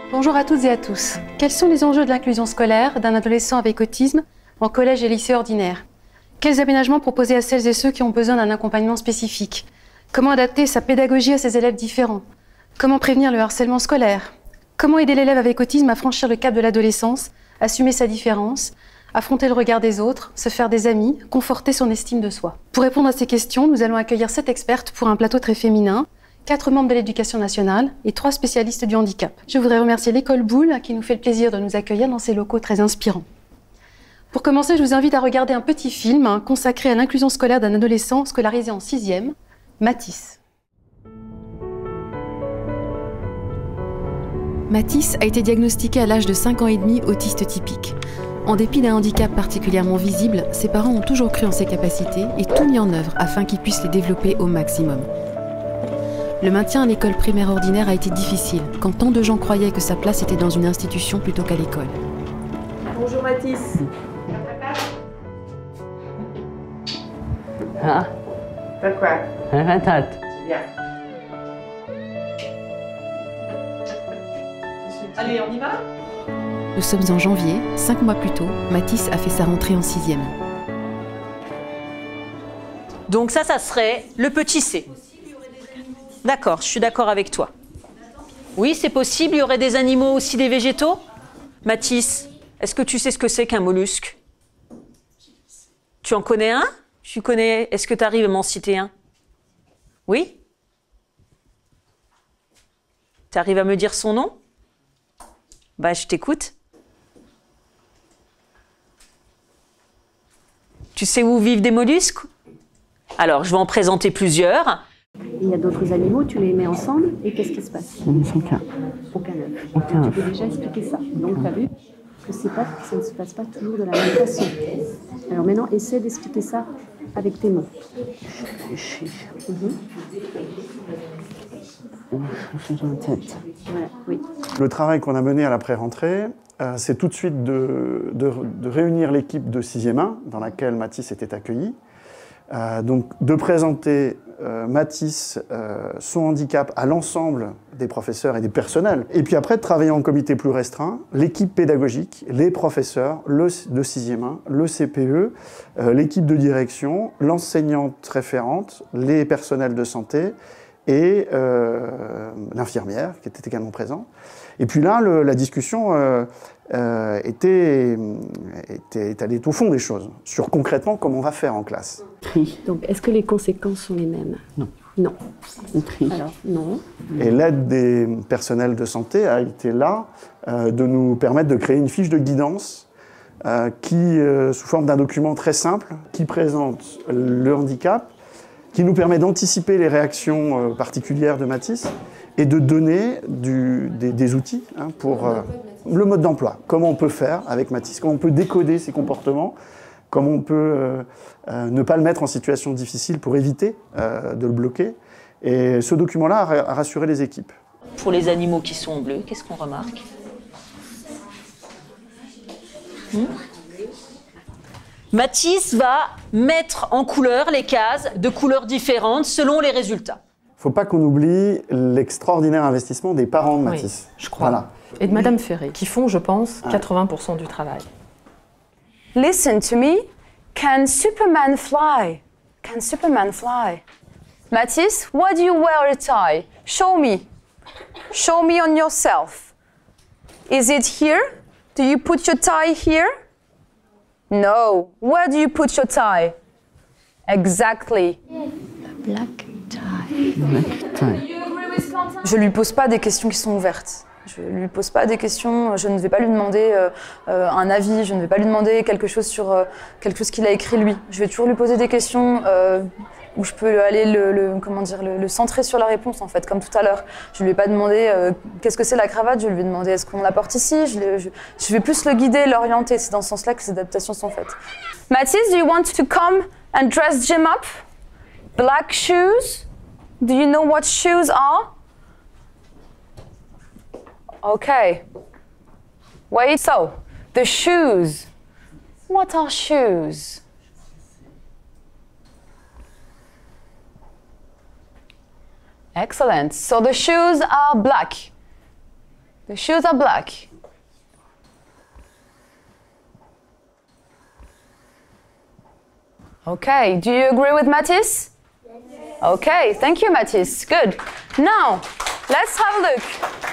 Bonjour à toutes et à tous. Quels sont les enjeux de l'inclusion scolaire d'un adolescent avec autisme en collège et lycée ordinaire? Quels aménagements proposer à celles et ceux qui ont besoin d'un accompagnement spécifique? Comment adapter sa pédagogie à ces élèves différents? Comment prévenir le harcèlement scolaire? Comment aider l'élève avec autisme à franchir le cap de l'adolescence, assumer sa différence, affronter le regard des autres, se faire des amis, conforter son estime de soi? Pour répondre à ces questions, nous allons accueillir 7 expertes pour un plateau très féminin, 4 membres de l'Éducation nationale et 3 spécialistes du handicap. Je voudrais remercier l'école Boulle qui nous fait le plaisir de nous accueillir dans ces locaux très inspirants. Pour commencer, je vous invite à regarder un petit film consacré à l'inclusion scolaire d'un adolescent scolarisé en 6e, Mathis. Mathis a été diagnostiqué à l'âge de 5 ans et demi autiste typique. En dépit d'un handicap particulièrement visible, ses parents ont toujours cru en ses capacités et tout mis en œuvre afin qu'il puisse les développer au maximum. Le maintien à l'école primaire ordinaire a été difficile, quand tant de gens croyaient que sa place était dans une institution plutôt qu'à l'école. Bonjour Mathis. Ah, T'as quoi? un patate. Bien. Allez, on y va? Nous sommes en janvier, 5 mois plus tôt, Mathis a fait sa rentrée en 6e. Donc ça serait le petit C. D'accord, je suis d'accord avec toi. Oui, c'est possible, il y aurait des animaux aussi, des végétaux? Mathis, est-ce que tu sais ce que c'est qu'un mollusque? Tu en connais un? Tu connais? Est-ce que tu arrives à m'en citer un? Oui? Tu arrives à me dire son nom? Bah, je t'écoute. Tu sais où vivent des mollusques? Alors, je vais en présenter plusieurs. Il y a d'autres animaux, tu les mets ensemble et qu'est-ce qui se passe? Aucun. Aucun œuf. Aucun Tu œuf. peux déjà expliquer ça. Donc tu as vu que ça ne se passe pas toujours de la même façon. Alors maintenant, essaie d'expliquer ça avec tes mots. Voilà, oui. Le travail qu'on a mené à la pré-rentrée, c'est tout de suite de réunir l'équipe de 6e 1, dans laquelle Mathis était accueilli. Donc de présenter Mathis, son handicap à l'ensemble des professeurs et des personnels. Et puis après, de travailler en comité plus restreint, l'équipe pédagogique, les professeurs, de 6e 1, le CPE, l'équipe de direction, l'enseignante référente, les personnels de santé et l'infirmière qui était également présent. Et puis là, la discussion est allée au fond des choses, sur concrètement comment on va faire en classe. Donc est-ce que les conséquences sont les mêmes? Non. Non. On trie. Alors non. Et l'aide des personnels de santé a été là de nous permettre de créer une fiche de guidance qui, sous forme d'un document très simple, qui présente le handicap, qui nous permet d'anticiper les réactions particulières de Mathis et de donner des outils pour le mode d'emploi. Comment on peut faire avec Mathis, comment on peut décoder ses comportements, comment on peut ne pas le mettre en situation difficile pour éviter de le bloquer. Et ce document-là a rassuré les équipes. Pour les animaux qui sont en bleu, qu'est-ce qu'on remarque? Mathis va mettre en couleur les cases de couleurs différentes selon les résultats. Il ne faut pas qu'on oublie l'extraordinaire investissement des parents de Mathis. Oui, je crois. Voilà. Et de Madame Ferré, qui font, je pense, 80% du travail. Listen to me. Can Superman fly? Can Superman fly? Mathis, why do you wear a tie? Show me. Show me on yourself. Is it here? Do you put your tie here? No. Where do you put your tie? Exactly. Black tie. Je lui pose pas des questions qui sont ouvertes. Je lui pose pas des questions, je ne vais pas lui demander un avis, je ne vais pas lui demander quelque chose sur quelque chose qu'il a écrit lui. Je vais toujours lui poser des questions où je peux aller le centrer sur la réponse en fait, comme tout à l'heure. Je lui ai pas demandé qu'est-ce que c'est la cravate, je lui ai demandé est-ce qu'on la porte ici. Je vais plus le guider, l'orienter. C'est dans ce sens-là que ces adaptations sont faites. Mathis, do you want to come and dress Jim up? Black shoes? Do you know what shoes are? Okay. Wait, so, the shoes. What are shoes? Excellent. So the shoes are black. The shoes are black. Okay, do you agree with Mathis? Okay, thank you, Mathis. Good. Now, let's have a look.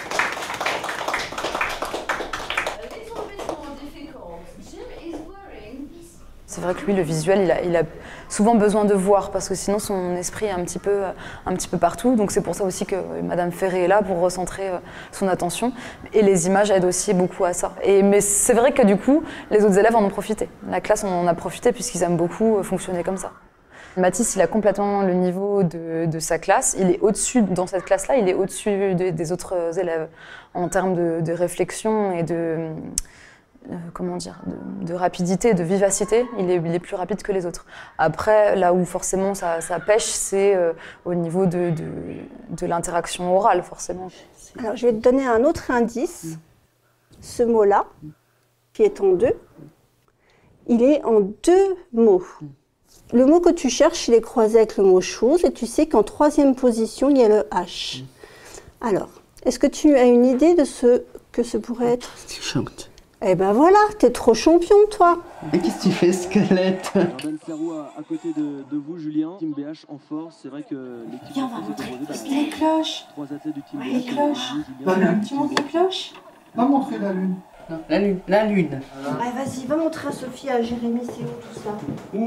C'est vrai que lui, le visuel, il a souvent besoin de voir parce que sinon son esprit est un petit peu partout. Donc c'est pour ça aussi que Madame Ferré est là pour recentrer son attention. Et les images aident aussi beaucoup à ça. Mais c'est vrai que du coup, les autres élèves en ont profité. La classe en a profité puisqu'ils aiment beaucoup fonctionner comme ça. Mathis, il a complètement le niveau de sa classe. Il est au-dessus, dans cette classe-là, il est au-dessus des autres élèves en termes de réflexion et de rapidité, de vivacité, il est plus rapide que les autres. Après, là où forcément ça pêche, c'est au niveau de l'interaction orale, forcément. Alors, je vais te donner un autre indice. Ce mot-là, qui est en deux, il est en deux mots. Le mot que tu cherches, il est croisé avec le mot chose, et tu sais qu'en troisième position, il y a le H. Alors, est-ce que tu as une idée de ce que ce pourrait être? Eh ben voilà, t'es trop champion, toi. Et qu'est-ce que tu fais, squelette? Ben Ferro à côté de vous, Julien. Team BH en force, c'est vrai que l'équipe... Viens, on va montrer les cloches. 3 athlètes du Team BH. Les cloches. Tu montres les cloches? Va montrer la lune. Non, la lune. Allez, vas-y, va montrer à Sophie, à Jérémy, c'est où tout ça?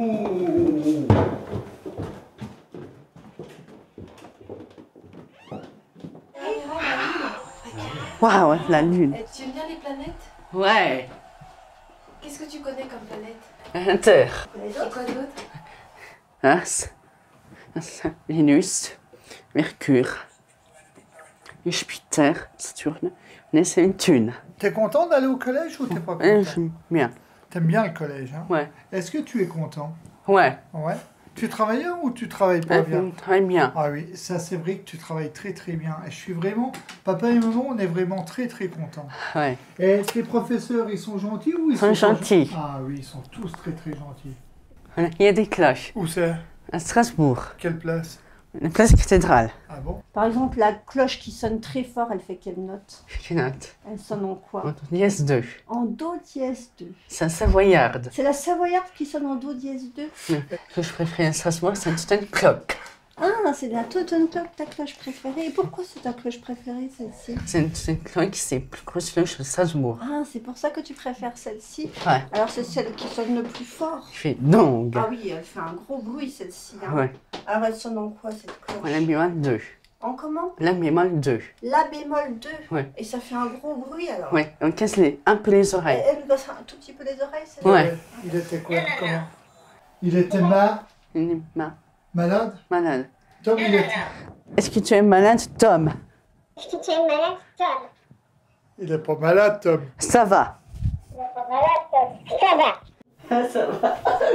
Waouh, la lune. Tu aimes bien les planètes? Ouais. Qu'est-ce que tu connais comme planète? Inter. Et quoi d'autre? Mars, Vénus, Mercure, Jupiter, Saturne, Neptune. T'es content d'aller au collège ou t'es pas content? J'aime bien. T'aimes bien le collège, hein? Ouais. Est-ce que tu es content? Ouais. Ouais. Tu travailles bien ou tu travailles pas bien? Je travaille bien. Ah oui, ça c'est vrai que tu travailles très très bien. Et je suis vraiment, papa et maman, on est vraiment très très contents. Ouais. Et tes professeurs, ils sont gentils ou ils sont gentils? Ah oui, ils sont tous très très gentils. Voilà. Il y a des cloches. Où c'est? À Strasbourg. Quelle place? La place cathédrale. Ah bon? Par exemple, la cloche qui sonne très fort, elle fait quelle note? Quelle note? Elle sonne en quoi? En dièse 2. En do dièse 2. C'est un savoyarde. C'est la savoyarde qui sonne en do dièse 2? Ce que je préfère à Strasbourg, c'est une cloque. Ah, c'est la Toten Clock, ta cloche préférée. Et pourquoi c'est ta cloche préférée, celle-ci? C'est une cloche qui c'est plus grosse cloche de Strasbourg. Ah, c'est pour ça que tu préfères celle-ci? Ouais. Alors c'est celle qui sonne le plus fort? Je fais donc. Ah oui, elle fait un gros bruit, celle-ci. Hein. Ouais. Alors elle sonne en quoi, cette cloche? La bémol 2. En comment? La bémol 2. La bémol 2. Ouais. Et ça fait un gros bruit, alors? Ouais, on casse un peu les oreilles. Elle nous casse un tout petit peu les oreilles, celle-là? Ouais. Il était quoi? Comment? Il était malade? Malade. Tom, il était... Est-ce que tu es malade, Tom? Est-ce que tu es malade, Tom? Il est pas malade, Tom. Ça va. Il est pas malade, Tom. Ça va. Ah, ça va.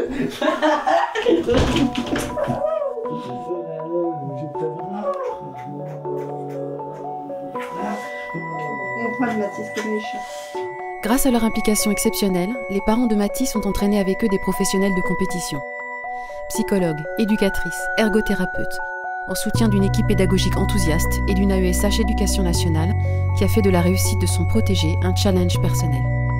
Grâce à leur implication exceptionnelle, les parents de Mathis ont entraîné avec eux des professionnels de compétition. Psychologues, éducatrices, ergothérapeutes, en soutien d'une équipe pédagogique enthousiaste et d'une AESH Éducation nationale qui a fait de la réussite de son protégé un challenge personnel.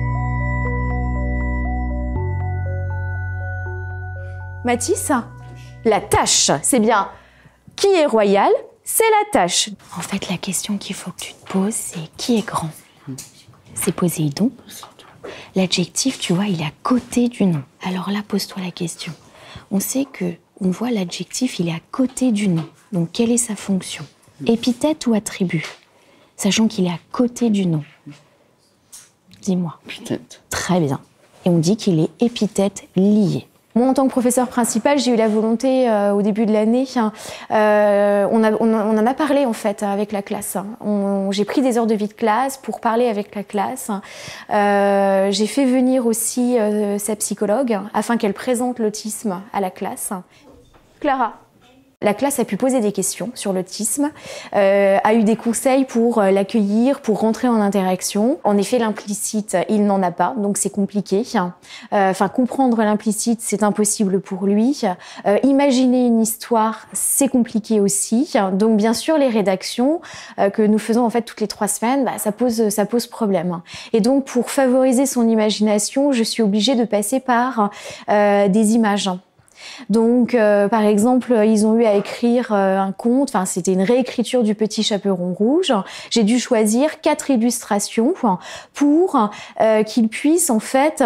Mathis, la tâche, c'est bien qui est royal, c'est la tâche. En fait, la question qu'il faut que tu te poses, c'est qui est grand? C'est Poséidon. L'adjectif, tu vois, il est à côté du nom. Alors là, pose-toi la question. On sait que, on voit l'adjectif, il est à côté du nom. Donc, quelle est sa fonction? Épithète ou attribut? Sachant qu'il est à côté du nom. Dis-moi. Épithète. Très bien. Et on dit qu'il est épithète lié. Moi, en tant que professeur principal, j'ai eu la volonté, au début de l'année, on en a parlé en fait avec la classe. J'ai pris des heures de vie de classe pour parler avec la classe. J'ai fait venir aussi sa psychologue afin qu'elle présente l'autisme à la classe. Clara, La classe a pu poser des questions sur l'autisme, a eu des conseils pour l'accueillir, pour rentrer en interaction. En effet, l'implicite, il n'en a pas, donc c'est compliqué. Enfin, comprendre l'implicite, c'est impossible pour lui. Imaginer une histoire, c'est compliqué aussi. Donc, bien sûr, les rédactions que nous faisons en fait toutes les 3 semaines, ça pose problème. Et donc, pour favoriser son imagination, je suis obligée de passer par des images. Donc, par exemple, ils ont eu à écrire un conte, enfin, c'était une réécriture du Petit Chaperon Rouge. J'ai dû choisir 4 illustrations pour qu'il puisse, en fait,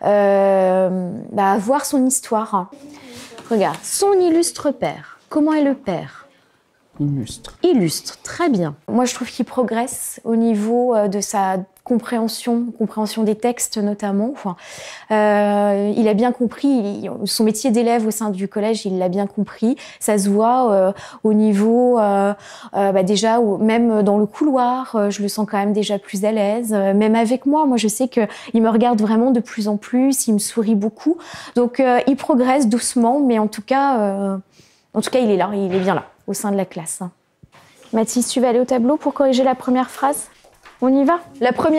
voir son histoire. Regarde, son illustre père. Comment est le père ? Illustre. Illustre, très bien. Moi, je trouve qu'il progresse au niveau de sa compréhension des textes notamment. Il a bien compris, son métier d'élève au sein du collège, il l'a bien compris. Ça se voit au niveau, déjà, même dans le couloir, je le sens quand même déjà plus à l'aise. Même avec moi, je sais qu'il me regarde vraiment de plus en plus, il me sourit beaucoup. Donc, il progresse doucement, mais en tout cas, il est là, il est bien là, au sein de la classe. Mathis, tu vas aller au tableau pour corriger la première phrase ? On y va ? La première ?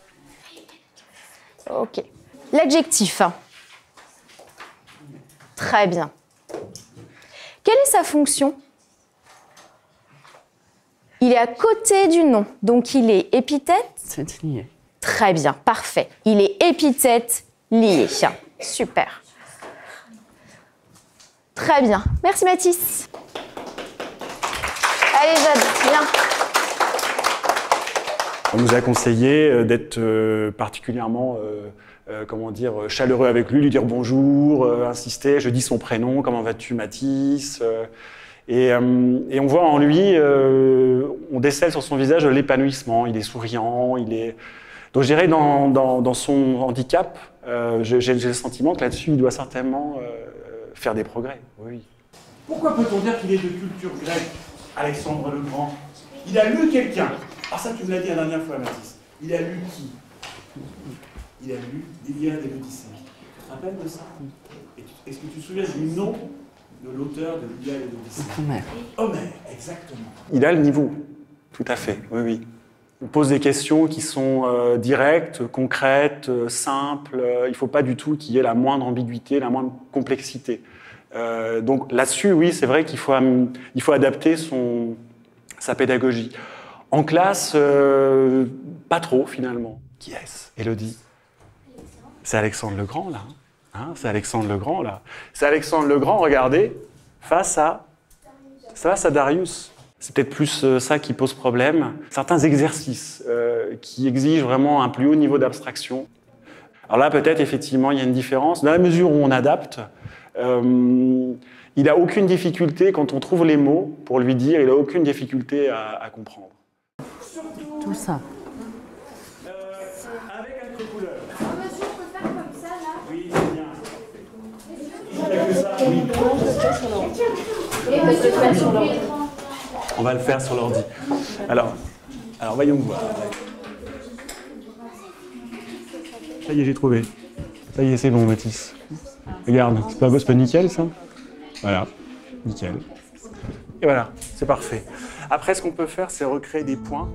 Ok. L'adjectif. Très bien. Quelle est sa fonction ? Il est à côté du nom, donc il est épithète ? C'est lié. Très bien, parfait. Il est épithète lié. Super. Très bien. Merci Mathis. Allez Jade, viens. On nous a conseillé d'être particulièrement chaleureux avec lui dire bonjour, insister, je dis son prénom, comment vas-tu Mathis et on voit en lui, on décèle sur son visage l'épanouissement, il est souriant, Donc je dirais dans son handicap, j'ai le sentiment que là-dessus il doit certainement faire des progrès, oui. Pourquoi peut-on dire qu'il est de culture grecque, Alexandre le Grand? Il a lu quelqu'un. Ah ça tu me l'as dit la dernière fois, Mathis. Il a lu qui? Il a lu l'Iliade et l'Odyssée. Tu te rappelles de ça? Est-ce que tu te souviens du nom de l'auteur de l'Iliade et l'Odyssée? Homère. Homère, exactement. Il a le niveau, tout à fait, oui, oui. On pose des questions qui sont directes, concrètes, simples. Il ne faut pas du tout qu'il y ait la moindre ambiguïté, la moindre complexité. Donc là-dessus, oui, c'est vrai qu'il faut adapter sa pédagogie. En classe, pas trop finalement. Qui est-ce? Élodie. C'est Alexandre le Grand, là. Hein, c'est Alexandre le Grand, là. C'est Alexandre le Grand, regardez, face à Darius. C'est peut-être plus ça qui pose problème. Certains exercices qui exigent vraiment un plus haut niveau d'abstraction. Alors là, peut-être, effectivement, il y a une différence. Dans la mesure où on adapte, il n'a aucune difficulté, quand on trouve les mots pour lui dire, il n'a aucune difficulté à comprendre. Tout ça. Avec un couleur. Monsieur, on peut faire comme ça, là? Oui, c'est bien. Il n'y a que ça. Oui. Et monsieur, on peut sur l'ordi. On va le faire sur l'ordi. Alors voyons voir. Ça y est, j'ai trouvé. Ça y est, c'est bon, Mathis. Regarde, c'est pas nickel, ça? Voilà, nickel. Et voilà, c'est parfait. Après, ce qu'on peut faire, c'est recréer des points.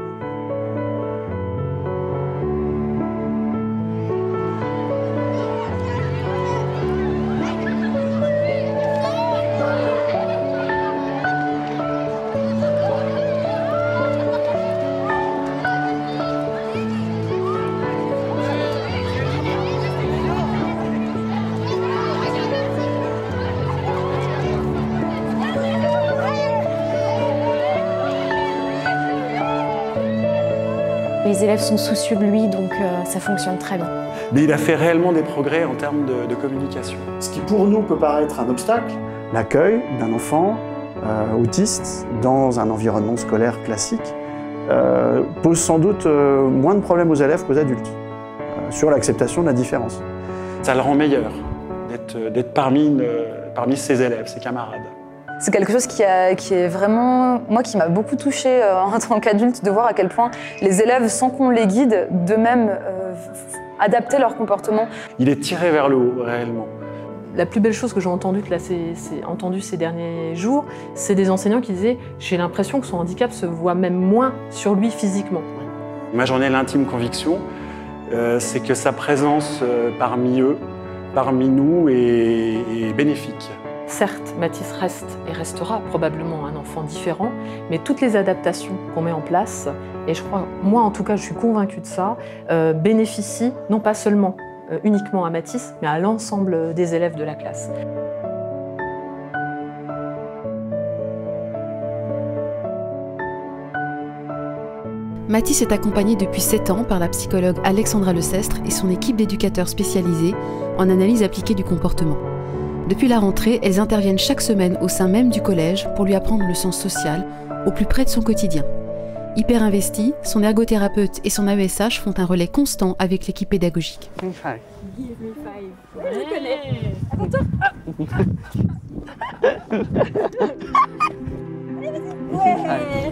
Les élèves sont soucieux de lui, donc ça fonctionne très bien. Mais il a fait réellement des progrès en termes de communication. Ce qui pour nous peut paraître un obstacle, l'accueil d'un enfant autiste dans un environnement scolaire classique pose sans doute moins de problèmes aux élèves qu'aux adultes sur l'acceptation de la différence. Ça le rend meilleur d'être parmi ses élèves, ses camarades. C'est quelque chose qui est vraiment, moi, qui m'a beaucoup touchée en tant qu'adulte, de voir à quel point les élèves, sans qu'on les guide, d'eux-mêmes adapter leur comportement. Il est tiré vers le haut, réellement. La plus belle chose que j'ai entendue ces derniers jours, c'est des enseignants qui disaient « j'ai l'impression que son handicap se voit même moins sur lui physiquement ». Moi, j'en ai l'intime conviction, c'est que sa présence parmi eux, parmi nous, est bénéfique. Certes, Mathis reste et restera probablement un enfant différent, mais toutes les adaptations qu'on met en place, et je crois, moi en tout cas, je suis convaincue de ça, bénéficient non pas seulement uniquement à Mathis, mais à l'ensemble des élèves de la classe. Mathis est accompagné depuis 7 ans par la psychologue Alexandra Lecestre et son équipe d'éducateurs spécialisés en analyse appliquée du comportement. Depuis la rentrée, elles interviennent chaque semaine au sein même du collège pour lui apprendre le sens social, au plus près de son quotidien. Hyper investie, son ergothérapeute et son AESH font un relais constant avec l'équipe pédagogique. Oui, je connais. À ton tour. Ouais.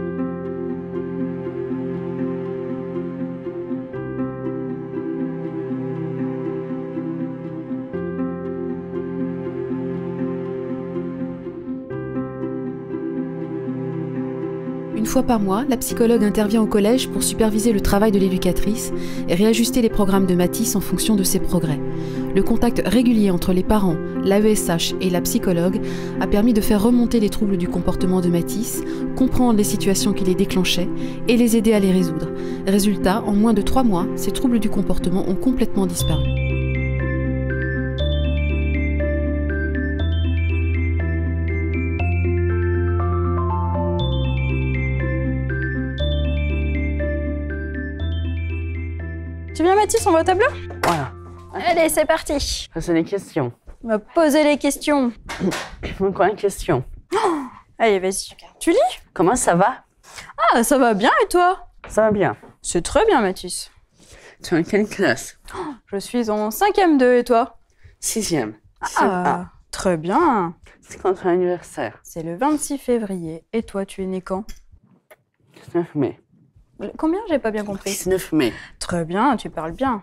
Une fois par mois, la psychologue intervient au collège pour superviser le travail de l'éducatrice et réajuster les programmes de Mathis en fonction de ses progrès. Le contact régulier entre les parents, l'AESH et la psychologue a permis de faire remonter les troubles du comportement de Mathis, comprendre les situations qui les déclenchaient et les aider à les résoudre. Résultat, en moins de 3 mois, ces troubles du comportement ont complètement disparu. Tu viens Mathis, on va au tableau? Voilà. Allez, c'est parti. Ça, c'est les questions. On va poser les questions. Encore une question. Oh, allez, vas-y. Tu lis? Comment ça va? Ah, ça va bien et toi? Ça va bien. C'est très bien, Mathis. Tu es en quelle classe? Je suis en 5e 2 et toi? 6e. Ah, très bien. C'est quand ton anniversaire? C'est le 26 février. Et toi, tu es né quand? 19 mai. Combien? J'ai pas bien compris. 19 mai. Très bien, tu parles bien.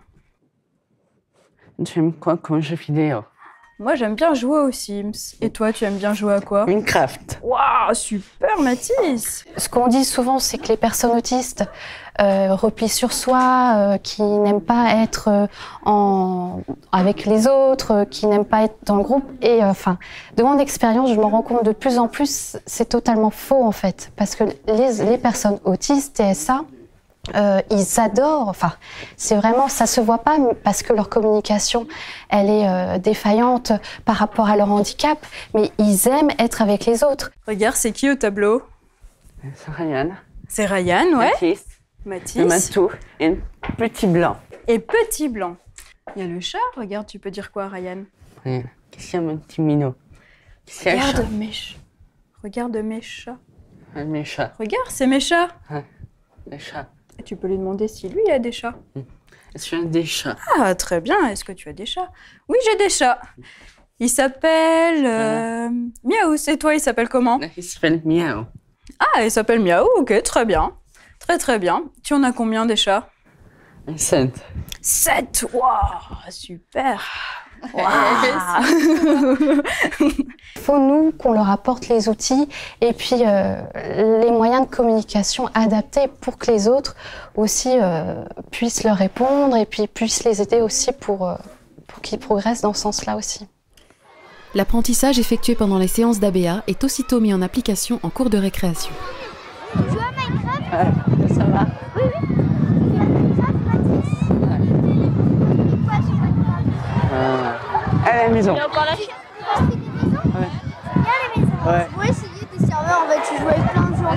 Tu aimes quoi comme jeu vidéo? Moi, j'aime bien jouer aux Sims. Et toi, tu aimes bien jouer à quoi? Minecraft. Waouh, super, Mathis! Ce qu'on dit souvent, c'est que les personnes autistes replient sur soi, qui n'aiment pas être avec les autres, qui n'aiment pas être dans le groupe. Et de mon expérience, je me rends compte de plus en plus, c'est totalement faux en fait. Parce que les personnes autistes, TSA, ils adorent, c'est vraiment, ça se voit pas parce que leur communication, elle est défaillante par rapport à leur handicap, mais ils aiment être avec les autres. Regarde, c'est qui au tableau? C'est Ryan. C'est Ryan, ouais. Mathis. Mathis. Le matou et petit blanc. Et petit blanc. Il y a le chat, regarde, tu peux dire quoi, Ryan? Rien. Qu'est-ce qu'il y a, mon petit minot? Regarde mes chats. Mes chats. Regarde, c'est mes chats. Les chats. Et tu peux lui demander si lui, il a des chats. Est-ce que tu as des chats? Ah, très bien. Est-ce que tu as des chats? Oui, j'ai des chats. Il s'appelle Miaou. Et toi, il s'appelle comment? Il s'appelle Miaou. Ah, il s'appelle Miaou. Ok, très bien. Très, très bien. Tu en as combien des chats? 7. 7. Waouh, super. Wow. Il faut, nous, qu'on leur apporte les outils et puis les moyens de communication adaptés pour que les autres aussi puissent leur répondre et puis puissent les aider aussi pour qu'ils progressent dans ce sens-là aussi. L'apprentissage effectué pendant les séances d'ABA est aussitôt mis en application en cours de récréation. Tu joues à Minecraft? Ça va? Oui, oui. À la maison. Il y a encore la chute. Ouais. Il y a les maisons. Ouais. Pour essayer des serveurs, tu joues avec plein de gens.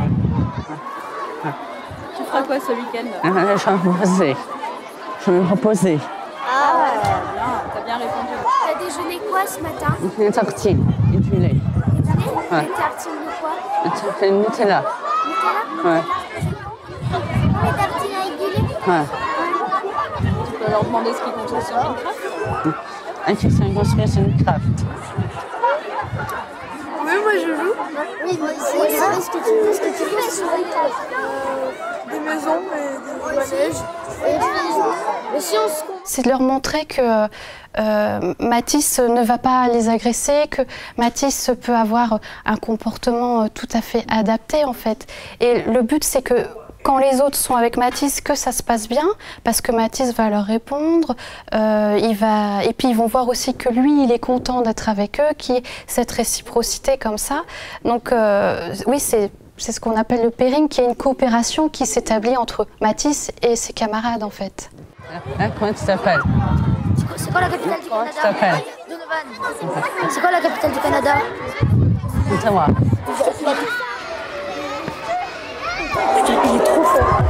Tu feras quoi ce week-end? Je vais me reposer. Je vais me reposer. Ah ouais. Bien, t'as bien répondu. T'as déjeuné quoi ce matin? Une tartine et du lait. Du lait? Ouais. Une tartine de quoi? Une tartine de Nutella. Nutella? Ouais. Les tartines avec du lait? Ouais. Tu peux leur demander ce qu'ils construisent sur Minecraft? Un qui s'est construit sur Minecraft. Oui, moi je joue. Oui, moi aussi. Ce que tu fais sur Minecraft. maison et des manèges. C'est de leur montrer que Mathis ne va pas les agresser, que Mathis peut avoir un comportement tout à fait adapté en fait. Et le but c'est que quand les autres sont avec Mathis, que ça se passe bien, parce que Mathis va leur répondre, et puis ils vont voir aussi que lui, il est content d'être avec eux, qu'il y ait cette réciprocité comme ça. Donc oui, c'est ce qu'on appelle le pairing, qui est une coopération qui s'établit entre Mathis et ses camarades en fait. Comment tu t'appelles? C'est quoi la capitale du Canada? Tu t'appelles? Donovan. C'est quoi la capitale du Canada? Ottawa. Putain, il est trop fort.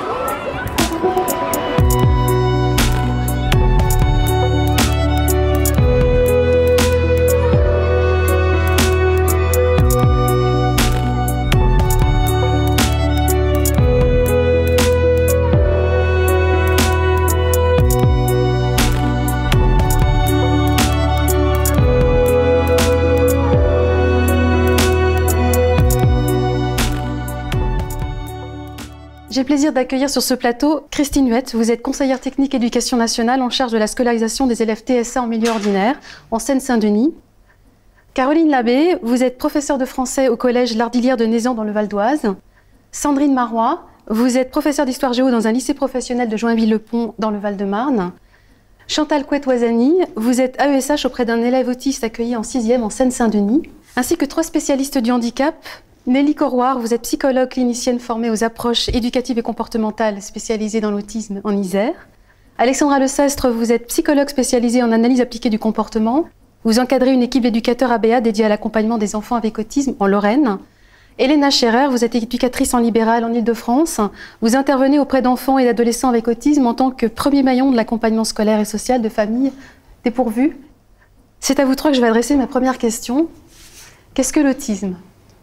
J'ai le plaisir d'accueillir sur ce plateau Christine Huette. Vous êtes conseillère technique éducation nationale en charge de la scolarisation des élèves TSA en milieu ordinaire en Seine-Saint-Denis. Caroline Labbé, vous êtes professeure de français au collège L'Ardilière de Nézan dans le Val d'Oise. Sandrine Marois, vous êtes professeure d'histoire géo dans un lycée professionnel de Joinville-le-Pont dans le Val-de-Marne. Chantal Couette-Ouazani, vous êtes AESH auprès d'un élève autiste accueilli en 6e en Seine-Saint-Denis, ainsi que 3 spécialistes du handicap. Nelly Corroir, vous êtes psychologue clinicienne formée aux approches éducatives et comportementales spécialisée dans l'autisme en Isère. Alexandra Lesestre, vous êtes psychologue spécialisée en analyse appliquée du comportement. Vous encadrez une équipe d'éducateurs ABA dédiée à l'accompagnement des enfants avec autisme en Lorraine. Hélène Scherer, vous êtes éducatrice en libéral en Ile-de-France. Vous intervenez auprès d'enfants et d'adolescents avec autisme en tant que premier maillon de l'accompagnement scolaire et social de familles dépourvues. C'est à vous trois que je vais adresser ma première question. Qu'est-ce que l'autisme ?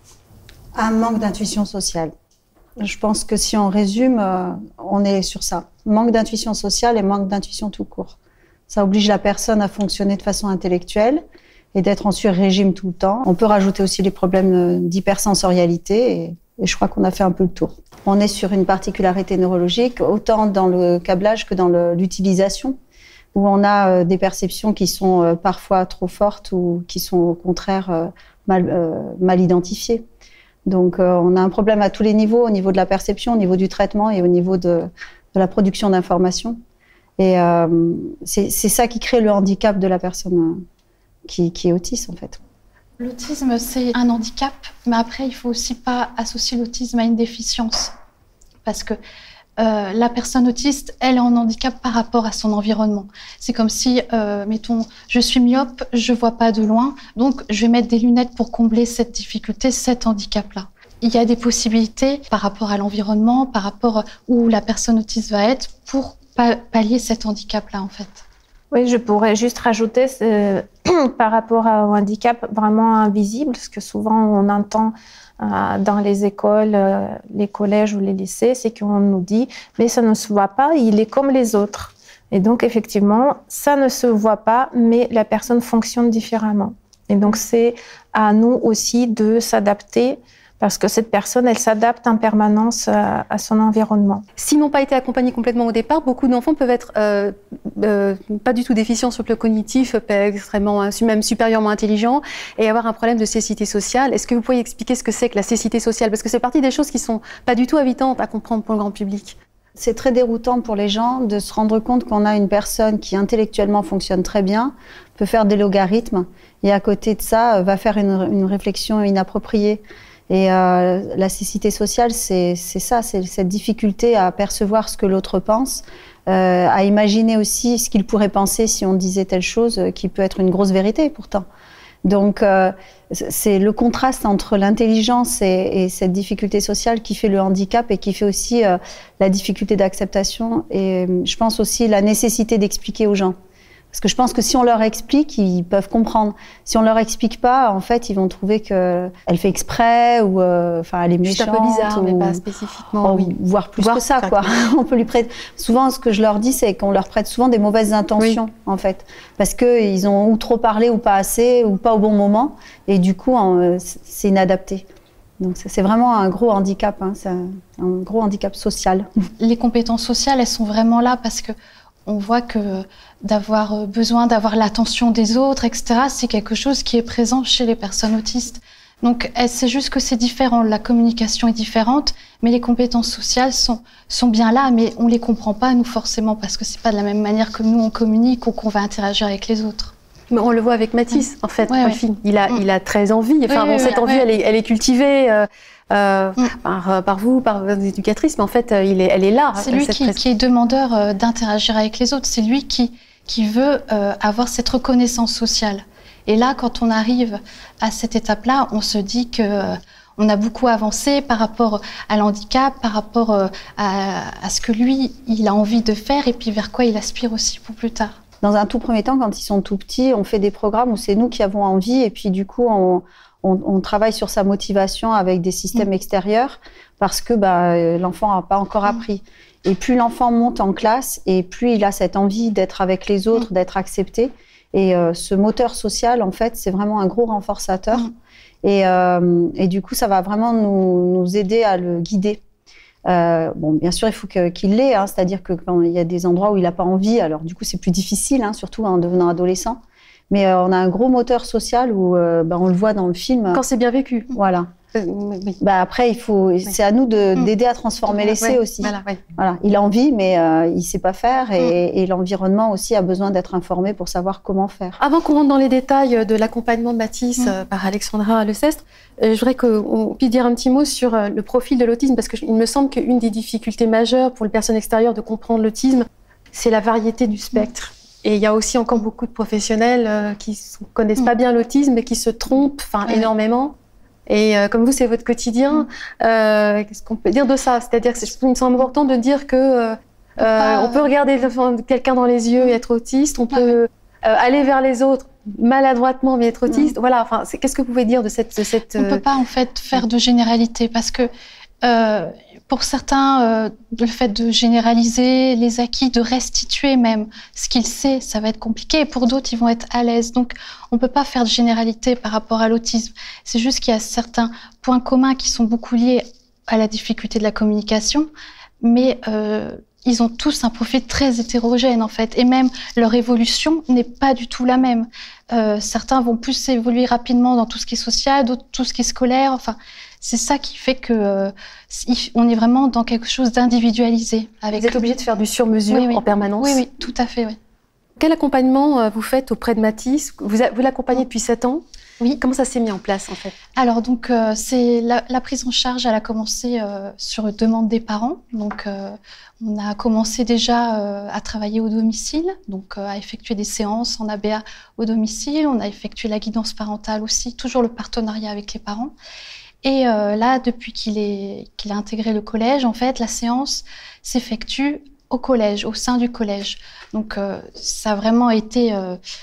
Un manque d'intuition sociale. Je pense que si on résume, on est sur ça. Manque d'intuition sociale et manque d'intuition tout court. Ça oblige la personne à fonctionner de façon intellectuelle et d'être en sur-régime tout le temps. On peut rajouter aussi les problèmes d'hypersensorialité et je crois qu'on a fait un peu le tour. On est sur une particularité neurologique, autant dans le câblage que dans l'utilisation, où on a des perceptions qui sont parfois trop fortes ou qui sont au contraire mal identifiées. Donc on a un problème à tous les niveaux, au niveau de la perception, au niveau du traitement et au niveau de la production d'informations. Et c'est ça qui crée le handicap de la personne qui est autiste en fait. L'autisme, c'est un handicap, mais après, il faut aussi pas associer l'autisme à une déficience. Parce que la personne autiste, elle est en handicap par rapport à son environnement. C'est comme si, mettons, je suis myope, je vois pas de loin, donc je vais mettre des lunettes pour combler cette difficulté, cet handicap-là. Il y a des possibilités par rapport à l'environnement, par rapport où la personne autiste va être, pour pallier cet handicap-là, en fait. Oui, je pourrais juste rajouter par rapport au handicap vraiment invisible, parce que souvent on entend dans les écoles, les collèges ou les lycées, c'est qu'on nous dit « mais ça ne se voit pas, il est comme les autres ». Et donc effectivement, ça ne se voit pas, mais la personne fonctionne différemment. Et donc c'est à nous aussi de s'adapter, parce que cette personne, elle s'adapte en permanence à son environnement. S'ils n'ont pas été accompagnés complètement au départ, beaucoup d'enfants peuvent être pas du tout déficients sur le plan cognitif, extrêmement, même supérieurement intelligents, et avoir un problème de cécité sociale. Est-ce que vous pourriez expliquer ce que c'est que la cécité sociale? Parce que c'est partie des choses qui sont pas du tout évidentes à comprendre pour le grand public. C'est très déroutant pour les gens de se rendre compte qu'on a une personne qui intellectuellement fonctionne très bien, peut faire des logarithmes, et à côté de ça, va faire une réflexion inappropriée. Et la cécité sociale, c'est ça, c'est cette difficulté à percevoir ce que l'autre pense, à imaginer aussi ce qu'il pourrait penser si on disait telle chose, qui peut être une grosse vérité pourtant. Donc c'est le contraste entre l'intelligence et cette difficulté sociale qui fait le handicap et qui fait aussi la difficulté d'acceptation et je pense aussi la nécessité d'expliquer aux gens. Parce que je pense que si on leur explique, ils peuvent comprendre. Si on leur explique pas, en fait, ils vont trouver qu'elle fait exprès ou enfin elle est méchante. C'est un peu bizarre, mais pas spécifiquement. Oui. Voire plus que ça, quoi. On peut lui prêter. Souvent, ce que je leur dis, c'est qu'on leur prête souvent des mauvaises intentions, en fait, parce que ils ont ou trop parlé ou pas assez ou pas au bon moment, et du coup, c'est inadapté. Donc c'est vraiment un gros handicap, hein, c'est un gros handicap social. Les compétences sociales, elles sont vraiment là parce que on voit que d'avoir besoin d'avoir l'attention des autres, etc., c'est quelque chose qui est présent chez les personnes autistes. Donc c'est juste que c'est différent, la communication est différente, mais les compétences sociales sont bien là, mais on les comprend pas, nous, forcément, parce que c'est pas de la même manière que nous, on communique ou qu'on va interagir avec les autres. Mais on le voit avec Mathis, en fait, dans le film. Il a très envie. Enfin, cette envie, elle est cultivée par vous, par vos éducatrices, mais en fait, elle est là. C'est lui qui est demandeur d'interagir avec les autres. C'est lui qui veut avoir cette reconnaissance sociale. Et là, quand on arrive à cette étape-là, on se dit que on a beaucoup avancé par rapport à l'handicap, par rapport à ce que lui, il a envie de faire et puis vers quoi il aspire aussi pour plus tard. Dans un tout premier temps, quand ils sont tout petits, on fait des programmes où c'est nous qui avons envie et puis du coup, on travaille sur sa motivation avec des systèmes extérieurs parce que l'enfant n'a pas encore appris. Et plus l'enfant monte en classe et plus il a cette envie d'être avec les autres, d'être accepté. Et ce moteur social, en fait, c'est vraiment un gros renforçateur. Et du coup, ça va vraiment nous aider à le guider. Bon, bien sûr, il faut qu'il l'ait, hein, c'est-à-dire que quand il y a des endroits où il n'a pas envie, alors du coup, c'est plus difficile, hein, surtout en devenant adolescent. Mais on a un gros moteur social où on le voit dans le film. Quand c'est bien vécu. Voilà. Oui. Après, c'est à nous d'aider à transformer l'essai aussi. Voilà. Il a envie, mais il ne sait pas faire. Et l'environnement aussi a besoin d'être informé pour savoir comment faire. Avant qu'on rentre dans les détails de l'accompagnement de Mathis par Alexandra Lecestre, je voudrais qu'on puisse dire un petit mot sur le profil de l'autisme, parce qu'il me semble qu'une des difficultés majeures pour les personnes extérieures de comprendre l'autisme, c'est la variété du spectre. Et il y a aussi encore beaucoup de professionnels qui ne connaissent pas bien l'autisme et qui se trompent énormément. Et comme vous, c'est votre quotidien, qu'est-ce qu'on peut dire de ça? C'est-à-dire que c'est important de dire que on peut regarder quelqu'un dans les yeux et être autiste, on peut aller vers les autres maladroitement mais être autiste. Voilà, enfin, qu'est-ce que vous pouvez dire de cette... On ne peut pas en fait faire de généralité parce que pour certains, le fait de généraliser les acquis, de restituer même ce qu'il sait, ça va être compliqué. Et pour d'autres, ils vont être à l'aise. Donc, on ne peut pas faire de généralité par rapport à l'autisme. C'est juste qu'il y a certains points communs qui sont beaucoup liés à la difficulté de la communication, mais ils ont tous un profil très hétérogène en fait. Et même leur évolution n'est pas du tout la même. Certains vont plus évoluer rapidement dans tout ce qui est social, d'autres tout ce qui est scolaire. Enfin, c'est ça qui fait que on est vraiment dans quelque chose d'individualisé. Vous êtes obligé de faire du sur-mesure en permanence. Oui, tout à fait. Oui. Quel accompagnement vous faites auprès de Mathis? Vous l'accompagnez depuis 7 ans. Oui. Comment ça s'est mis en place en fait? Alors donc c'est la prise en charge. Elle a commencé sur demande des parents. Donc on a commencé déjà à travailler au domicile, donc à effectuer des séances en ABA au domicile. On a effectué la guidance parentale aussi, toujours le partenariat avec les parents. Et là, depuis qu'il a intégré le collège, en fait, la séance s'effectue au collège, au sein du collège. Donc, ça a vraiment été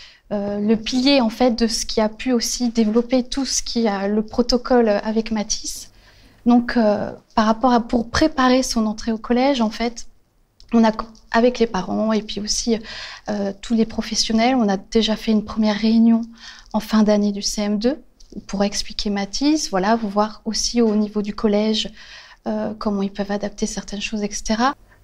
le pilier, en fait, de ce qui a pu aussi développer tout ce qui a le protocole avec Mathis. Donc, pour préparer son entrée au collège, en fait, on a, avec les parents et puis aussi tous les professionnels, on a déjà fait une première réunion en fin d'année du CM2. Pour expliquer Mathis, voilà, vous voir aussi au niveau du collège comment ils peuvent adapter certaines choses, etc.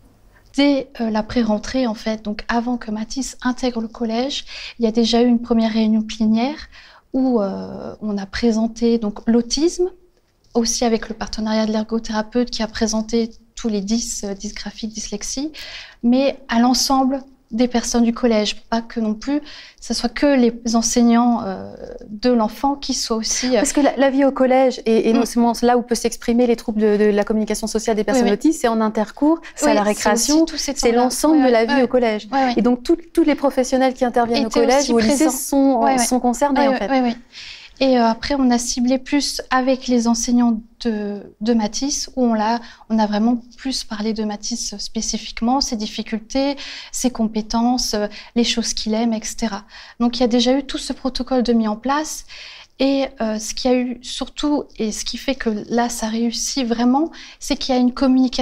Dès la pré-rentrée, en fait, donc avant que Mathis intègre le collège, il y a déjà eu une première réunion plénière où on a présenté donc l'autisme, aussi avec le partenariat de l'ergothérapeute qui a présenté tous les 10 dysgraphies, dyslexie, mais à l'ensemble des personnes du collège, pour pas que non plus ce soit que les enseignants de l'enfant qui soient aussi... Parce que la vie au collège, et non seulement là où peut s'exprimer les troubles de la communication sociale des personnes autistes, c'est en intercours, c'est à la récréation, c'est l'ensemble de la vie au collège. Et donc tous les professionnels qui interviennent au collège ou au lycée sont concernés en fait. Et après, on a ciblé plus avec les enseignants de Mathis, où on a vraiment plus parlé de Mathis spécifiquement, ses difficultés, ses compétences, les choses qu'il aime, etc. Donc, il y a déjà eu tout ce protocole de mis en place. Et ce qu'il y a eu surtout, et ce qui fait que là, ça réussit vraiment, c'est qu'il y a une communication.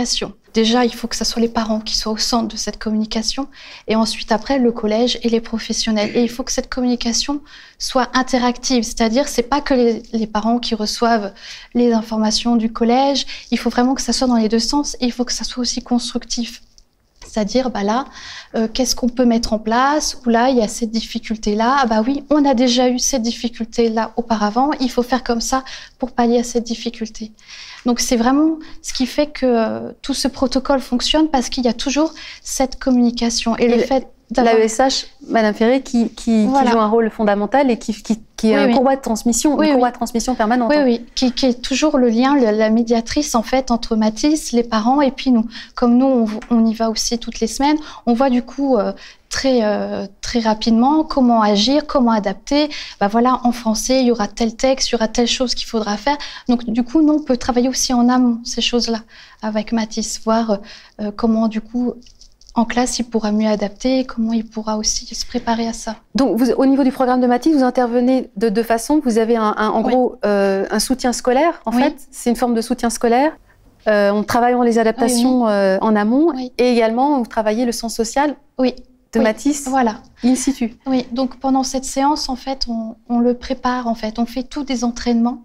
déjà, il faut que ce soit les parents qui soient au centre de cette communication, et ensuite, après, le collège et les professionnels. Et il faut que cette communication soit interactive, c'est-à-dire, c'est pas que les parents qui reçoivent les informations du collège, il faut vraiment que ça soit dans les deux sens, et il faut que ça soit aussi constructif. C'est-à-dire, bah là, qu'est-ce qu'on peut mettre en place? Ou là, il y a cette difficulté-là. Ah bah oui, on a déjà eu cette difficulté-là auparavant. Il faut faire comme ça pour pallier à cette difficulté. Donc, c'est vraiment ce qui fait que tout ce protocole fonctionne parce qu'il y a toujours cette communication. Et le fait l'AESH, Madame Ferré, qui Voilà. joue un rôle fondamental et qui est un courroie de transmission, une courroie de transmission permanente. Oui, qui est toujours le lien, la médiatrice en fait entre Mathis, les parents et puis nous. Comme nous, on y va aussi toutes les semaines, on voit du coup très rapidement comment agir, comment adapter. Bah voilà, en français, il y aura tel texte, il y aura telle chose qu'il faudra faire. Donc du coup, nous, on peut travailler aussi en amont ces choses-là avec Mathis, voir comment du coup en classe, il pourra mieux adapter, comment il pourra aussi se préparer à ça. Donc, vous, au niveau du programme de Mathis, vous intervenez de deux façons. Vous avez en gros un soutien scolaire, en fait. C'est une forme de soutien scolaire. On travaille les adaptations en amont et également vous travaillez le sens social de Mathis in situ. Oui, donc pendant cette séance, en fait, on le prépare, en fait. On fait tous des entraînements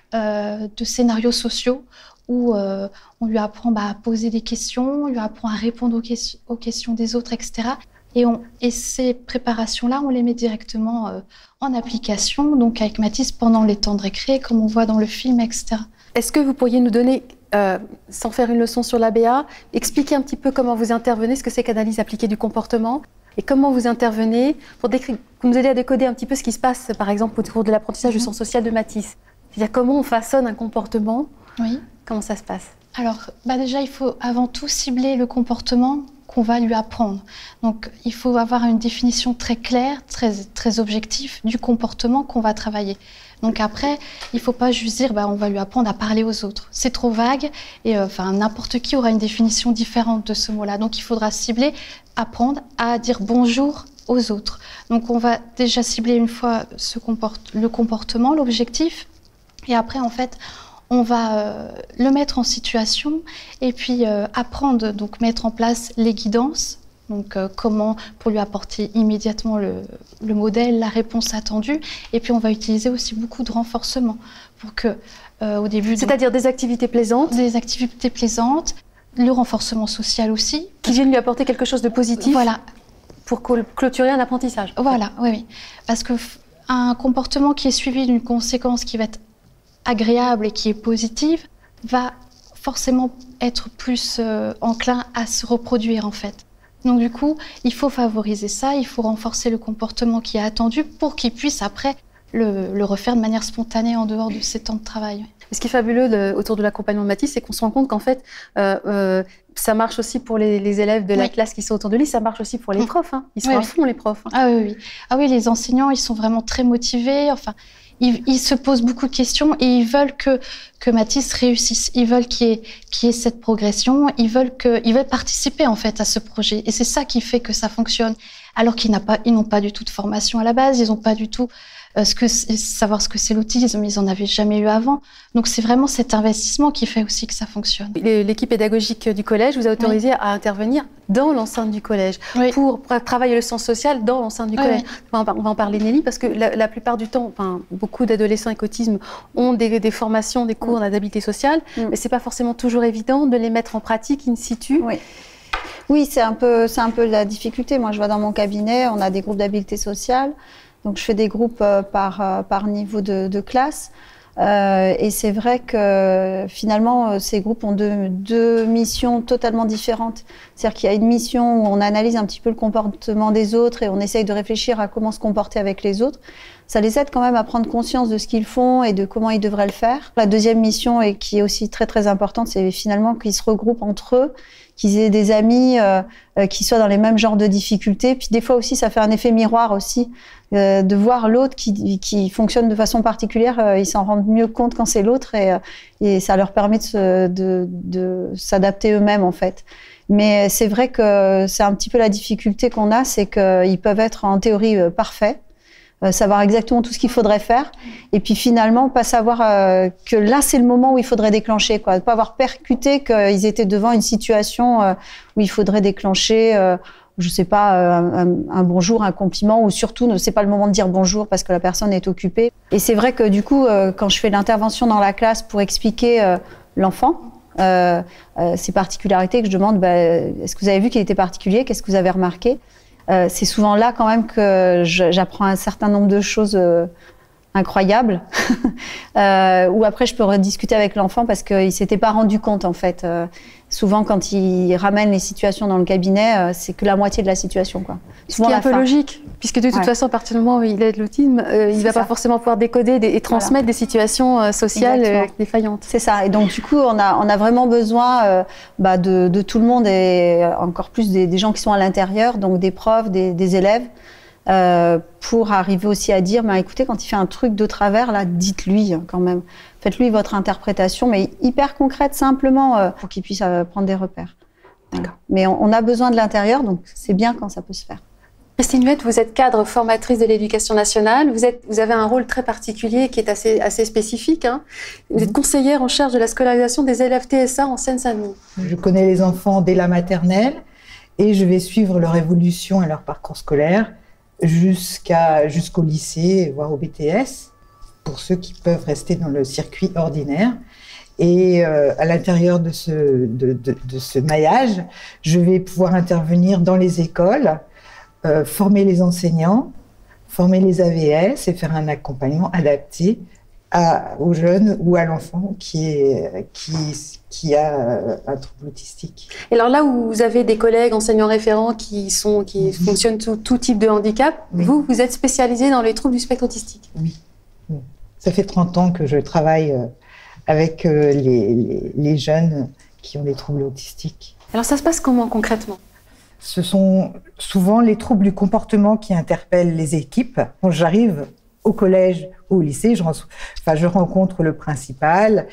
de scénarios sociaux où on lui apprend à poser des questions, on lui apprend à répondre aux questions des autres, etc. Et ces préparations-là, on les met directement en application, donc avec Mathis pendant les temps de récré, comme on voit dans le film, etc. Est-ce que vous pourriez nous donner, sans faire une leçon sur l'ABA, expliquer un petit peu comment vous intervenez, ce que c'est qu'analyse appliquée du comportement et comment vous intervenez pour nous aider à décoder un petit peu ce qui se passe, par exemple, au cours de l'apprentissage du sens social de Mathis. C'est-à-dire comment on façonne un comportement. Oui. Comment ça se passe? Alors, déjà, il faut avant tout cibler le comportement qu'on va lui apprendre. Donc, il faut avoir une définition très claire, très objective du comportement qu'on va travailler. Donc après, il ne faut pas juste dire on va lui apprendre à parler aux autres. C'est trop vague et n'importe qui aura une définition différente de ce mot-là. Donc, il faudra cibler, apprendre à dire bonjour aux autres. Donc, on va déjà cibler une fois le comportement, l'objectif. Et après, en fait, on va le mettre en situation et puis apprendre, donc mettre en place les guidances, donc comment pour lui apporter immédiatement le modèle, la réponse attendue. Et puis on va utiliser aussi beaucoup de renforcement pour que au début... C'est-à-dire des activités plaisantes? Des activités plaisantes, le renforcement social aussi. Qui viennent lui apporter quelque chose de positif. Voilà. Pour clôturer un apprentissage. Voilà, oui. Parce qu'un comportement qui est suivi d'une conséquence qui va être agréable et qui est positive, va forcément être plus enclin à se reproduire en fait. Donc du coup, il faut favoriser ça, il faut renforcer le comportement qui est attendu pour qu'il puisse après le refaire de manière spontanée en dehors de ses temps de travail. Ce qui est fabuleux autour de l'accompagnement de Mathis, c'est qu'on se rend compte qu'en fait, ça marche aussi pour les élèves de la classe qui sont autour de lui, ça marche aussi pour les profs. Hein. Ils sont à fond, les profs. Ah oui. Ah oui, les enseignants, ils sont vraiment très motivés. Enfin, ils se posent beaucoup de questions et ils veulent que Mathis réussisse. Ils veulent qu'il y ait cette progression. Ils veulent participer en fait à ce projet. Et c'est ça qui fait que ça fonctionne. Alors qu'ils n'ont pas du tout de formation à la base. Ils n'ont pas du tout savoir ce que c'est l'autisme. Ils n'en avaient jamais eu avant. Donc c'est vraiment cet investissement qui fait aussi que ça fonctionne. L'équipe pédagogique du collège vous a autorisé à intervenir dans l'enceinte du collège pour travailler le sens social dans l'enceinte du collège. On va en parler, Nelly, parce que la plupart du temps, beaucoup d'adolescents avec autisme ont des formations, des cours d'adaptabilité sociale, mais c'est pas forcément toujours évident de les mettre en pratique in situ. Oui, c'est un peu la difficulté. Moi, je vois dans mon cabinet, on a des groupes d'habileté sociale. Donc, je fais des groupes par niveau de classe. Et c'est vrai que finalement, ces groupes ont deux missions totalement différentes. C'est-à-dire qu'il y a une mission où on analyse un petit peu le comportement des autres et on essaye de réfléchir à comment se comporter avec les autres. Ça les aide quand même à prendre conscience de ce qu'ils font et de comment ils devraient le faire. La deuxième mission, et qui est aussi très très importante, c'est finalement qu'ils se regroupent entre eux, qu'ils aient des amis qui soient dans les mêmes genres de difficultés. Puis des fois aussi, ça fait un effet miroir aussi, de voir l'autre qui fonctionne de façon particulière. Ils s'en rendent mieux compte quand c'est l'autre et ça leur permet de s'adapter eux-mêmes en fait. Mais c'est vrai que c'est un petit peu la difficulté qu'on a, c'est qu'ils peuvent être en théorie parfaits. savoir exactement tout ce qu'il faudrait faire, et puis finalement pas savoir que là c'est le moment où il faudrait déclencher, quoi. Pas avoir percuté qu'ils étaient devant une situation où il faudrait déclencher, je sais pas, un bonjour, un compliment, ou surtout c'est pas le moment de dire bonjour parce que la personne est occupée. Et c'est vrai que du coup, quand je fais l'intervention dans la classe pour expliquer l'enfant, ses particularités, que je demande, est-ce que vous avez vu qu'il était particulier, qu'est-ce que vous avez remarqué? C'est souvent là quand même que j'apprends un certain nombre de choses incroyables, où après je peux rediscuter avec l'enfant parce qu'il ne s'était pas rendu compte en fait. Souvent quand il ramène les situations dans le cabinet, c'est que la moitié de la situation, quoi. Ce qui est un peu logique, puisque de toute façon, à partir du moment où il a de l'autisme, il ne va pas forcément pouvoir décoder et transmettre des situations sociales défaillantes. C'est ça. Et donc du coup, on a vraiment besoin de tout le monde, et encore plus des gens qui sont à l'intérieur, donc des profs, des élèves, pour arriver aussi à dire, écoutez, quand il fait un truc de travers, là, dites-lui quand même. Faites-lui votre interprétation, mais hyper concrète, simplement, pour qu'il puisse prendre des repères. Mais on a besoin de l'intérieur, donc c'est bien quand ça peut se faire. Christine Huette, vous êtes cadre formatrice de l'éducation nationale. Vous avez un rôle très particulier qui est assez spécifique. Hein. Vous êtes conseillère en charge de la scolarisation des élèves TSA en Seine-Saint-Denis. Je connais les enfants dès la maternelle et je vais suivre leur évolution et leur parcours scolaire jusqu'au lycée, voire au BTS, pour ceux qui peuvent rester dans le circuit ordinaire. Et à l'intérieur de ce maillage, je vais pouvoir intervenir dans les écoles, former les enseignants, former les AVS et faire un accompagnement adapté aux jeunes ou à l'enfant qui a un trouble autistique. Et alors là où vous avez des collègues enseignants référents qui fonctionnent tout type de handicap, vous êtes spécialisé dans les troubles du spectre autistique. Oui. Ça fait 30 ans que je travaille avec les jeunes qui ont des troubles autistiques. Alors ça se passe comment concrètement? Ce sont souvent les troubles du comportement qui interpellent les équipes. Quand j'arrive au collège ou au lycée, je rencontre le principal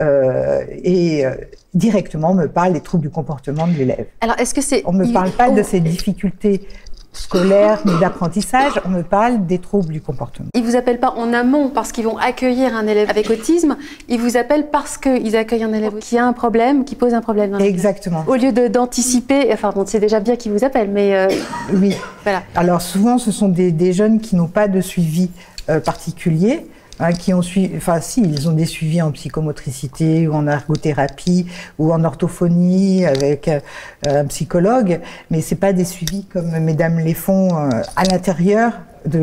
et directement on me parle des troubles du comportement de l'élève. Alors est-ce que c'est... On ne me parle pas de ses difficultés scolaire ni d'apprentissage, on me parle des troubles du comportement. Ils ne vous appellent pas en amont parce qu'ils vont accueillir un élève avec autisme, ils vous appellent parce qu'ils accueillent un élève qui a un problème, qui pose un problème. Exactement. Au lieu d'anticiper, enfin bon, c'est déjà bien qu'ils vous appellent, mais... Oui. Voilà. Alors souvent, ce sont des jeunes qui n'ont pas de suivi particulier, qui ont ils ont des suivis en psychomotricité ou en ergothérapie ou en orthophonie avec un psychologue, mais c'est pas des suivis comme mesdames les font à l'intérieur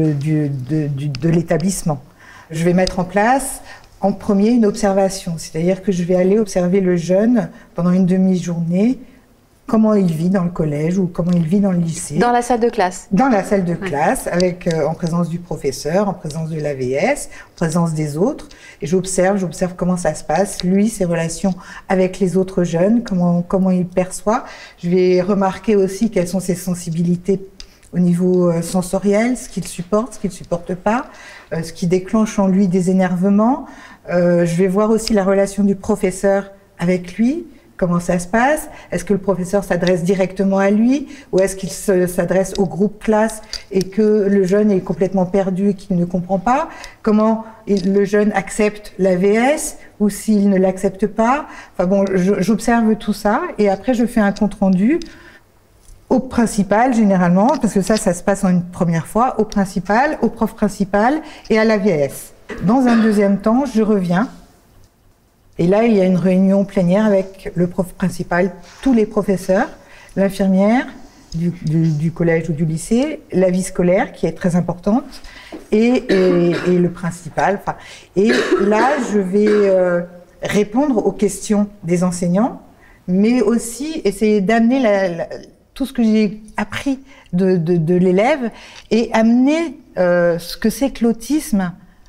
de l'établissement. Je vais mettre en place en premier une observation, c'est-à-dire que je vais aller observer le jeune pendant une demi-journée, comment il vit dans le collège ou comment il vit dans le lycée. Dans la salle de classe. Dans la salle de classe, en présence du professeur, en présence de l'AVS, en présence des autres. Et j'observe comment ça se passe, lui, ses relations avec les autres jeunes, comment il perçoit. Je vais remarquer aussi quelles sont ses sensibilités au niveau sensoriel, ce qu'il supporte, ce qu'il ne supporte pas, ce qui déclenche en lui des énervements. Je vais voir aussi la relation du professeur avec lui. Comment ça se passe? Est-ce que le professeur s'adresse directement à lui ou est-ce qu'il s'adresse au groupe classe et que le jeune est complètement perdu et qu'il ne comprend pas? Comment le jeune accepte l'AVS ou s'il ne l'accepte pas? Enfin bon, j'observe tout ça et après je fais un compte-rendu au principal généralement, parce que ça se passe en une première fois, au principal, au prof principal et à l'AVS. Dans un deuxième temps, je reviens. Et là, il y a une réunion plénière avec le prof principal, tous les professeurs, l'infirmière du collège ou du lycée, la vie scolaire qui est très importante, et le principal. Et là, je vais répondre aux questions des enseignants, mais aussi essayer d'amener tout ce que j'ai appris de l'élève et amener ce que c'est que l'autisme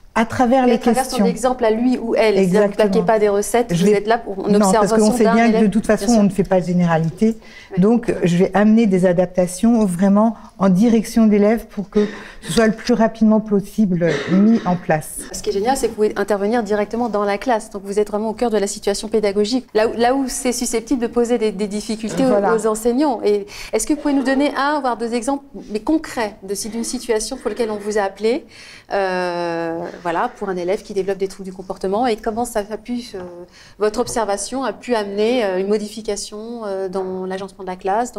À travers les questions. À travers son exemple à lui ou elle. C'est-à-dire que vous ne plaquez pas des recettes, vous êtes là pour une observation. Non, parce qu'on sait bien que de toute façon, on ne fait pas de généralité. Oui. Donc, je vais amener des adaptations vraiment en direction d'élèves pour que ce soit le plus rapidement possible mis en place. Ce qui est génial, c'est que vous pouvez intervenir directement dans la classe. Donc, vous êtes vraiment au cœur de la situation pédagogique. Là où c'est susceptible de poser des difficultés aux enseignants. Et est-ce que vous pouvez nous donner un, voire deux exemples, mais concrets, d'une situation pour laquelle on vous a appelé voilà, pour un élève qui développe des troubles du comportement et comment ça a pu, votre observation a pu amener une modification dans l'agencement de la classe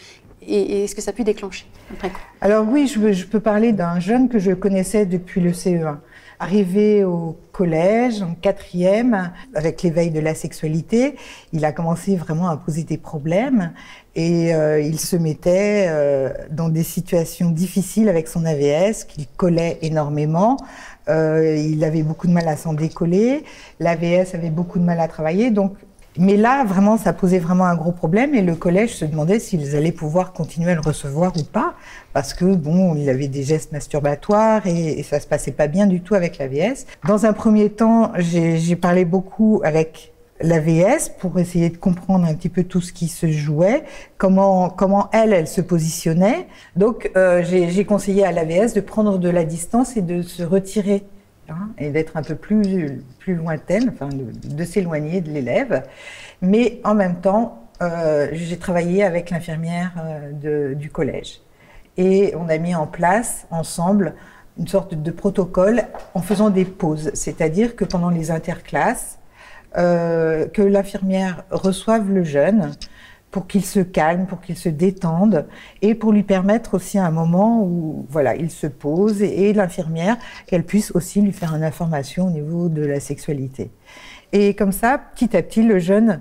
et est-ce que ça a pu déclencher après coup? Alors oui, je peux parler d'un jeune que je connaissais depuis le CE1. Arrivé au collège, en 4e, avec l'éveil de la sexualité, il a commencé vraiment à poser des problèmes et il se mettait dans des situations difficiles avec son AVS, qu'il collait énormément. Il avait beaucoup de mal à s'en décoller, l'AVS avait beaucoup de mal à travailler, mais là, vraiment, ça posait vraiment un gros problème et le collège se demandait s'ils allaient pouvoir continuer à le recevoir ou pas, parce que, bon, il avait des gestes masturbatoires et ça se passait pas bien du tout avec l'AVS. Dans un premier temps, j'ai parlé beaucoup avec l'AVS pour essayer de comprendre un petit peu tout ce qui se jouait, comment elle se positionnait. Donc, j'ai conseillé à l'AVS de prendre de la distance et de se retirer. Et d'être un peu plus lointaine, enfin de s'éloigner de l'élève. Mais en même temps, j'ai travaillé avec l'infirmière du collège. Et on a mis en place ensemble une sorte de protocole en faisant des pauses. C'est-à-dire que pendant les interclasses, que l'infirmière reçoive le jeune pour qu'il se calme, pour qu'il se détende et pour lui permettre aussi un moment où voilà, il se pose et l'infirmière, qu'elle puisse aussi lui faire une information au niveau de la sexualité. Et comme ça, petit à petit, le jeune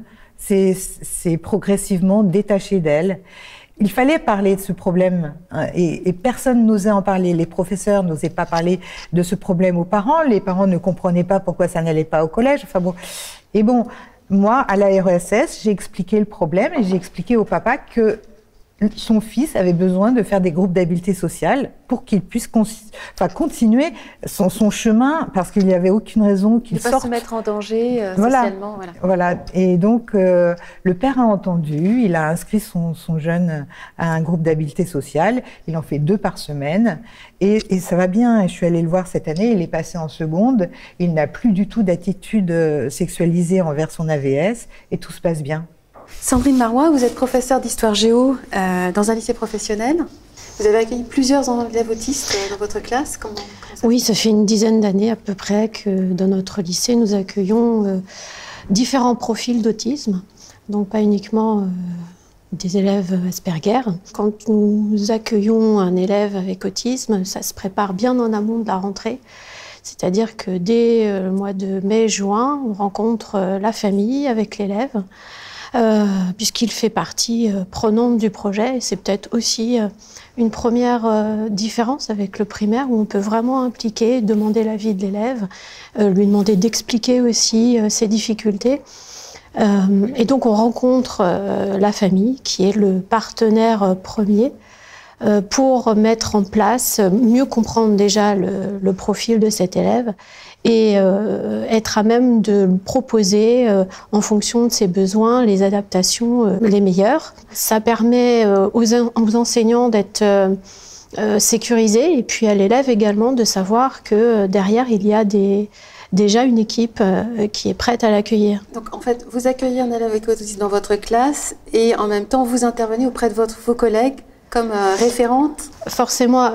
s'est progressivement détaché d'elle. Il fallait parler de ce problème et personne n'osait en parler. Les professeurs n'osaient pas parler de ce problème aux parents. Les parents ne comprenaient pas pourquoi ça n'allait pas au collège. Enfin bon, et bon, moi, à la RESS, j'ai expliqué le problème et j'ai expliqué au papa que son fils avait besoin de faire des groupes d'habileté sociale pour qu'il puisse continuer son chemin, parce qu'il n'y avait aucune raison qu'il sorte. Ne pas se mettre en danger socialement. Voilà. Et donc, le père a entendu, il a inscrit son jeune à un groupe d'habileté sociale, il en fait 2 par semaine, et ça va bien. Je suis allée le voir cette année, il est passé en seconde, il n'a plus du tout d'attitude sexualisée envers son AVS, et tout se passe bien. Sandrine Marois, vous êtes professeure d'histoire géo dans un lycée professionnel. Vous avez accueilli plusieurs élèves autistes dans votre classe. Oui, ça fait une dizaine d'années à peu près que dans notre lycée, nous accueillons différents profils d'autisme. Donc pas uniquement des élèves Asperger. Quand nous accueillons un élève avec autisme, ça se prépare bien en amont de la rentrée. C'est-à-dire que dès le mois de mai-juin, on rencontre la famille avec l'élève. Puisqu'il fait partie prenante du projet. C'est peut-être aussi une première différence avec le primaire où on peut vraiment impliquer, demander l'avis de l'élève, lui demander d'expliquer aussi ses difficultés. Et donc on rencontre la famille qui est le partenaire premier pour mettre en place, mieux comprendre déjà le profil de cet élève et être à même de proposer, en fonction de ses besoins, les adaptations les meilleures. Ça permet aux enseignants d'être sécurisés et puis à l'élève également de savoir que derrière, il y a déjà une équipe qui est prête à l'accueillir. Donc en fait, vous accueillez un élève avec autisme dans votre classe et en même temps, vous intervenez auprès de vos collègues comme référente? Forcément,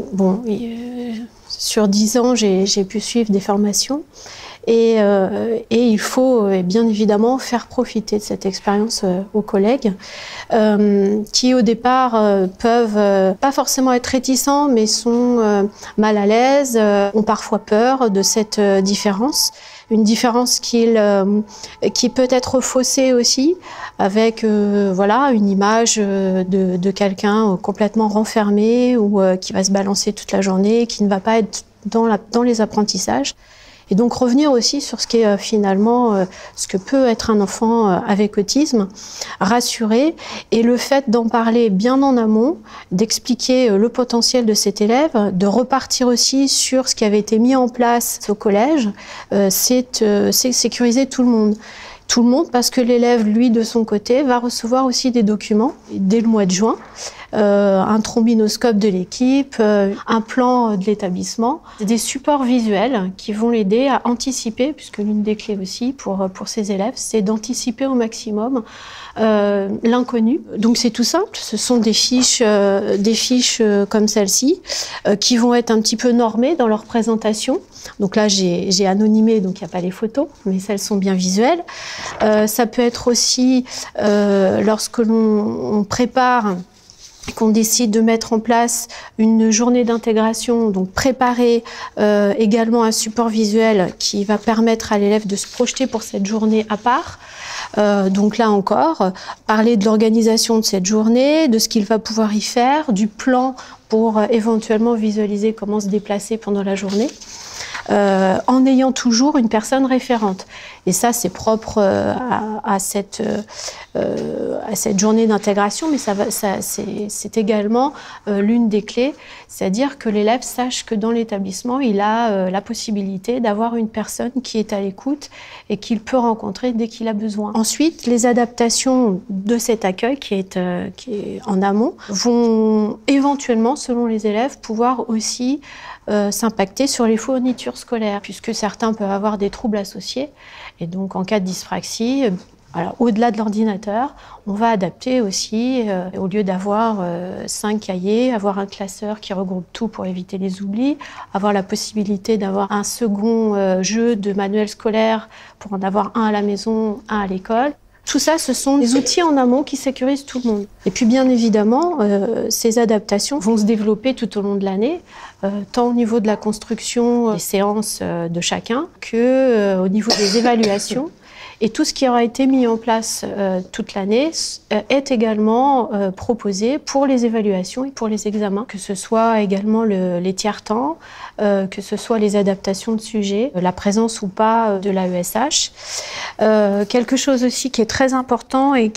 sur 10 ans, j'ai pu suivre des formations et il faut bien évidemment faire profiter de cette expérience aux collègues qui au départ peuvent pas forcément être réticents mais sont mal à l'aise, ont parfois peur de cette différence. Une différence qui peut être faussée aussi avec voilà, une image de quelqu'un complètement renfermé ou qui va se balancer toute la journée, qui ne va pas être dans les apprentissages. Et donc revenir aussi sur ce qui est finalement ce que peut être un enfant avec autisme, rassurer, et le fait d'en parler bien en amont, d'expliquer le potentiel de cet élève, de repartir aussi sur ce qui avait été mis en place au collège, c'est sécuriser tout le monde. Tout le monde, parce que l'élève, lui, de son côté, va recevoir aussi des documents dès le mois de juin, un trombinoscope de l'équipe, un plan de l'établissement, des supports visuels qui vont l'aider à anticiper, puisque l'une des clés aussi pour ces élèves, c'est d'anticiper au maximum l'inconnu. Donc c'est tout simple, ce sont des fiches comme celle-ci, qui vont être un petit peu normées dans leur présentation. Donc là, j'ai anonymé, donc il n'y a pas les photos, mais celles sont bien visuelles. Ça peut être aussi lorsque l'on prépare, qu'on décide de mettre en place une journée d'intégration, donc préparer également un support visuel qui va permettre à l'élève de se projeter pour cette journée à part. Donc là encore, parler de l'organisation de cette journée, de ce qu'il va pouvoir y faire, du plan pour éventuellement visualiser comment se déplacer pendant la journée. En ayant toujours une personne référente. Et ça, c'est propre à cette journée d'intégration, mais c'est également l'une des clés, c'est-à-dire que l'élève sache que dans l'établissement, il a la possibilité d'avoir une personne qui est à l'écoute et qu'il peut rencontrer dès qu'il a besoin. Ensuite, les adaptations de cet accueil qui est en amont vont éventuellement, selon les élèves, pouvoir aussi s'impacter sur les fournitures scolaires, puisque certains peuvent avoir des troubles associés. Et donc, en cas de dyspraxie, au-delà de l'ordinateur, on va adapter aussi, au lieu d'avoir 5 cahiers, avoir un classeur qui regroupe tout pour éviter les oublis, avoir la possibilité d'avoir un second jeu de manuel scolaire pour en avoir un à la maison, un à l'école. Tout ça, ce sont des outils en amont qui sécurisent tout le monde. Et puis bien évidemment, ces adaptations vont se développer tout au long de l'année, tant au niveau de la construction des séances de chacun que au niveau des évaluations. Et tout ce qui aura été mis en place toute l'année est également proposé pour les évaluations et pour les examens, que ce soit également les tiers-temps, que ce soit les adaptations de sujets, la présence ou pas de l'AESH. Quelque chose aussi qui est très important et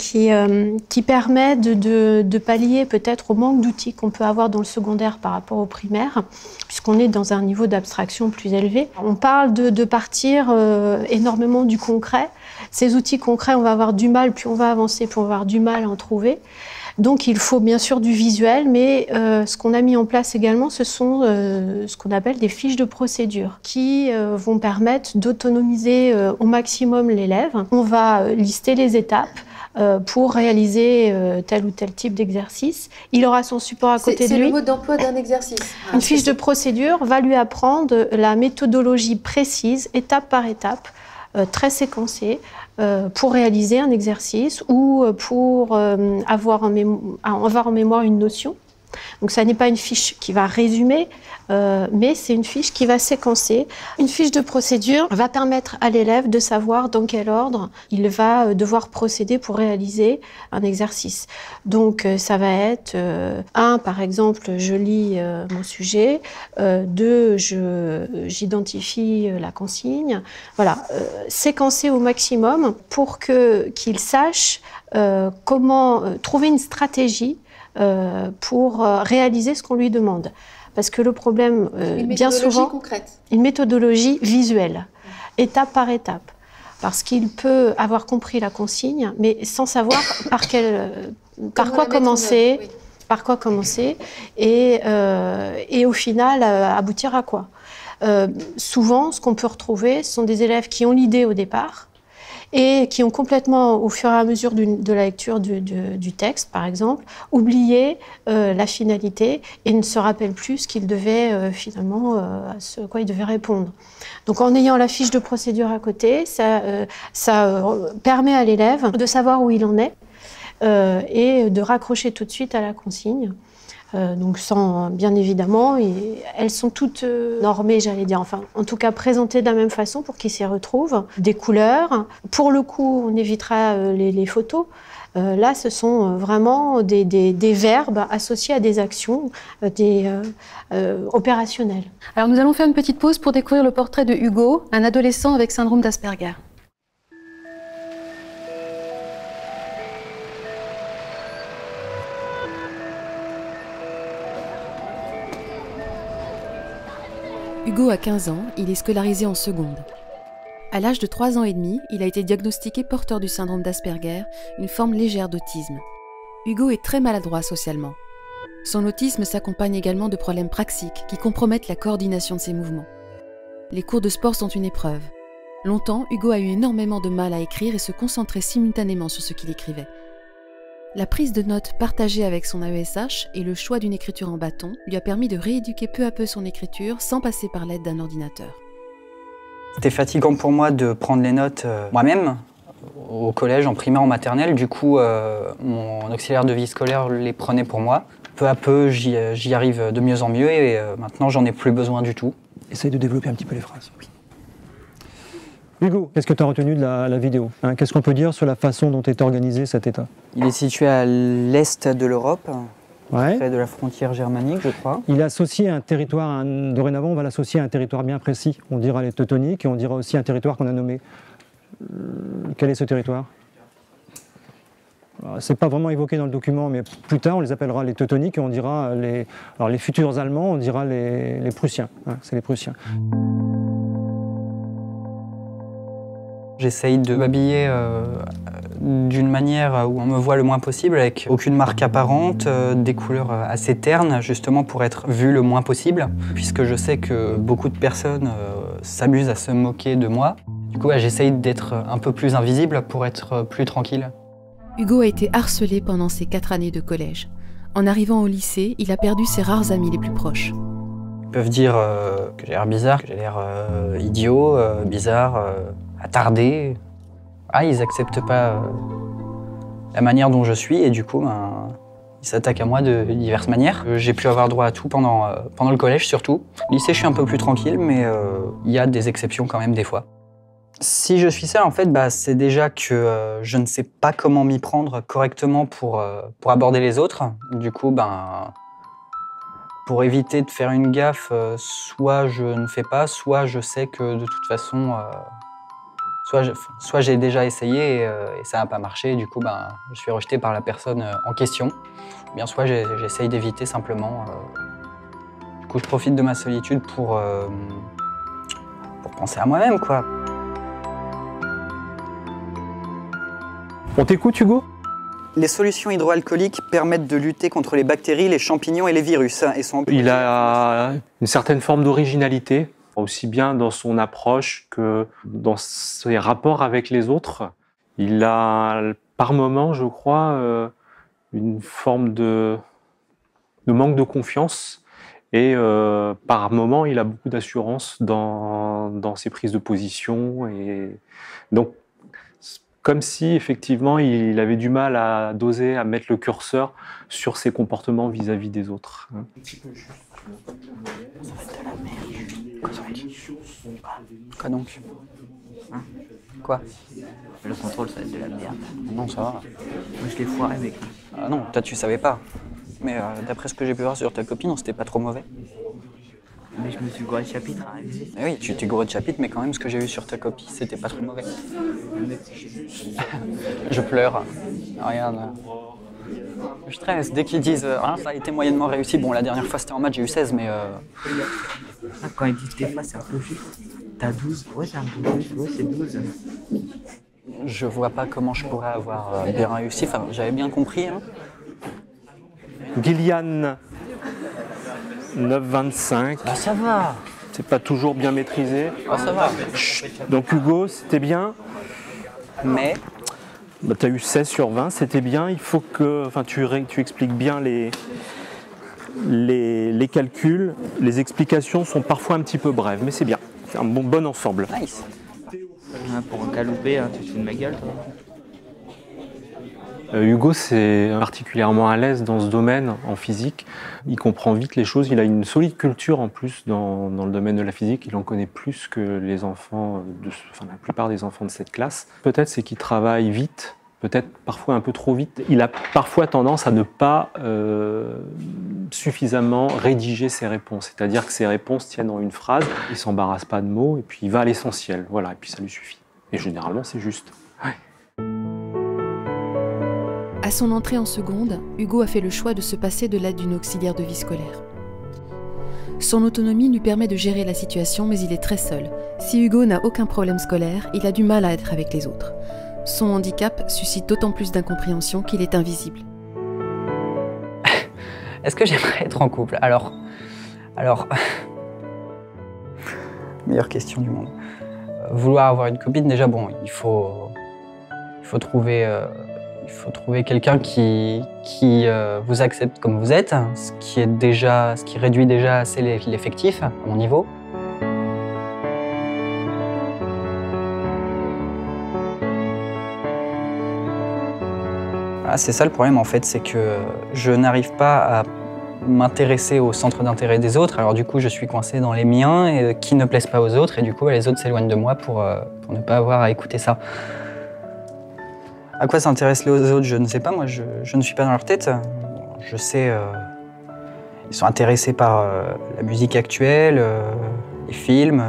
qui permet de pallier peut-être au manque d'outils qu'on peut avoir dans le secondaire par rapport au primaire, puisqu'on est dans un niveau d'abstraction plus élevé. On parle de partir énormément du concret. Ces outils concrets, on va avoir du mal, plus on va avancer, plus on va avoir du mal à en trouver. Donc il faut bien sûr du visuel, mais ce qu'on a mis en place également, ce sont ce qu'on appelle des fiches de procédure qui vont permettre d'autonomiser au maximum l'élève. On va lister les étapes pour réaliser tel ou tel type d'exercice. Il aura son support à côté de lui. C'est le mode d'emploi d'un exercice. Une fiche de procédure va lui apprendre la méthodologie précise, étape par étape, très séquencée, pour réaliser un exercice ou pour avoir en mémoire une notion. Donc ça n'est pas une fiche qui va résumer, mais c'est une fiche qui va séquencer. Une fiche de procédure va permettre à l'élève de savoir dans quel ordre il va devoir procéder pour réaliser un exercice. Donc ça va être 1, par exemple, je lis mon sujet, 2, j'identifie la consigne. Voilà, séquencer au maximum pour qu'il sache comment trouver une stratégie pour réaliser ce qu'on lui demande. Parce que le problème, bien souvent, concrète. Une méthodologie visuelle, étape par étape. Parce qu'il peut avoir compris la consigne, mais sans savoir par quoi commencer, et au final aboutir à quoi. Souvent, ce qu'on peut retrouver, ce sont des élèves qui ont l'idée au départ, et qui ont complètement, au fur et à mesure de la lecture du texte, par exemple, oublié la finalité et ne se rappellent plus ce qu'ils devaient finalement, à ce à quoi ils devaient répondre. Donc en ayant la fiche de procédure à côté, ça permet à l'élève de savoir où il en est et de raccrocher tout de suite à la consigne. Donc sans, bien évidemment, et elles sont toutes normées, j'allais dire, enfin en tout cas présentées de la même façon pour qu'ils s'y retrouvent. Des couleurs, pour le coup on évitera les photos. Là ce sont vraiment des verbes associés à des actions opérationnelles. Alors nous allons faire une petite pause pour découvrir le portrait de Hugo, un adolescent avec syndrome d'Asperger. Hugo a 15 ans, il est scolarisé en seconde. À l'âge de 3 ans et demi, il a été diagnostiqué porteur du syndrome d'Asperger, une forme légère d'autisme. Hugo est très maladroit socialement. Son autisme s'accompagne également de problèmes praxiques qui compromettent la coordination de ses mouvements. Les cours de sport sont une épreuve. Longtemps, Hugo a eu énormément de mal à écrire et se concentrer simultanément sur ce qu'il écrivait. La prise de notes partagée avec son AESH et le choix d'une écriture en bâton lui a permis de rééduquer peu à peu son écriture sans passer par l'aide d'un ordinateur. C'était fatigant pour moi de prendre les notes moi-même, au collège, en primaire, en maternelle. Du coup, mon auxiliaire de vie scolaire les prenait pour moi. Peu à peu, j'y arrive de mieux en mieux et maintenant, j'en ai plus besoin du tout. Essaye de développer un petit peu les phrases. Oui. Hugo, qu'est-ce que tu as retenu de la vidéo, hein? Qu'est-ce qu'on peut dire sur la façon dont est organisé cet État? Il est situé à l'est de l'Europe, ouais. Près de la frontière germanique, je crois. Il est associé à un territoire, dorénavant, on va l'associer à un territoire bien précis. On dira les Teutoniques et on dira aussi un territoire qu'on a nommé. Quel est ce territoire? C'est pas vraiment évoqué dans le document, mais plus tard on les appellera les Teutoniques et on dira les futurs Allemands, on dira les Prussiens. Hein, c'est les Prussiens. J'essaye de m'habiller d'une manière où on me voit le moins possible, avec aucune marque apparente, des couleurs assez ternes, justement pour être vu le moins possible, puisque je sais que beaucoup de personnes s'amusent à se moquer de moi. Du coup, j'essaye d'être un peu plus invisible pour être plus tranquille. Hugo a été harcelé pendant ses 4 années de collège. En arrivant au lycée, il a perdu ses rares amis les plus proches. Ils peuvent dire que j'ai l'air bizarre, que j'ai l'air idiot, bizarre, attardé. Ah, ils acceptent pas la manière dont je suis et du coup, ils s'attaquent à moi de diverses manières. J'ai pu avoir droit à tout pendant le collège surtout. Au lycée, je suis un peu plus tranquille, mais il y a des exceptions quand même des fois. Si je suis seul, en fait, c'est déjà que je ne sais pas comment m'y prendre correctement pour aborder les autres. Du coup, pour éviter de faire une gaffe, soit je ne fais pas, soit je sais que de toute façon, soit j'ai déjà essayé et ça n'a pas marché, et du coup je suis rejeté par la personne en question. Ou bien soit j'essaye d'éviter simplement. Du coup je profite de ma solitude pour penser à moi-même, quoi. On t'écoute, Hugo? Les solutions hydroalcooliques permettent de lutter contre les bactéries, les champignons et les virus. Il a une certaine forme d'originalité, aussi bien dans son approche que dans ses rapports avec les autres. Il a, par moments, je crois, une forme de manque de confiance et par moments, il a beaucoup d'assurance dans ses prises de position. Et donc, comme si, effectivement, il avait du mal à doser, à mettre le curseur sur ses comportements vis-à-vis des autres. Quoi donc? Hein? Quoi? Le contrôle, ça va être de la merde. Non, ça va. Moi, je l'ai foiré avec lui. Ah non, toi, tu savais pas. Mais d'après ce que j'ai pu voir sur ta copine, c'était pas trop mauvais. Mais je me suis gouré de chapitre à réviser. Oui, tu t'es gouré de chapitre, mais quand même, ce que j'ai vu sur ta copie, c'était pas trop mauvais. Je pleure. Regarde. Je stresse. Dès qu'ils disent ça a été moyennement réussi. Bon, la dernière fois, c'était en maths, j'ai eu 16, mais. Quand ils disent des fois, c'est un peu juste. T'as 12. Ouais, c'est un peu juste. Ouais, c'est 12. Je vois pas comment je pourrais avoir bien réussi. Enfin, j'avais bien compris. Hein. Gillian, 9,25. Ah, ça va. C'est pas toujours bien maîtrisé. Ah, ça va. Donc Hugo, c'était bien. Mais tu as eu 16 sur 20, c'était bien. Il faut que tu expliques bien les calculs. Les explications sont parfois un petit peu brèves, mais c'est bien. C'est un bon ensemble. Nice. Pour un calouper, tu te fous de ma gueule, toi. Hugo, c'est particulièrement à l'aise dans ce domaine, en physique. Il comprend vite les choses. Il a une solide culture en plus dans le domaine de la physique. Il en connaît plus que les enfants, la plupart des enfants de cette classe. Peut-être c'est qu'il travaille vite, peut-être parfois un peu trop vite. Il a parfois tendance à ne pas suffisamment rédiger ses réponses. C'est-à-dire que ses réponses tiennent en une phrase. Il ne s'embarrasse pas de mots et puis il va à l'essentiel. Voilà, et puis ça lui suffit. Et généralement, c'est juste. Ouais. À son entrée en seconde, Hugo a fait le choix de se passer de l'aide d'une auxiliaire de vie scolaire. Son autonomie lui permet de gérer la situation, mais il est très seul. Si Hugo n'a aucun problème scolaire, il a du mal à être avec les autres. Son handicap suscite d'autant plus d'incompréhension qu'il est invisible. Est-ce que j'aimerais être en couple? Alors... Meilleure question du monde. Vouloir avoir une copine, déjà, bon, il faut trouver quelqu'un qui vous accepte comme vous êtes, ce qui réduit déjà assez l'effectif à mon niveau. Voilà, c'est ça le problème en fait, c'est que je n'arrive pas à m'intéresser au centre d'intérêt des autres, alors du coup je suis coincé dans les miens et, qui ne plaisent pas aux autres, et du coup les autres s'éloignent de moi pour ne pas avoir à écouter ça. À quoi s'intéressent les autres, je ne sais pas, moi je ne suis pas dans leur tête. Je sais, ils sont intéressés par la musique actuelle, les films,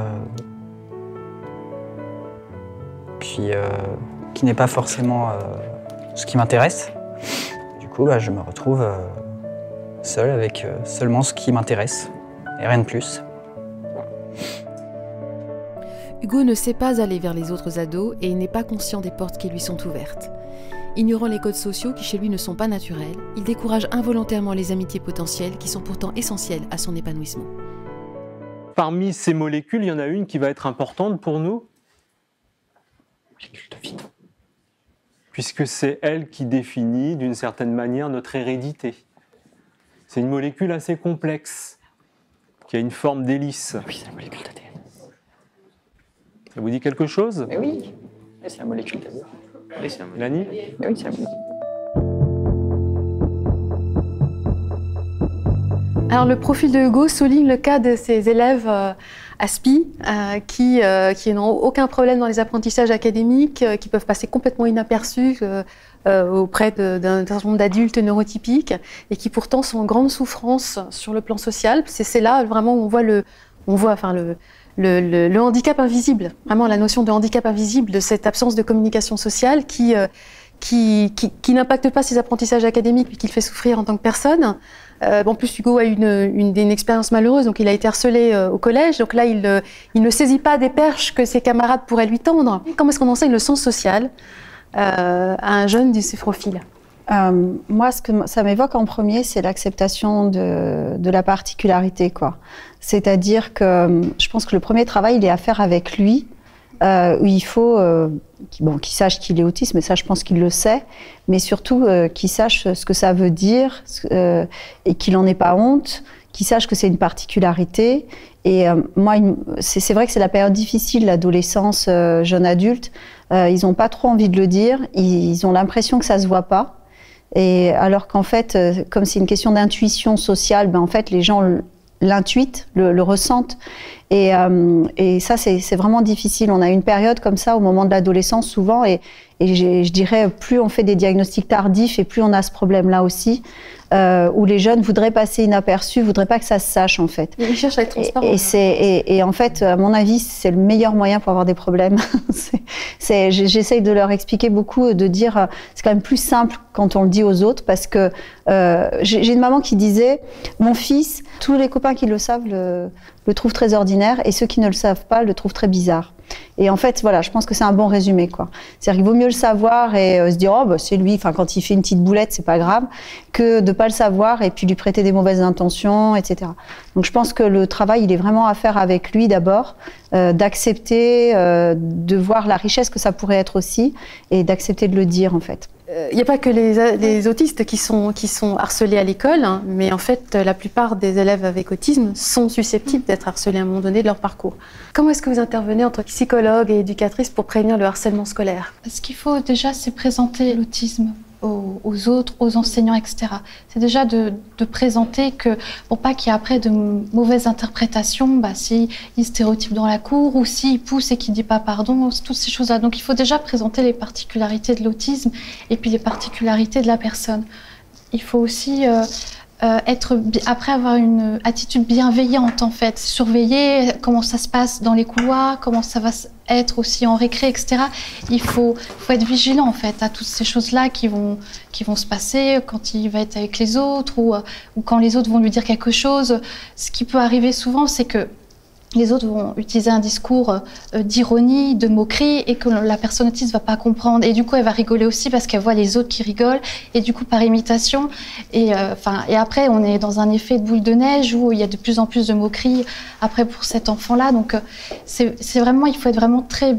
puis qui n'est pas forcément ce qui m'intéresse. Du coup, je me retrouve seul avec seulement ce qui m'intéresse et rien de plus. Hugo ne sait pas aller vers les autres ados et il n'est pas conscient des portes qui lui sont ouvertes. Ignorant les codes sociaux qui chez lui ne sont pas naturels, il décourage involontairement les amitiés potentielles qui sont pourtant essentielles à son épanouissement. Parmi ces molécules, il y en a une qui va être importante pour nous. Molécule de vie. Puisque c'est elle qui définit d'une certaine manière notre hérédité. C'est une molécule assez complexe, qui a une forme d'hélice. Oui, c'est la molécule d'ADN. Ça vous dit quelque chose? Mais oui, c'est la molécule d'ADN. Oui, c'est la molécule. Lani? Oui, c'est la molécule. Alors le profil de Hugo souligne le cas de ses élèves ASPI qui n'ont aucun problème dans les apprentissages académiques, qui peuvent passer complètement inaperçus auprès d'un certain nombre d'adultes neurotypiques et qui pourtant sont en grande souffrance sur le plan social. C'est là vraiment où on voit le handicap invisible, vraiment la notion de handicap invisible, de cette absence de communication sociale qui n'impacte pas ses apprentissages académiques mais qui le fait souffrir en tant que personne. En plus, Hugo a eu une expérience malheureuse, donc il a été harcelé au collège. Donc là, il ne saisit pas des perches que ses camarades pourraient lui tendre. Comment est-ce qu'on enseigne le sens social à un jeune de ce profil? Moi, ce que ça m'évoque en premier, c'est l'acceptation de la particularité, quoi. C'est-à-dire que je pense que le premier travail, il est à faire avec lui, où il faut qu'il sache qu'il est autiste, mais ça, je pense qu'il le sait, mais surtout qu'il sache ce que ça veut dire et qu'il n'en ait pas honte, qu'il sache que c'est une particularité. Et moi, c'est vrai que c'est la période difficile, l'adolescence, jeune adulte. Ils n'ont pas trop envie de le dire, ils ont l'impression que ça ne se voit pas. Et alors qu'en fait, comme c'est une question d'intuition sociale, en fait, les gens l'intuitent, le ressentent. Et ça, c'est vraiment difficile. On a une période comme ça au moment de l'adolescence souvent, et je dirais, plus on fait des diagnostics tardifs et plus on a ce problème-là aussi, où les jeunes voudraient passer inaperçus, voudraient pas que ça se sache en fait. Ils cherchent à être transparents. Et en fait, à mon avis, c'est le meilleur moyen pour avoir des problèmes. J'essaye de leur expliquer beaucoup, de dire, c'est quand même plus simple quand on le dit aux autres, parce que j'ai une maman qui disait, mon fils, tous les copains qui le savent le trouvent très ordinaire, et ceux qui ne le savent pas le trouvent très bizarre. Et en fait, voilà, je pense que c'est un bon résumé, quoi. C'est-à-dire qu'il vaut mieux le savoir et se dire, oh, bah, c'est lui, enfin, quand il fait une petite boulette, c'est pas grave, que de pas le savoir et puis lui prêter des mauvaises intentions, etc. Donc, je pense que le travail, il est vraiment à faire avec lui d'abord, d'accepter, de voir la richesse que ça pourrait être aussi, et d'accepter de le dire, en fait. Il n'y a pas que les autistes qui sont harcelés à l'école, hein, mais en fait, la plupart des élèves avec autisme sont susceptibles d'être harcelés à un moment donné de leur parcours. Comment est-ce que vous intervenez en tant que psychologue et éducatrice pour prévenir le harcèlement scolaire? Ce qu'il faut déjà, c'est présenter l'autisme aux aux autres, aux enseignants, etc. C'est déjà de présenter que, pour pas qu'il y ait après de mauvaises interprétations, s'il stéréotype dans la cour ou s'il pousse et qu'il ne dit pas pardon, toutes ces choses-là. Donc il faut déjà présenter les particularités de l'autisme et puis les particularités de la personne. Il faut aussi après avoir une attitude bienveillante en fait, surveiller comment ça se passe dans les couloirs, comment ça va être aussi en récré, etc. Il faut être vigilant en fait à toutes ces choses-là qui vont se passer quand il va être avec les autres ou quand les autres vont lui dire quelque chose. Ce qui peut arriver souvent, c'est que les autres vont utiliser un discours d'ironie, de moquerie, et que la personne autiste ne va pas comprendre. Et du coup, elle va rigoler aussi parce qu'elle voit les autres qui rigolent, et du coup, par imitation. Et après, on est dans un effet de boule de neige où il y a de plus en plus de moqueries après pour cet enfant-là. Donc, c'est vraiment, il faut être vraiment très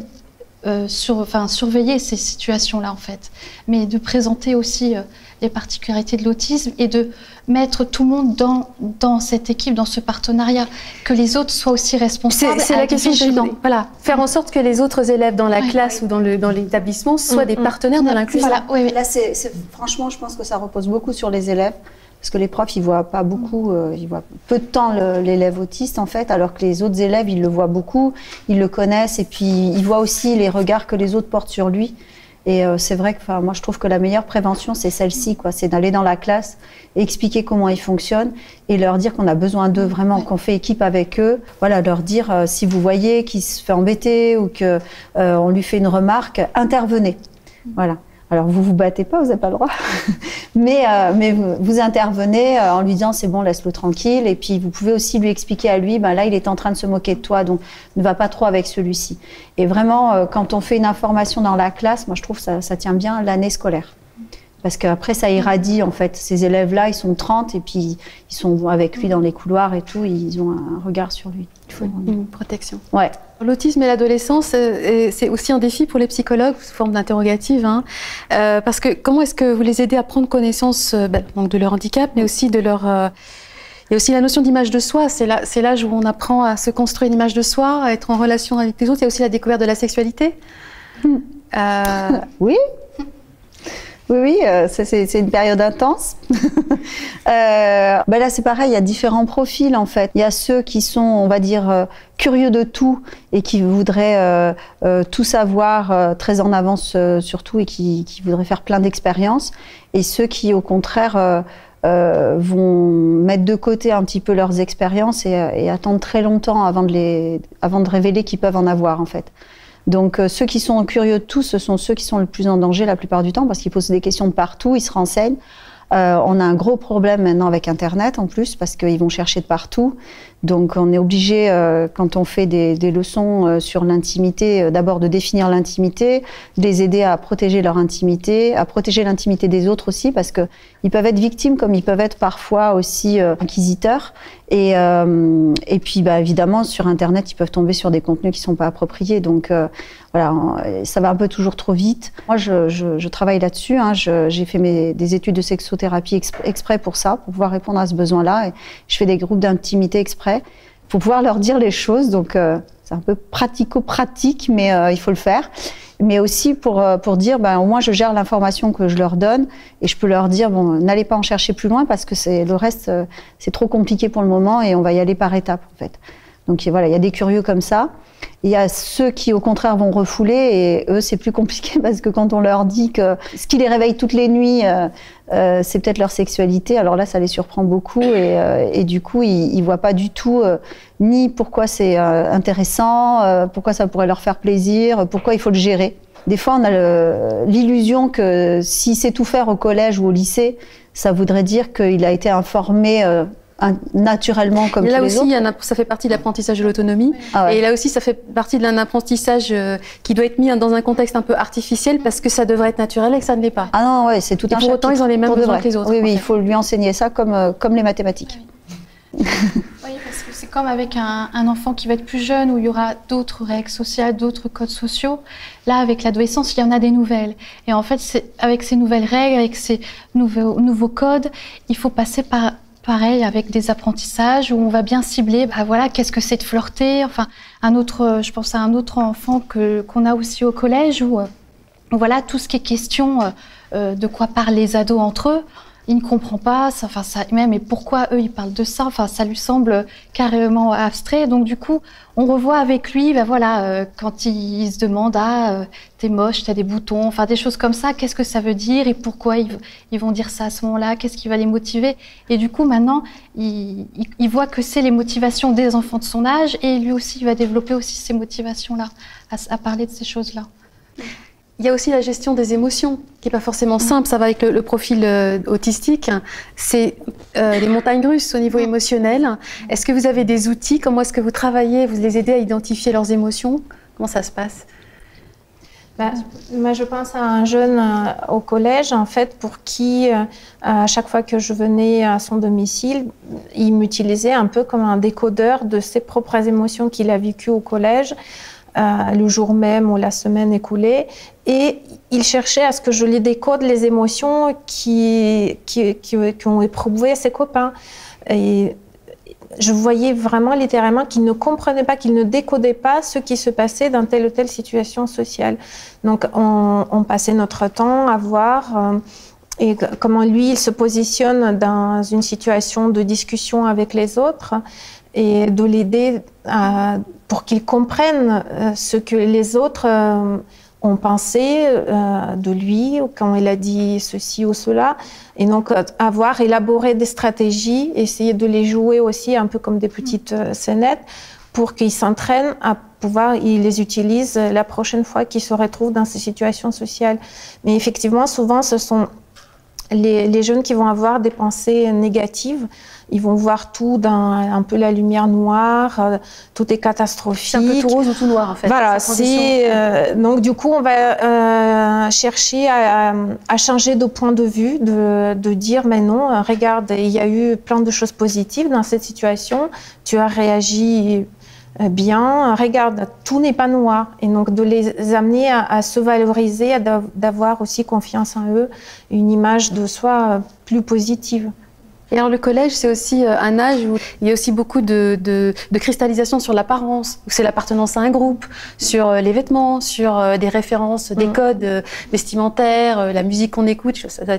surveiller ces situations-là, en fait. Mais de présenter aussi les particularités de l'autisme et de mettre tout le monde dans cette équipe, dans ce partenariat, que les autres soient aussi responsables. C'est la question suivante. Voilà, faire en sorte que les autres élèves dans la classe ou dans l'établissement soient des partenaires de l'inclusion. Voilà. Oui. Là, franchement, je pense que ça repose beaucoup sur les élèves, parce que les profs, ils voient pas beaucoup, ils voient peu de temps l'élève autiste en fait, alors que les autres élèves, ils le voient beaucoup, ils le connaissent, et puis ils voient aussi les regards que les autres portent sur lui. Et c'est vrai que moi je trouve que la meilleure prévention c'est celle-ci, c'est d'aller dans la classe, expliquer comment ils fonctionnent et leur dire qu'on a besoin d'eux vraiment, qu'on fait équipe avec eux. Voilà, leur dire si vous voyez qu'il se fait embêter ou que on lui fait une remarque, intervenez. Voilà. Alors vous vous battez pas, vous n'avez pas le droit, mais vous intervenez en lui disant c'est bon, laisse-le tranquille, et puis vous pouvez aussi lui expliquer à lui, là il est en train de se moquer de toi, donc ne va pas trop avec celui-ci. Et vraiment, quand on fait une information dans la classe, moi je trouve que ça tient bien l'année scolaire. Parce qu'après, ça irradie, en fait. Ces élèves-là, ils sont 30 et puis ils sont avec lui dans les couloirs et tout. Ils ont un regard sur lui. Il faut une protection. Ouais. L'autisme et l'adolescence, c'est aussi un défi pour les psychologues, sous forme d'interrogative. Parce que comment est-ce que vous les aidez à prendre connaissance donc de leur handicap, mais aussi de leur... Il y a aussi la notion d'image de soi. C'est l'âge où on apprend à se construire une image de soi, à être en relation avec les autres. Il y a aussi la découverte de la sexualité. Oui. Oui, c'est une période intense. Là, c'est pareil, il y a différents profils, en fait. Il y a ceux qui sont, on va dire, curieux de tout et qui voudraient tout savoir très en avance sur tout et qui voudraient faire plein d'expériences. Et ceux qui, au contraire, vont mettre de côté un petit peu leurs expériences et attendre très longtemps avant de révéler qu'ils peuvent en avoir, en fait. Donc ceux qui sont curieux de tout, ce sont ceux qui sont le plus en danger la plupart du temps parce qu'ils posent des questions de partout, ils se renseignent. On a un gros problème maintenant avec Internet en plus parce qu'ils vont chercher de partout. Donc on est obligé, quand on fait des leçons sur l'intimité, d'abord de définir l'intimité, de les aider à protéger leur intimité, à protéger l'intimité des autres aussi, parce qu'ils peuvent être victimes comme ils peuvent être parfois aussi inquisiteurs. Et puis évidemment, sur Internet, ils peuvent tomber sur des contenus qui ne sont pas appropriés. Donc voilà, ça va un peu toujours trop vite. Moi, je travaille là-dessus. J'ai fait des études de sexothérapie exprès pour ça, pour pouvoir répondre à ce besoin-là. Et je fais des groupes d'intimité exprès pour pouvoir leur dire les choses. Donc, c'est un peu pratico-pratique, mais il faut le faire. Mais aussi pour dire, au moins, je gère l'information que je leur donne et je peux leur dire, n'allez pas en chercher plus loin parce que le reste, c'est trop compliqué pour le moment et on va y aller par étapes, en fait. Donc, voilà, il y a des curieux comme ça. Il y a ceux qui, au contraire, vont refouler et eux, c'est plus compliqué parce que quand on leur dit que ce qui les réveille toutes les nuits, c'est peut-être leur sexualité, alors là, ça les surprend beaucoup et du coup, ils voient pas du tout ni pourquoi c'est intéressant, pourquoi ça pourrait leur faire plaisir, pourquoi il faut le gérer. Des fois, on a l'illusion que si c'est tout faire au collège ou au lycée, ça voudrait dire qu'il a été informé naturellement comme tous les autres. Là aussi, ça fait partie de l'apprentissage de l'autonomie. Ah ouais. Et là aussi, ça fait partie d'un apprentissage qui doit être mis dans un contexte un peu artificiel parce que ça devrait être naturel et que ça ne l'est pas. Ah non, ouais, c'est tout un chapitre. Pour autant, ils ont les mêmes besoins que les autres. Oui, il faut lui enseigner ça comme les mathématiques. Oui, parce que c'est comme avec un enfant qui va être plus jeune où il y aura d'autres règles sociales, d'autres codes sociaux. Là, avec l'adolescence, il y en a des nouvelles. Et en fait, avec ces nouvelles règles, avec ces nouveaux codes, il faut passer par... Pareil, avec des apprentissages où on va bien cibler, voilà, qu'est-ce que c'est de flirter. Enfin, je pense à un autre enfant qu'on a aussi au collège où voilà, tout ce qui est question de quoi parlent les ados entre eux. Il ne comprend pas, même, et pourquoi eux, ils parlent de ça. Enfin, ça lui semble carrément abstrait. Donc, du coup, on revoit avec lui, quand il se demande, t'es moche, t'as des boutons, enfin, des choses comme ça. Qu'est-ce que ça veut dire et pourquoi ils vont dire ça à ce moment-là? Qu'est-ce qui va les motiver? Et du coup, maintenant, il voit que c'est les motivations des enfants de son âge et lui aussi, il va développer aussi ces motivations-là, à parler de ces choses-là. Il y a aussi la gestion des émotions, qui n'est pas forcément simple. Ça va avec le profil autistique. C'est les montagnes russes au niveau émotionnel. Est-ce que vous avez des outils? Comment est-ce que vous travaillez? Vous les aidez à identifier leurs émotions? Comment ça se passe? Moi, je pense à un jeune au collège, en fait, pour qui, à chaque fois que je venais à son domicile, il m'utilisait un peu comme un décodeur de ses propres émotions qu'il a vécues au collège. Le jour même ou la semaine écoulée, et il cherchait à ce que je lui décode les émotions qui ont éprouvé ses copains. Et je voyais vraiment littéralement qu'il ne comprenait pas, qu'il ne décodait pas ce qui se passait dans telle ou telle situation sociale. Donc on passait notre temps à voir et comment lui il se positionne dans une situation de discussion avec les autres, et de l'aider pour qu'il comprenne ce que les autres ont pensé de lui, ou quand il a dit ceci ou cela. Et donc, avoir élaboré des stratégies, essayer de les jouer aussi un peu comme des petites scénettes, pour qu'ils s'entraînent à pouvoir, ils les utilisent la prochaine fois qu'ils se retrouvent dans ces situations sociales. Mais effectivement, souvent, ce sont les jeunes qui vont avoir des pensées négatives. Ils vont voir tout dans un peu la lumière noire, tout est catastrophique. C'est un peu tout rose ou tout noir, en fait. Voilà, donc du coup, on va chercher à changer de point de vue, de dire, mais non, regarde, il y a eu plein de choses positives dans cette situation, tu as réagi bien, regarde, tout n'est pas noir. Et donc de les amener à se valoriser, d'avoir aussi confiance en eux, une image de soi plus positive. Et alors le collège, c'est aussi un âge où il y a aussi beaucoup de cristallisation sur l'apparence, où c'est l'appartenance à un groupe, sur les vêtements, sur des références, des codes vestimentaires, la musique qu'on écoute.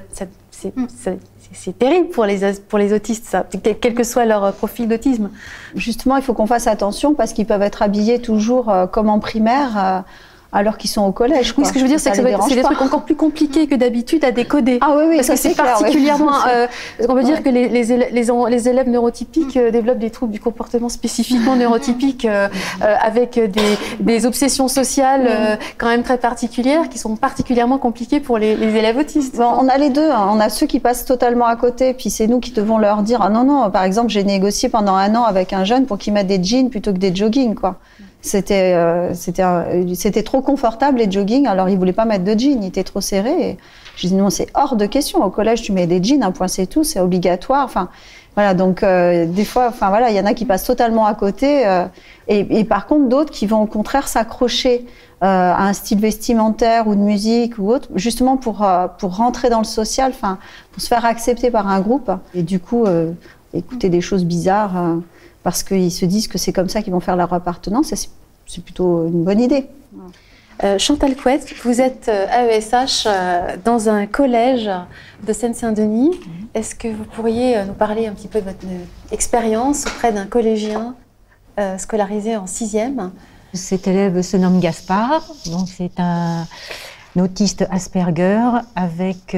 C'est terrible pour les autistes, ça, quel que soit leur profil d'autisme. Justement, il faut qu'on fasse attention parce qu'ils peuvent être habillés toujours comme en primaire. Alors qu'ils sont au collège. Oui, ce que je veux dire, c'est que c'est des trucs encore plus compliqués que d'habitude à décoder. Ah oui, parce que c'est particulièrement. Parce qu'on peut dire que les élèves neurotypiques développent des troubles du comportement spécifiquement neurotypiques, avec des obsessions sociales quand même très particulières, qui sont particulièrement compliquées pour les élèves autistes. Bon, on a les deux. Hein. On a ceux qui passent totalement à côté, puis c'est nous qui devons leur dire, ah non, non. Par exemple, j'ai négocié pendant 1 an avec un jeune pour qu'il mette des jeans plutôt que des joggings, quoi. C'était trop confortable les joggings, alors il voulait pas mettre de jeans, il était trop serré. Et je dis non, c'est hors de question. Au collège, tu mets des jeans, un point c'est tout, c'est obligatoire. Enfin, voilà, donc des fois, enfin voilà, il y en a qui passent totalement à côté, et par contre d'autres qui vont au contraire s'accrocher à un style vestimentaire ou de musique ou autre, justement pour rentrer dans le social, enfin pour se faire accepter par un groupe, et du coup écouter des choses bizarres. Parce qu'ils se disent que c'est comme ça qu'ils vont faire leur appartenance, et c'est plutôt une bonne idée. Chantal Couette, vous êtes AESH dans un collège de Seine-Saint-Denis. Est-ce que vous pourriez nous parler un petit peu de votre expérience auprès d'un collégien scolarisé en 6e? Cet élève se nomme Gaspard, donc c'est un autiste Asperger avec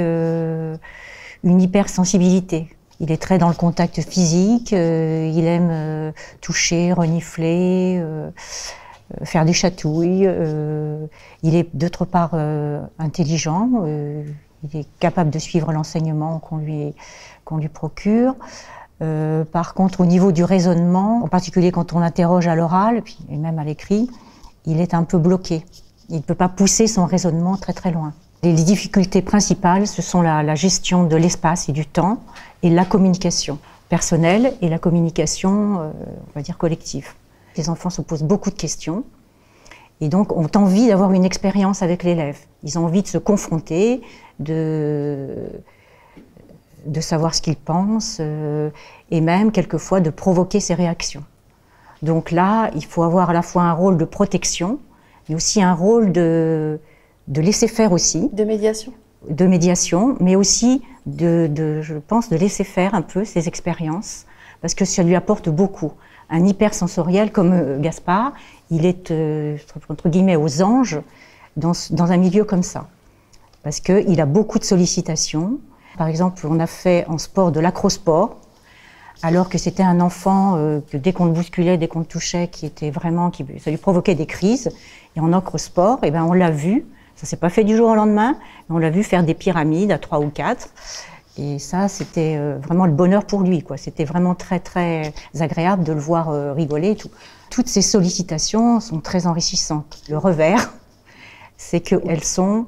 une hypersensibilité. Il est très dans le contact physique, il aime toucher, renifler, faire des chatouilles. Il est d'autre part intelligent, il est capable de suivre l'enseignement qu'on lui procure. Par contre, au niveau du raisonnement, en particulier quand on l'interroge à l'oral, et même à l'écrit, il est un peu bloqué. Il ne peut pas pousser son raisonnement très très loin. Les difficultés principales, ce sont la gestion de l'espace et du temps, et la communication personnelle et la communication, on va dire, collective. Les enfants se posent beaucoup de questions et donc ont envie d'avoir une expérience avec l'élève. Ils ont envie de se confronter, de savoir ce qu'ils pensent et même quelquefois de provoquer ses réactions. Donc là, il faut avoir à la fois un rôle de protection mais aussi un rôle de laisser faire aussi. De médiation. de médiation, mais aussi je pense, de laisser faire un peu ses expériences, parce que ça lui apporte beaucoup. Un hypersensoriel comme Gaspard, il est, entre guillemets, aux anges dans un milieu comme ça, parce qu'il a beaucoup de sollicitations. Par exemple, on a fait en sport de l'acrosport, alors que c'était un enfant que dès qu'on le bousculait, dès qu'on le touchait, ça lui provoquait des crises. Et en acrosport, eh ben, on l'a vu, ça s'est pas fait du jour au lendemain, mais on l'a vu faire des pyramides à 3 ou 4. Et ça, c'était vraiment le bonheur pour lui, quoi. C'était vraiment très, très agréable de le voir rigoler et tout. Toutes ces sollicitations sont très enrichissantes. Le revers, c'est qu'elles sont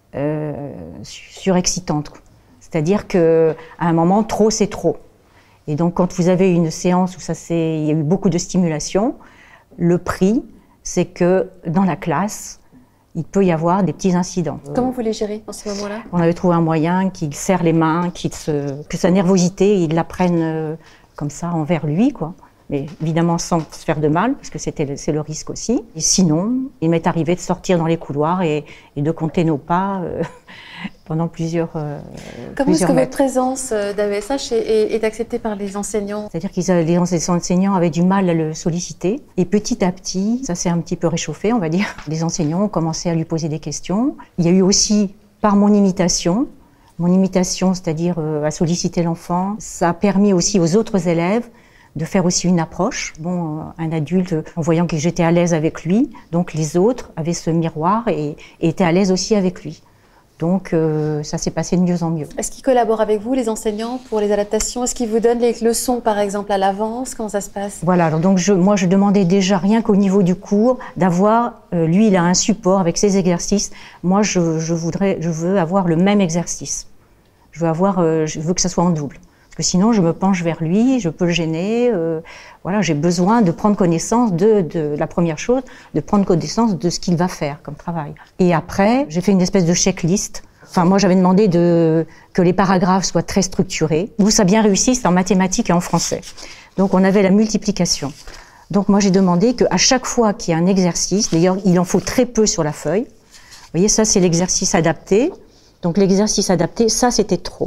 surexcitantes. C'est-à-dire qu'à un moment, trop, c'est trop. Et donc, quand vous avez une séance où il y a eu beaucoup de stimulation, le prix, c'est que dans la classe, il peut y avoir des petits incidents. Comment vous les gérez dans ces moments-là? On avait trouvé un moyen qu'il serre les mains, que sa nervosité, il la prenne comme ça envers lui, quoi. Mais évidemment sans se faire de mal, parce que c'est le risque aussi. Et sinon, il m'est arrivé de sortir dans les couloirs et de compter nos pas pendant plusieurs Comment est-ce que mètres. votre présence d'AESH est acceptée par les enseignants? C'est-à-dire que les enseignants avaient du mal à le solliciter. Et petit à petit, ça s'est un petit peu réchauffé, on va dire. Les enseignants ont commencé à lui poser des questions. Il y a eu aussi, par mon imitation, c'est-à-dire à solliciter l'enfant, ça a permis aussi aux autres élèves de faire aussi une approche. Bon, un adulte, en voyant que j'étais à l'aise avec lui, donc les autres avaient ce miroir et étaient à l'aise aussi avec lui. Donc ça s'est passé de mieux en mieux. Est-ce qu'ils collaborent avec vous, les enseignants, pour les adaptations? Est-ce qu'ils vous donnent les leçons, par exemple, à l'avance? Comment ça se passe? Voilà, alors donc moi je demandais déjà, rien qu'au niveau du cours, d'avoir, lui il a un support avec ses exercices. Moi je veux avoir le même exercice. Je veux que ça soit en double. Parce que sinon, je me penche vers lui, je peux le gêner. Voilà, j'ai besoin de prendre connaissance de la première chose, de prendre connaissance de ce qu'il va faire comme travail. Et après, j'ai fait une espèce de checklist. Enfin, moi, j'avais demandé que les paragraphes soient très structurés. Vous, ça a bien réussi, c'est en mathématiques et en français. Donc, on avait la multiplication. Donc, moi, j'ai demandé qu'à chaque fois qu'il y a un exercice, d'ailleurs, il en faut très peu sur la feuille. Vous voyez, ça, c'est l'exercice adapté. Donc, l'exercice adapté, ça, c'était trop.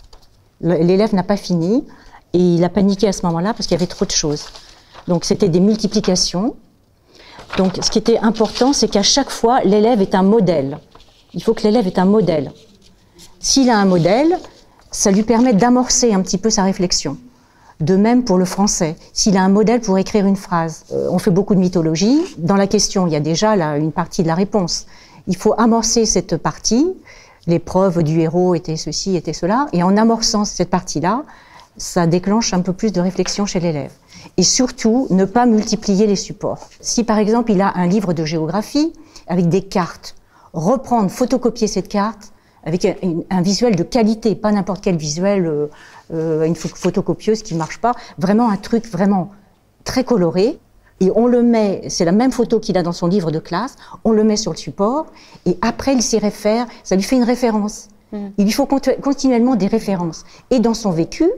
L'élève n'a pas fini et il a paniqué à ce moment-là parce qu'il y avait trop de choses. Donc c'était des multiplications. Donc ce qui était important, c'est qu'à chaque fois, l'élève est un modèle. Il faut que l'élève ait un modèle. S'il a un modèle, ça lui permet d'amorcer un petit peu sa réflexion. De même pour le français. S'il a un modèle pour écrire une phrase. On fait beaucoup de mythologie. Dans la question, il y a déjà une partie de la réponse. Il faut amorcer cette partie. L'épreuve du héros était ceci, était cela. Et en amorçant cette partie-là, ça déclenche un peu plus de réflexion chez l'élève. Et surtout, ne pas multiplier les supports. Si par exemple, il a un livre de géographie avec des cartes, reprendre, photocopier cette carte avec un visuel de qualité, pas n'importe quel visuel, une photocopieuse qui ne marche pas, vraiment un truc vraiment très coloré. Et on le met, c'est la même photo qu'il a dans son livre de classe, on le met sur le support, et après il s'y réfère, ça lui fait une référence. Il lui faut continuellement des références. Et dans son vécu,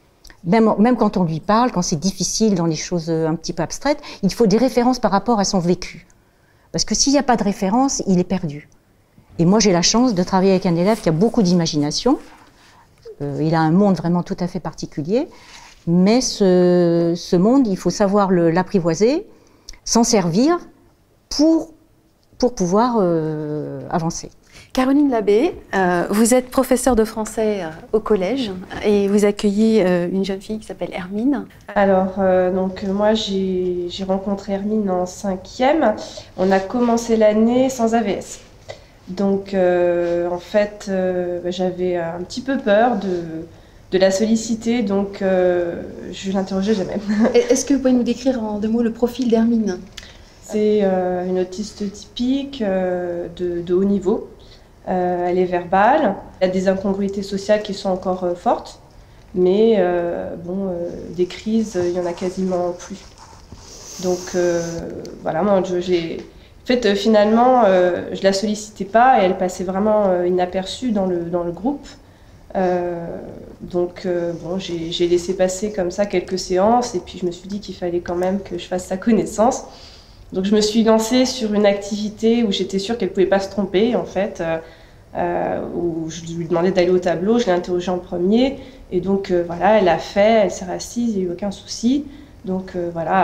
même quand on lui parle, quand c'est difficile dans les choses un petit peu abstraites, il faut des références par rapport à son vécu. Parce que s'il n'y a pas de référence, il est perdu. Et moi j'ai la chance de travailler avec un élève qui a beaucoup d'imagination, il a un monde vraiment tout à fait particulier, mais ce monde, il faut savoir l'apprivoiser, s'en servir pour pouvoir avancer. Caroline Labbé, vous êtes professeure de français au collège et vous accueillez une jeune fille qui s'appelle Hermine. Alors, donc moi j'ai rencontré Hermine en 5e. On a commencé l'année sans AVS. Donc en fait, j'avais un petit peu peur de la solliciter, donc je l'interrogeais jamais. Est-ce que vous pouvez nous décrire en 2 mots le profil d'Hermine? C'est une autiste typique de haut niveau. Elle est verbale, elle a des incongruités sociales qui sont encore fortes, mais des crises, il n'y en a quasiment plus. Donc voilà, moi finalement, je la sollicitais pas et elle passait vraiment inaperçue dans le groupe. J'ai laissé passer comme ça quelques séances et puis je me suis dit qu'il fallait quand même que je fasse sa connaissance. Donc je me suis lancée sur une activité où j'étais sûre qu'elle ne pouvait pas se tromper. En fait, où je lui demandais d'aller au tableau, je l'ai interrogée en premier, et donc voilà, elle l'a fait, elle s'est assise, il n'y a eu aucun souci. Donc voilà,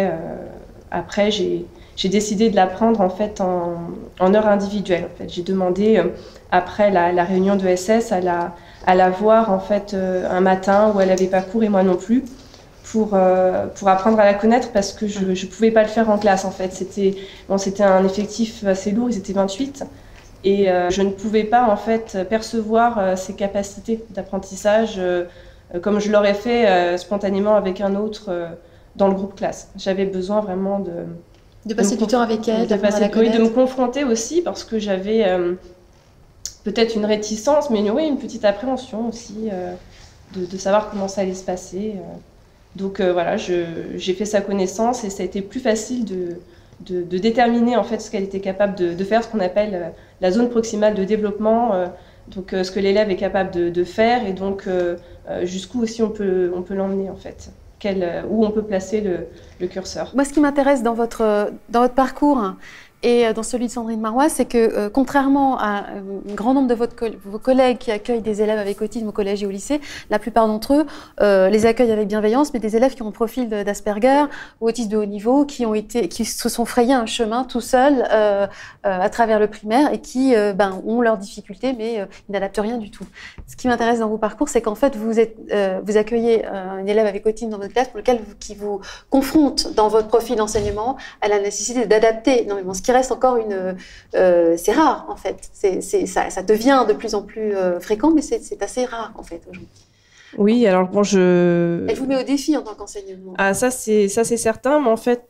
après j'ai décidé de la prendre en fait en heure individuelle. En fait, j'ai demandé après la réunion de SS à la voir en fait un matin où elle n'avait pas cours et moi non plus, pour apprendre à la connaître, parce que je ne pouvais pas le faire en classe en fait. C'était un effectif assez lourd, ils étaient 28. Et je ne pouvais pas en fait percevoir ses capacités d'apprentissage comme je l'aurais fait spontanément avec un autre dans le groupe classe. J'avais besoin vraiment de passer du temps avec elle, d'apprendre à la connaître. De me confronter aussi, parce que j'avais peut-être une réticence, mais oui, une petite appréhension aussi de savoir comment ça allait se passer. Donc voilà, j'ai fait sa connaissance et ça a été plus facile de déterminer en fait ce qu'elle était capable de faire, ce qu'on appelle la zone proximale de développement, donc ce que l'élève est capable de faire, et donc jusqu'où aussi on peut l'emmener en fait, où on peut placer le curseur. Moi, ce qui m'intéresse dans votre parcours et dans celui de Sandrine Marois, c'est que contrairement à un grand nombre de vos collègues qui accueillent des élèves avec autisme au collège et au lycée, la plupart d'entre eux les accueillent avec bienveillance, mais des élèves qui ont un profil d'Asperger ou autisme de haut niveau, qui se sont frayés un chemin tout seuls à travers le primaire et qui ont leurs difficultés, mais ils n'adaptent rien du tout. Ce qui m'intéresse dans vos parcours, c'est qu'en fait, vous accueillez un élève avec autisme dans votre classe qui vous confronte dans votre profil d'enseignement à la nécessité d'adapter énormément. Ce qui reste encore c'est rare en fait. Ça devient de plus en plus fréquent, mais c'est assez rare en fait aujourd'hui. Oui, alors bon, Elle vous met au défi en tant qu'enseignant. Ah, ça c'est certain, mais en fait,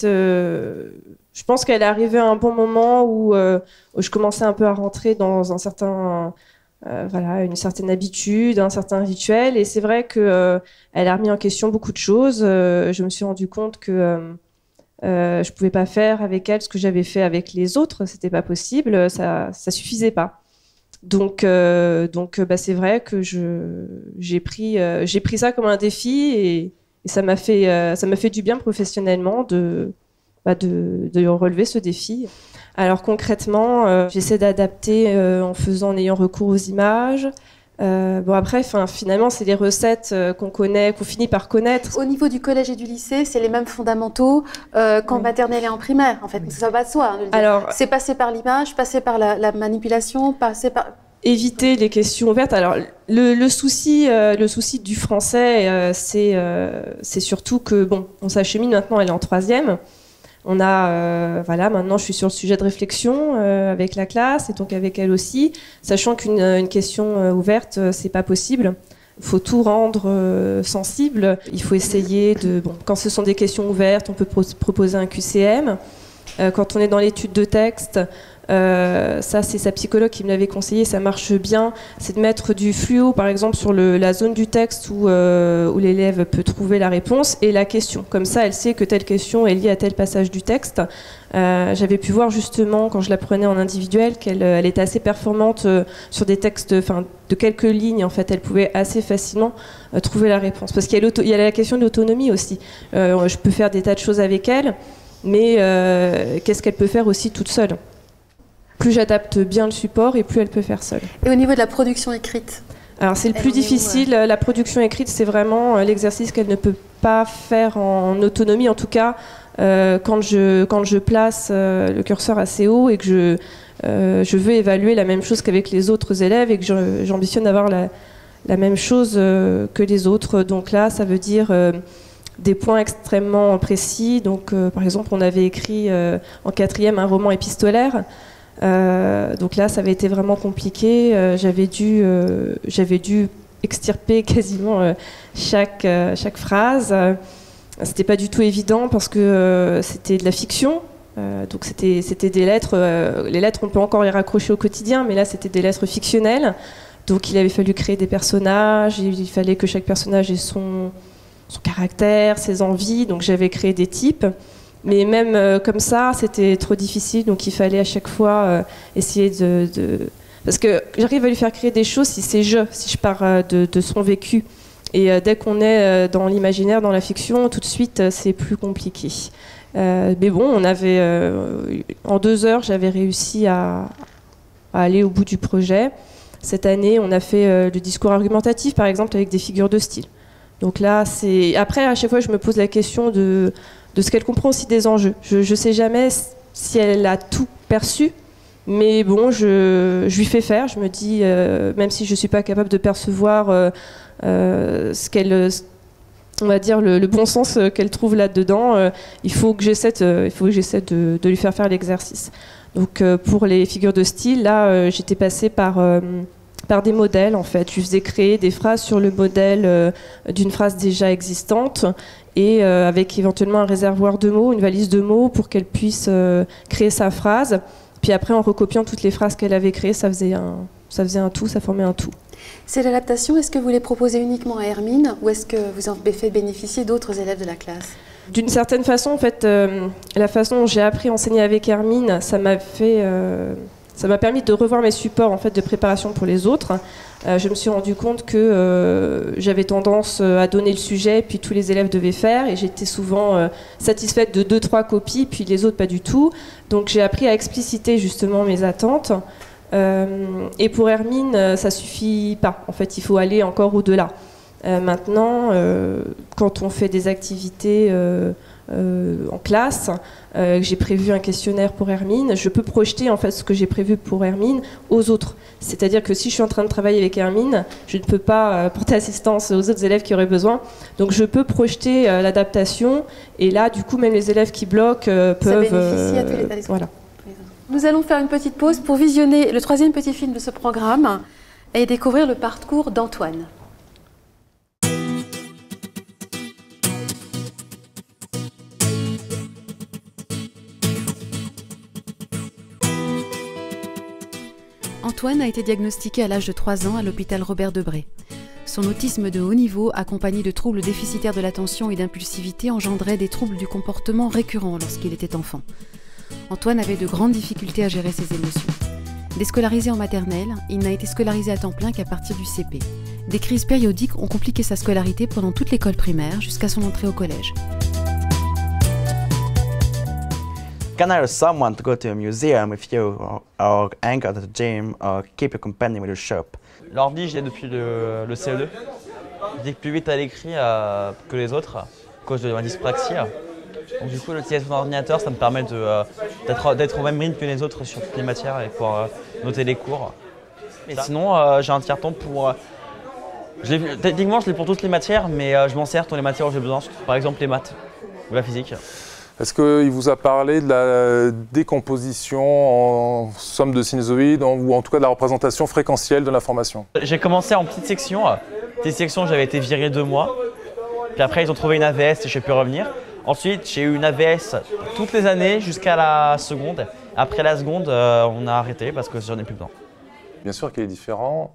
je pense qu'elle est arrivée à un bon moment où je commençais un peu à rentrer dans un certain, une certaine habitude, un certain rituel, et c'est vrai que elle a remis en question beaucoup de choses. Je me suis rendu compte que je pouvais pas faire avec elle ce que j'avais fait avec les autres, c'était pas possible, ça suffisait pas. Donc c'est vrai que j'ai pris ça comme un défi, et ça m'a fait du bien professionnellement de relever ce défi. Alors concrètement, j'essaie d'adapter en ayant recours aux images. Après, finalement, c'est des recettes qu'on connaît, qu'on finit par connaître. Au niveau du collège et du lycée, c'est les mêmes fondamentaux qu'en maternelle et en primaire. En fait, ça va de soi. Alors, c'est passer par l'image, passer par la manipulation, passer par... Éviter les questions ouvertes. Alors, le souci du français, c'est surtout que, on s'achemine maintenant, elle est en 3e. On a, maintenant je suis sur le sujet de réflexion avec la classe et donc avec elle aussi, sachant qu'une question ouverte, c'est pas possible. Il faut tout rendre sensible. Il faut essayer quand ce sont des questions ouvertes, on peut proposer un QCM. Quand on est dans l'étude de texte, ça c'est sa psychologue qui me l'avait conseillé, ça marche bien, c'est de mettre du fluo par exemple sur la zone du texte où l'élève peut trouver la réponse et la question. Comme ça elle sait que telle question est liée à tel passage du texte. J'avais pu voir justement quand je la prenais en individuel qu'elle était assez performante sur des textes de quelques lignes, en fait elle pouvait assez facilement trouver la réponse. Parce qu'il y a la question de l'autonomie aussi. Je peux faire des tas de choses avec elle, mais qu'est-ce qu'elle peut faire aussi toute seule? Plus j'adapte bien le support et plus elle peut faire seule. Et au niveau de la production écrite? Alors c'est le plus difficile, la production écrite, c'est vraiment l'exercice qu'elle ne peut pas faire en autonomie, en tout cas quand je place le curseur assez haut et que je veux évaluer la même chose qu'avec les autres élèves et que j'ambitionne d'avoir la même chose que les autres. Donc là, ça veut dire des points extrêmement précis. Donc par exemple, on avait écrit en 4e un roman épistolaire. Donc là, ça avait été vraiment compliqué. J'avais dû extirper quasiment chaque phrase. C'était pas du tout évident parce que c'était de la fiction. Donc c'était des lettres. Les lettres, on peut encore les raccrocher au quotidien, mais là, c'était des lettres fictionnelles. Donc il avait fallu créer des personnages. Il fallait que chaque personnage ait son caractère, ses envies. Donc j'avais créé des types. Mais même comme ça, c'était trop difficile, donc il fallait à chaque fois essayer Parce que j'arrive à lui faire créer des choses si c'est si je pars de son vécu. Et dès qu'on est dans l'imaginaire, dans la fiction, tout de suite, c'est plus compliqué. Mais bon, on avait... en 2 heures, j'avais réussi à à aller au bout du projet. Cette année, on a fait le discours argumentatif, par exemple, avec des figures de style. Donc là, c'est... Après, à chaque fois, je me pose la question de ce qu'elle comprend aussi des enjeux. Je ne sais jamais si elle a tout perçu, mais bon, je lui fais faire. Je me dis, même si je ne suis pas capable de percevoir ce qu'elle... on va dire le bon sens qu'elle trouve là-dedans, il faut que j'essaie de lui faire l'exercice. Donc pour les figures de style, là, j'étais passée par des modèles, en fait. Je faisais créer des phrases sur le modèle d'une phrase déjà existante et avec éventuellement un réservoir de mots, une valise de mots pour qu'elle puisse créer sa phrase. Puis après, en recopiant toutes les phrases qu'elle avait créées, ça faisait un tout, ça formait un tout. Cette adaptation, est-ce que vous les proposez uniquement à Hermine ou est-ce que vous en faites bénéficier d'autres élèves de la classe? D'une certaine façon, en fait, la façon dont j'ai appris à enseigner avec Hermine, ça m'a permis de revoir mes supports en fait, de préparation pour les autres. Je me suis rendu compte que j'avais tendance à donner le sujet, puis tous les élèves devaient faire, et j'étais souvent satisfaite de 2-3 copies, puis les autres pas du tout. Donc j'ai appris à expliciter justement mes attentes. Et pour Hermine, ça suffit pas. En fait, il faut aller encore au-delà. Maintenant, quand on fait des activités en classe, j'ai prévu un questionnaire pour Hermine, je peux projeter en fait ce que j'ai prévu pour Hermine aux autres. C'est-à-dire que si je suis en train de travailler avec Hermine, je ne peux pas porter assistance aux autres élèves qui auraient besoin. Donc je peux projeter l'adaptation et là, du coup, même les élèves qui bloquent peuvent... Ça bénéficie à tous les élèves. Voilà. Nous allons faire une petite pause pour visionner le troisième petit film de ce programme et découvrir le parcours d'Antoine. Antoine a été diagnostiqué à l'âge de 3 ans à l'hôpital Robert Debré. Son autisme de haut niveau, accompagné de troubles déficitaires de l'attention et d'impulsivité, engendrait des troubles du comportement récurrents lorsqu'il était enfant. Antoine avait de grandes difficultés à gérer ses émotions. Déscolarisé en maternelle, il n'a été scolarisé à temps plein qu'à partir du CP. Des crises périodiques ont compliqué sa scolarité pendant toute l'école primaire jusqu'à son entrée au collège. Can I ask someone to go to a museum with you or hang out at the gym or keep you company with your shop? L'ordi, je l'ai depuis le CE2. Je dis plus vite à l'écrit que les autres, à cause de ma dyspraxie. Donc du coup, l'utilisation d'un ordinateur, ça me permet d'être au même rythme que les autres sur toutes les matières et pouvoir noter les cours. Et sinon, j'ai un tiers-temps pour... techniquement, je l'ai pour toutes les matières, mais je m'en sers dans les matières où j'ai besoin, par exemple les maths ou la physique. Est-ce qu'il vous a parlé de la décomposition en somme de sinusoïdes ou en tout cas de la représentation fréquentielle de l'information? J'ai commencé en petite section. Petite section, j'avais été viré 2 mois. Puis après, ils ont trouvé une AVS et j'ai pu revenir. Ensuite, j'ai eu une AVS toutes les années jusqu'à la seconde. Après la seconde, on a arrêté parce que j'en ai plus besoin. Bien sûr qu'il est différent.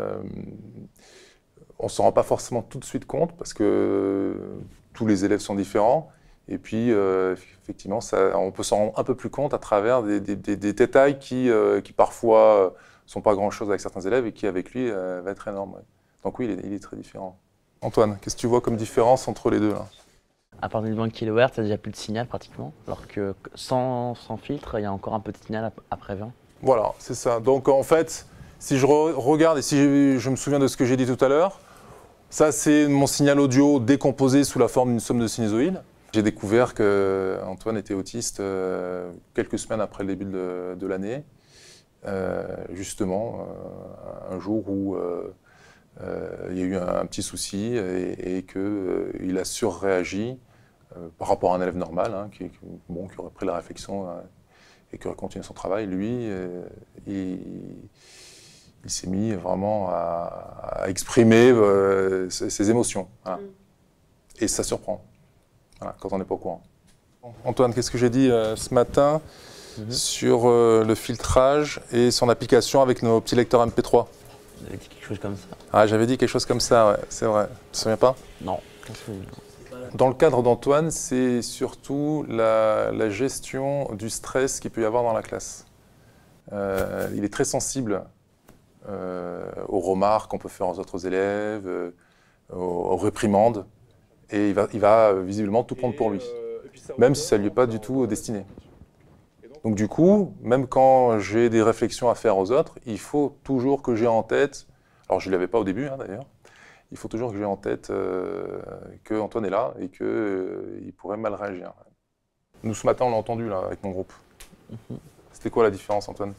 On ne s'en rend pas forcément tout de suite compte parce que tous les élèves sont différents. Et puis, effectivement, on peut s'en rendre un peu plus compte à travers des détails qui parfois ne sont pas grand-chose avec certains élèves et qui, avec lui, va être énorme. Ouais. Donc oui, il est très différent. Antoine, qu'est-ce que tu vois comme différence entre les deux là? À partir du 20 kHz, il n'y a déjà plus de signal pratiquement, alors que sans filtre, il y a encore un peu de signal après 20. Voilà, c'est ça. Donc en fait, si je regarde et si je me souviens de ce que j'ai dit tout à l'heure, ça c'est mon signal audio décomposé sous la forme d'une somme de sinusoïdes. J'ai découvert qu'Antoine était autiste quelques semaines après le début de l'année, justement, un jour où il y a eu un petit souci et qu'il a surréagi par rapport à un élève normal qui aurait pris la réflexion et qui aurait continué son travail. Lui, il s'est mis vraiment à exprimer ses émotions. Voilà. Et ça surprend. Voilà, quand on n'est pas au courant. Antoine, qu'est-ce que j'ai dit ce matin sur le filtrage et son application avec nos petits lecteurs MP3? J'avais dit quelque chose comme ça. Ah, j'avais dit quelque chose comme ça, ouais, c'est vrai. Tu te souviens pas? Non. Dans le cadre d'Antoine, c'est surtout la gestion du stress qu'il peut y avoir dans la classe. Il est très sensible aux remarques qu'on peut faire aux autres élèves, aux réprimandes. Et il va visiblement tout prendre pour lui, même si ça ne lui est pas du tout destiné. Donc du coup, même quand j'ai des réflexions à faire aux autres, il faut toujours que j'ai en tête, alors je ne l'avais pas au début d'ailleurs, il faut toujours que j'ai en tête que Antoine est là et qu'il pourrait mal réagir. Nous ce matin on l'a entendu là avec mon groupe. C'était quoi la différence, Antoine?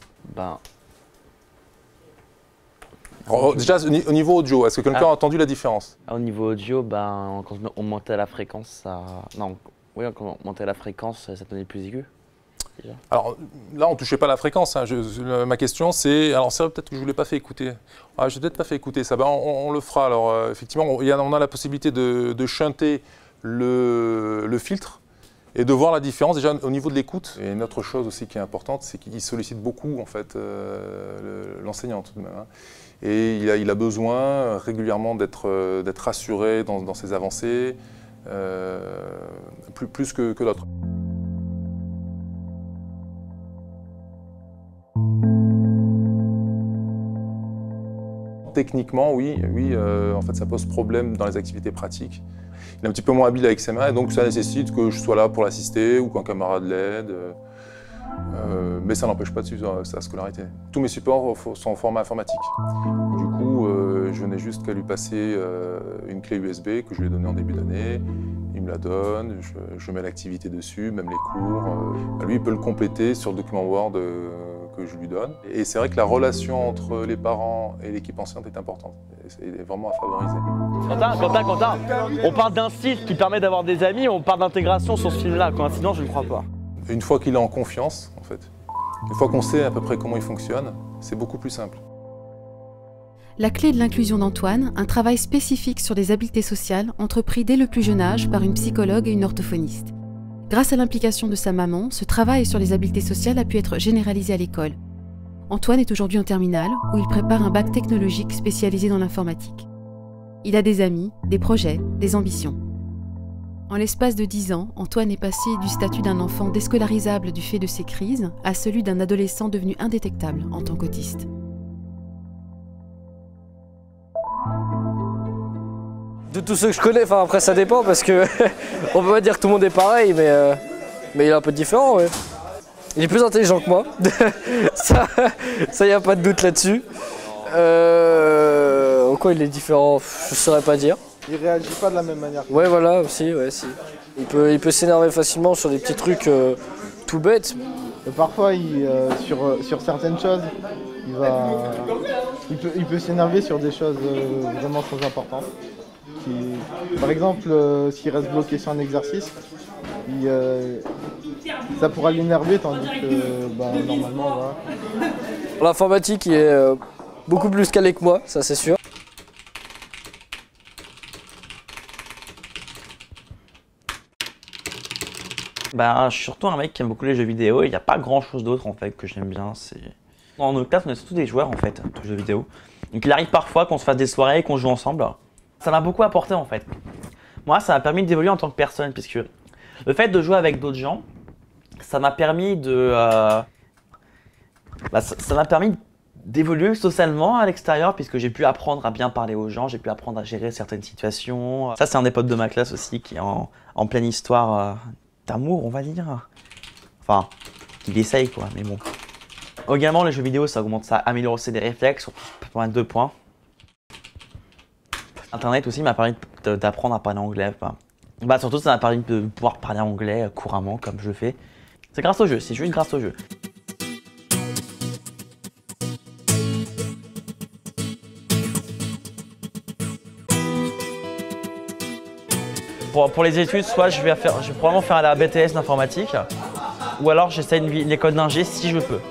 Alors, déjà au niveau audio, est-ce que quelqu'un a entendu la différence? Au niveau audio, quand on montait la fréquence, quand on montait la fréquence, ça donnait plus aigu. Déjà. Alors là, on ne touchait pas la fréquence. Hein. Ma question, c'est... Alors c'est peut-être que je ne vous l'ai pas fait écouter. Je n'ai peut-être pas fait écouter ça. On le fera. Alors effectivement, on a la possibilité de shunter le filtre et de voir la différence déjà au niveau de l'écoute. Et une autre chose aussi qui est importante, c'est qu'il sollicite beaucoup en fait l'enseignant tout de même. Hein. Et il a besoin régulièrement d'être rassuré dans ses avancées, plus que d'autres. Techniquement, oui, en fait, ça pose problème dans les activités pratiques. Il est un petit peu moins habile avec ses mains, et donc ça nécessite que je sois là pour l'assister ou qu'un camarade l'aide. Mais ça n'empêche pas de suivre sa scolarité. Tous mes supports sont en format informatique. Du coup, je n'ai juste qu'à lui passer une clé USB que je lui ai donnée en début d'année. Il me la donne, je mets l'activité dessus, même les cours. Lui, il peut le compléter sur le document Word que je lui donne. Et c'est vrai que la relation entre les parents et l'équipe enseignante est importante. C'est vraiment à favoriser. Quentin, on parle d'un site qui permet d'avoir des amis, on parle d'intégration sur ce film-là. Coïncidence, je ne crois pas. Une fois qu'il est en confiance, en fait, une fois qu'on sait à peu près comment il fonctionne, c'est beaucoup plus simple. La clé de l'inclusion d'Antoine, un travail spécifique sur les habiletés sociales entrepris dès le plus jeune âge par une psychologue et une orthophoniste. Grâce à l'implication de sa maman, ce travail sur les habiletés sociales a pu être généralisé à l'école. Antoine est aujourd'hui en terminale, où il prépare un bac technologique spécialisé dans l'informatique. Il a des amis, des projets, des ambitions. En l'espace de 10 ans, Antoine est passé du statut d'un enfant déscolarisable du fait de ses crises à celui d'un adolescent devenu indétectable en tant qu'autiste. De tous ceux que je connais, enfin après ça dépend parce que on peut pas dire que tout le monde est pareil, mais il est un peu différent. Ouais. Il est plus intelligent que moi, ça y a pas de doute là-dessus. En quoi il est différent, je saurais pas dire. Il réagit pas de la même manière. Ouais voilà aussi, ouais si. Il peut s'énerver facilement sur des petits trucs tout bêtes. Et parfois sur certaines choses, il peut s'énerver sur des choses vraiment très importantes. Par exemple, s'il reste bloqué sur un exercice, ça pourra l'énerver tandis que normalement voilà. L'informatique il est beaucoup plus calé que moi, ça c'est sûr. Je suis surtout un mec qui aime beaucoup les jeux vidéo et il n'y a pas grand chose d'autre en fait que j'aime bien. Dans nos classes, on est surtout des joueurs en fait, de jeux vidéo. Donc il arrive parfois qu'on se fasse des soirées et qu'on joue ensemble. Ça m'a beaucoup apporté en fait. Moi, ça m'a permis d'évoluer en tant que personne puisque le fait de jouer avec d'autres gens, ça m'a permis d'évoluer socialement à l'extérieur puisque j'ai pu apprendre à bien parler aux gens, j'ai pu apprendre à gérer certaines situations. Ça, c'est un des potes de ma classe aussi qui est en pleine histoire d'amour, on va dire. Enfin, il essaye quoi, mais bon. Également, les jeux vidéo, ça améliore aussi des réflexes, sur plein de points. Internet aussi m'a permis d'apprendre à parler anglais. Surtout, ça m'a permis de pouvoir parler anglais couramment comme je fais. C'est grâce au jeu, c'est juste grâce au jeu. Pour les études, soit je vais probablement faire la BTS d'informatique, ou alors j'essaie une école d'ingé si je peux.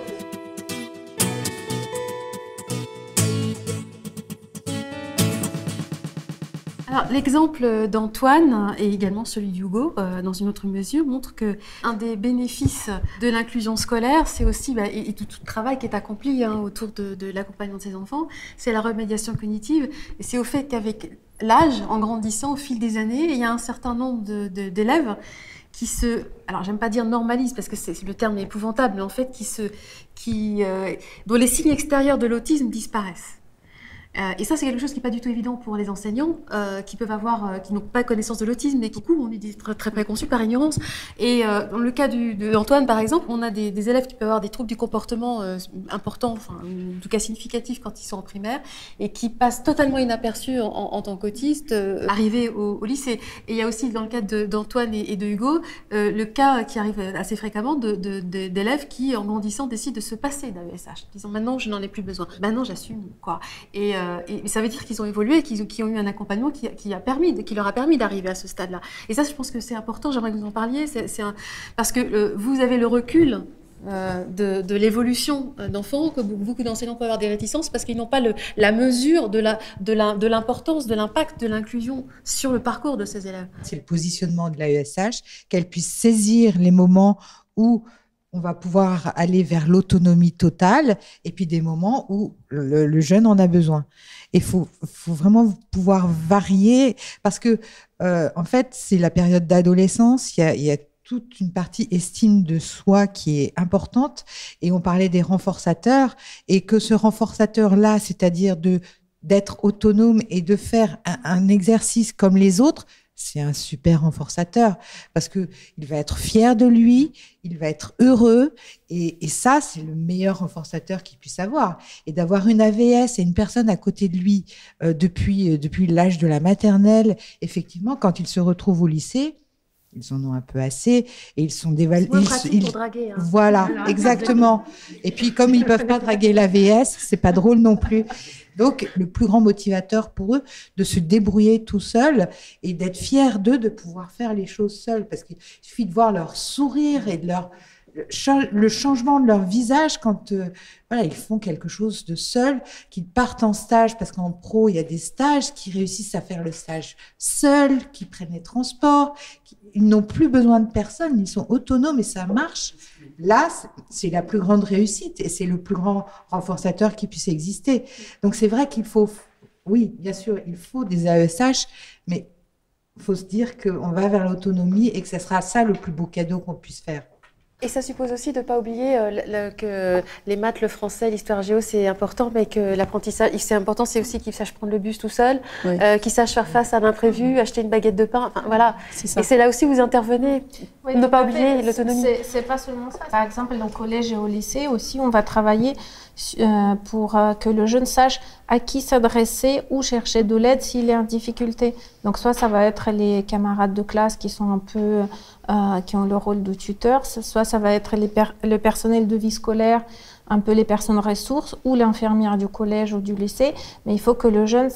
Alors, l'exemple d'Antoine et également celui d'Hugo, dans une autre mesure, montre qu'un des bénéfices de l'inclusion scolaire, c'est aussi, et tout le travail qui est accompli autour de l'accompagnement de ces enfants, c'est la remédiation cognitive. Et c'est au fait qu'avec l'âge, en grandissant au fil des années, il y a un certain nombre d'élèves qui alors j'aime pas dire normalisent parce que le terme est épouvantable, mais en fait dont les signes extérieurs de l'autisme disparaissent. Et ça, c'est quelque chose qui n'est pas du tout évident pour les enseignants, qui peuvent avoir, qui n'ont pas connaissance de l'autisme, mais qui, du coup, on est très préconçus par ignorance. Et dans le cas d'Antoine, par exemple, on a des élèves qui peuvent avoir des troubles du comportement importants, enfin, en tout cas significatifs quand ils sont en primaire, et qui passent totalement inaperçus en tant qu'autistes, arrivés au lycée. Et il y a aussi, dans le cas d'Antoine et de Hugo, le cas qui arrive assez fréquemment d'élèves qui, en grandissant, décident de se passer d'AESH, disant maintenant, je n'en ai plus besoin. Maintenant, j'assume, quoi. Et ça veut dire qu'ils ont évolué, qu'ils ont eu un accompagnement qui leur a permis d'arriver à ce stade-là. Et ça, je pense que c'est important, j'aimerais que vous en parliez, parce que vous avez le recul de l'évolution d'enfants, que beaucoup d'enseignants peuvent avoir des réticences parce qu'ils n'ont pas la mesure de l'importance, de l'impact de l'inclusion sur le parcours de ces élèves. C'est le positionnement de l'AESH, qu'elle puisse saisir les moments où on va pouvoir aller vers l'autonomie totale et puis des moments où le jeune en a besoin. Il faut vraiment pouvoir varier parce que, en fait, c'est la période d'adolescence. Il y a toute une partie estime de soi qui est importante et on parlait des renforçateurs et que ce renforçateur-là, c'est-à-dire d'être autonome et de faire un exercice comme les autres, c'est un super renforçateur parce que il va être fier de lui, il va être heureux et ça, c'est le meilleur renforçateur qu'il puisse avoir. Et d'avoir une AVS et une personne à côté de lui depuis l'âge de la maternelle, effectivement, quand il se retrouve au lycée, ils en ont un peu assez et ils sont dévalués. Pour draguer, hein. Voilà, exactement. Et puis, comme ils peuvent pas draguer l'AVS, c'est pas drôle non plus. Donc, le plus grand motivateur pour eux, de se débrouiller tout seul et d'être fiers d'eux, de pouvoir faire les choses seuls. Parce qu'il suffit de voir leur sourire et de le changement de leur visage quand voilà, ils font quelque chose de seul, qu'ils partent en stage, parce qu'en pro, il y a des stages qui réussissent à faire le stage seuls, qui prennent les transports, ils n'ont plus besoin de personne, ils sont autonomes et ça marche. Là, c'est la plus grande réussite et c'est le plus grand renforçateur qui puisse exister. Donc, c'est vrai qu'il faut, oui, bien sûr, il faut des AESH, mais il faut se dire qu'on va vers l'autonomie et que ce sera ça le plus beau cadeau qu'on puisse faire. Et ça suppose aussi de ne pas oublier que les maths, le français, l'histoire géo, c'est important, mais que l'apprentissage, c'est important, c'est aussi qu'ils sachent prendre le bus tout seul, oui. Qu'ils sachent faire face à l'imprévu, acheter une baguette de pain, enfin voilà. Et c'est là aussi où vous intervenez, oui, ne pas oublier l'autonomie. C'est pas seulement ça. Par exemple, au collège et au lycée aussi, on va travailler pour que le jeune sache à qui s'adresser ou chercher de l'aide s'il est en difficulté. Donc soit ça va être les camarades de classe qui sont un peu qui ont le rôle de tuteur, soit ça va être le personnel de vie scolaire, un peu les personnes ressources ou l'infirmière du collège ou du lycée. Mais il faut que le jeune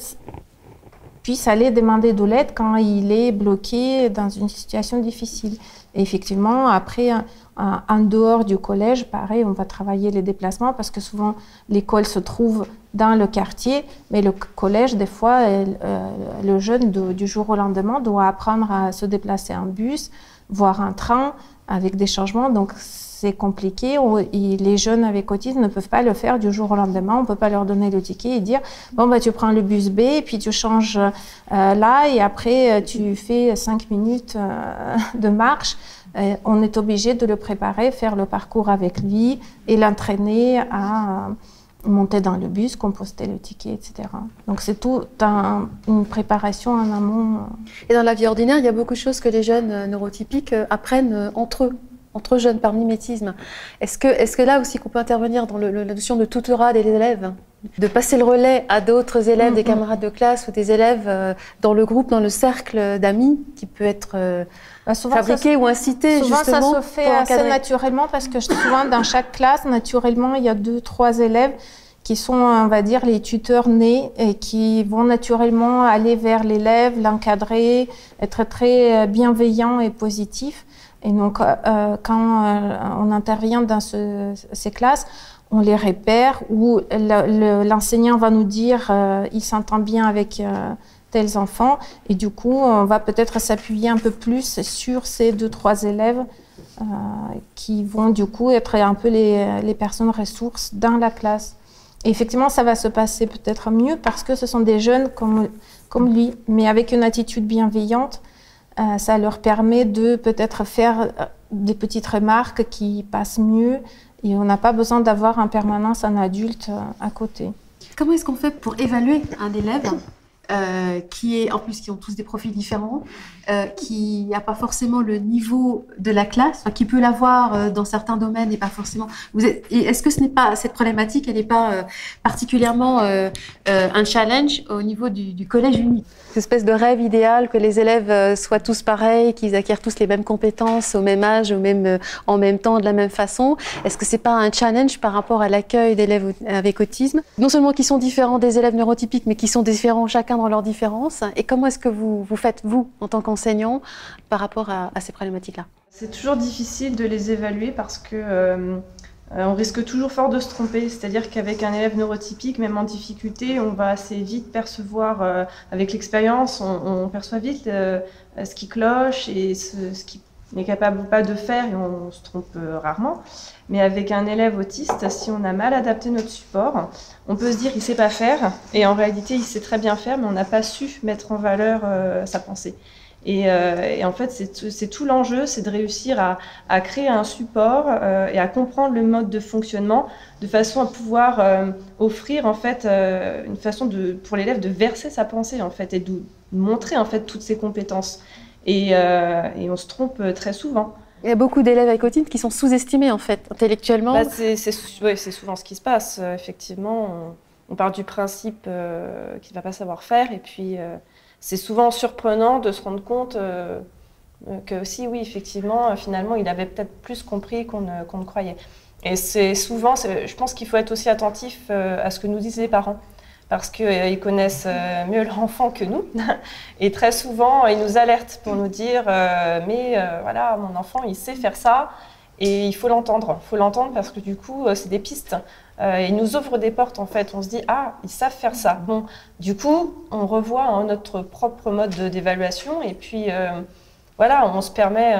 puisse aller demander de l'aide quand il est bloqué dans une situation difficile. Et effectivement, après, en dehors du collège, pareil, on va travailler les déplacements parce que souvent, l'école se trouve dans le quartier, mais le collège, des fois, le jeune, du jour au lendemain, doit apprendre à se déplacer en bus, voire en train, avec des changements. Donc, c'est compliqué. Les jeunes avec autisme ne peuvent pas le faire du jour au lendemain. On ne peut pas leur donner le ticket et dire « Bon, bah, tu prends le bus B, et puis tu changes là, et après, tu fais 5 minutes de marche. » On est obligé de le préparer, faire le parcours avec lui et l'entraîner à monter dans le bus, composter le ticket, etc. Donc c'est tout une préparation en amont. Et dans la vie ordinaire, il y a beaucoup de choses que les jeunes neurotypiques apprennent entre jeunes par mimétisme. Est-ce que là aussi qu'on peut intervenir dans la notion de tutorat des élèves, de passer le relais à d'autres élèves, des camarades de classe ou des élèves dans le groupe, dans le cercle d'amis qui peut être fabriqué ou incité souvent justement ça se fait assez naturellement parce que souvent dans chaque classe, naturellement, il y a 2-3 élèves qui sont, on va dire, les tuteurs nés et qui vont naturellement aller vers l'élève, l'encadrer, être très bienveillants et positifs. Et donc, quand on intervient dans ces classes, on les repère ou l'enseignant va nous dire il s'entend bien avec tels enfants. Et du coup, on va peut-être s'appuyer un peu plus sur ces 2-3 élèves qui vont du coup être un peu les personnes ressources dans la classe. Et effectivement, ça va se passer peut-être mieux parce que ce sont des jeunes comme lui, mais avec une attitude bienveillante. Ça leur permet de peut-être faire des petites remarques qui passent mieux et on n'a pas besoin d'avoir en permanence un adulte à côté. Comment est-ce qu'on fait pour évaluer un élève qui ont tous des profils différents, qui n'a pas forcément le niveau de la classe, enfin, qui peut l'avoir dans certains domaines et pas forcément. Est-ce que cette problématique, elle n'est pas particulièrement un challenge au niveau du collège unique? Cette espèce de rêve idéal que les élèves soient tous pareils, qu'ils acquièrent tous les mêmes compétences au même âge, en même temps, de la même façon. Est-ce que c'est pas un challenge par rapport à l'accueil d'élèves avec autisme? Non seulement qui sont différents des élèves neurotypiques, mais qui sont différents chacun dans leurs différences. Et comment est-ce que vous faites, vous, en tant qu'enseignant, par rapport à ces problématiques-là? C'est toujours difficile de les évaluer parce que on risque toujours fort de se tromper. C'est-à-dire qu'avec un élève neurotypique, même en difficulté, on va assez vite percevoir, avec l'expérience, on perçoit vite ce qui cloche et ce qu'il n'est capable ou pas de faire, et on se trompe rarement. Mais avec un élève autiste, si on a mal adapté notre support, on peut se dire qu'il ne sait pas faire, et en réalité il sait très bien faire, mais on n'a pas su mettre en valeur sa pensée. Et en fait, c'est tout l'enjeu, c'est de réussir à créer un support et à comprendre le mode de fonctionnement de façon à pouvoir offrir en fait une façon pour l'élève de verser sa pensée en fait et de montrer en fait toutes ses compétences. Et on se trompe très souvent. Il y a beaucoup d'élèves avec autisme qui sont sous-estimés en fait, intellectuellement. C'est souvent ce qui se passe. Effectivement, on part du principe qu'il ne va pas savoir faire, et puis c'est souvent surprenant de se rendre compte que si, oui, effectivement, finalement, il avait peut-être plus compris qu'on ne croyait. Et c'est souvent, je pense qu'il faut être aussi attentif à ce que nous disent les parents, parce qu'ils connaissent mieux leur enfant que nous. Et très souvent, ils nous alertent pour nous dire mais voilà, mon enfant, il sait faire ça, et il faut l'entendre. Il faut l'entendre parce que du coup, c'est des pistes. Ils nous ouvrent des portes, en fait. On se dit, ah, ils savent faire ça. Bon, du coup, on revoit notre propre mode d'évaluation, et puis voilà, on se permet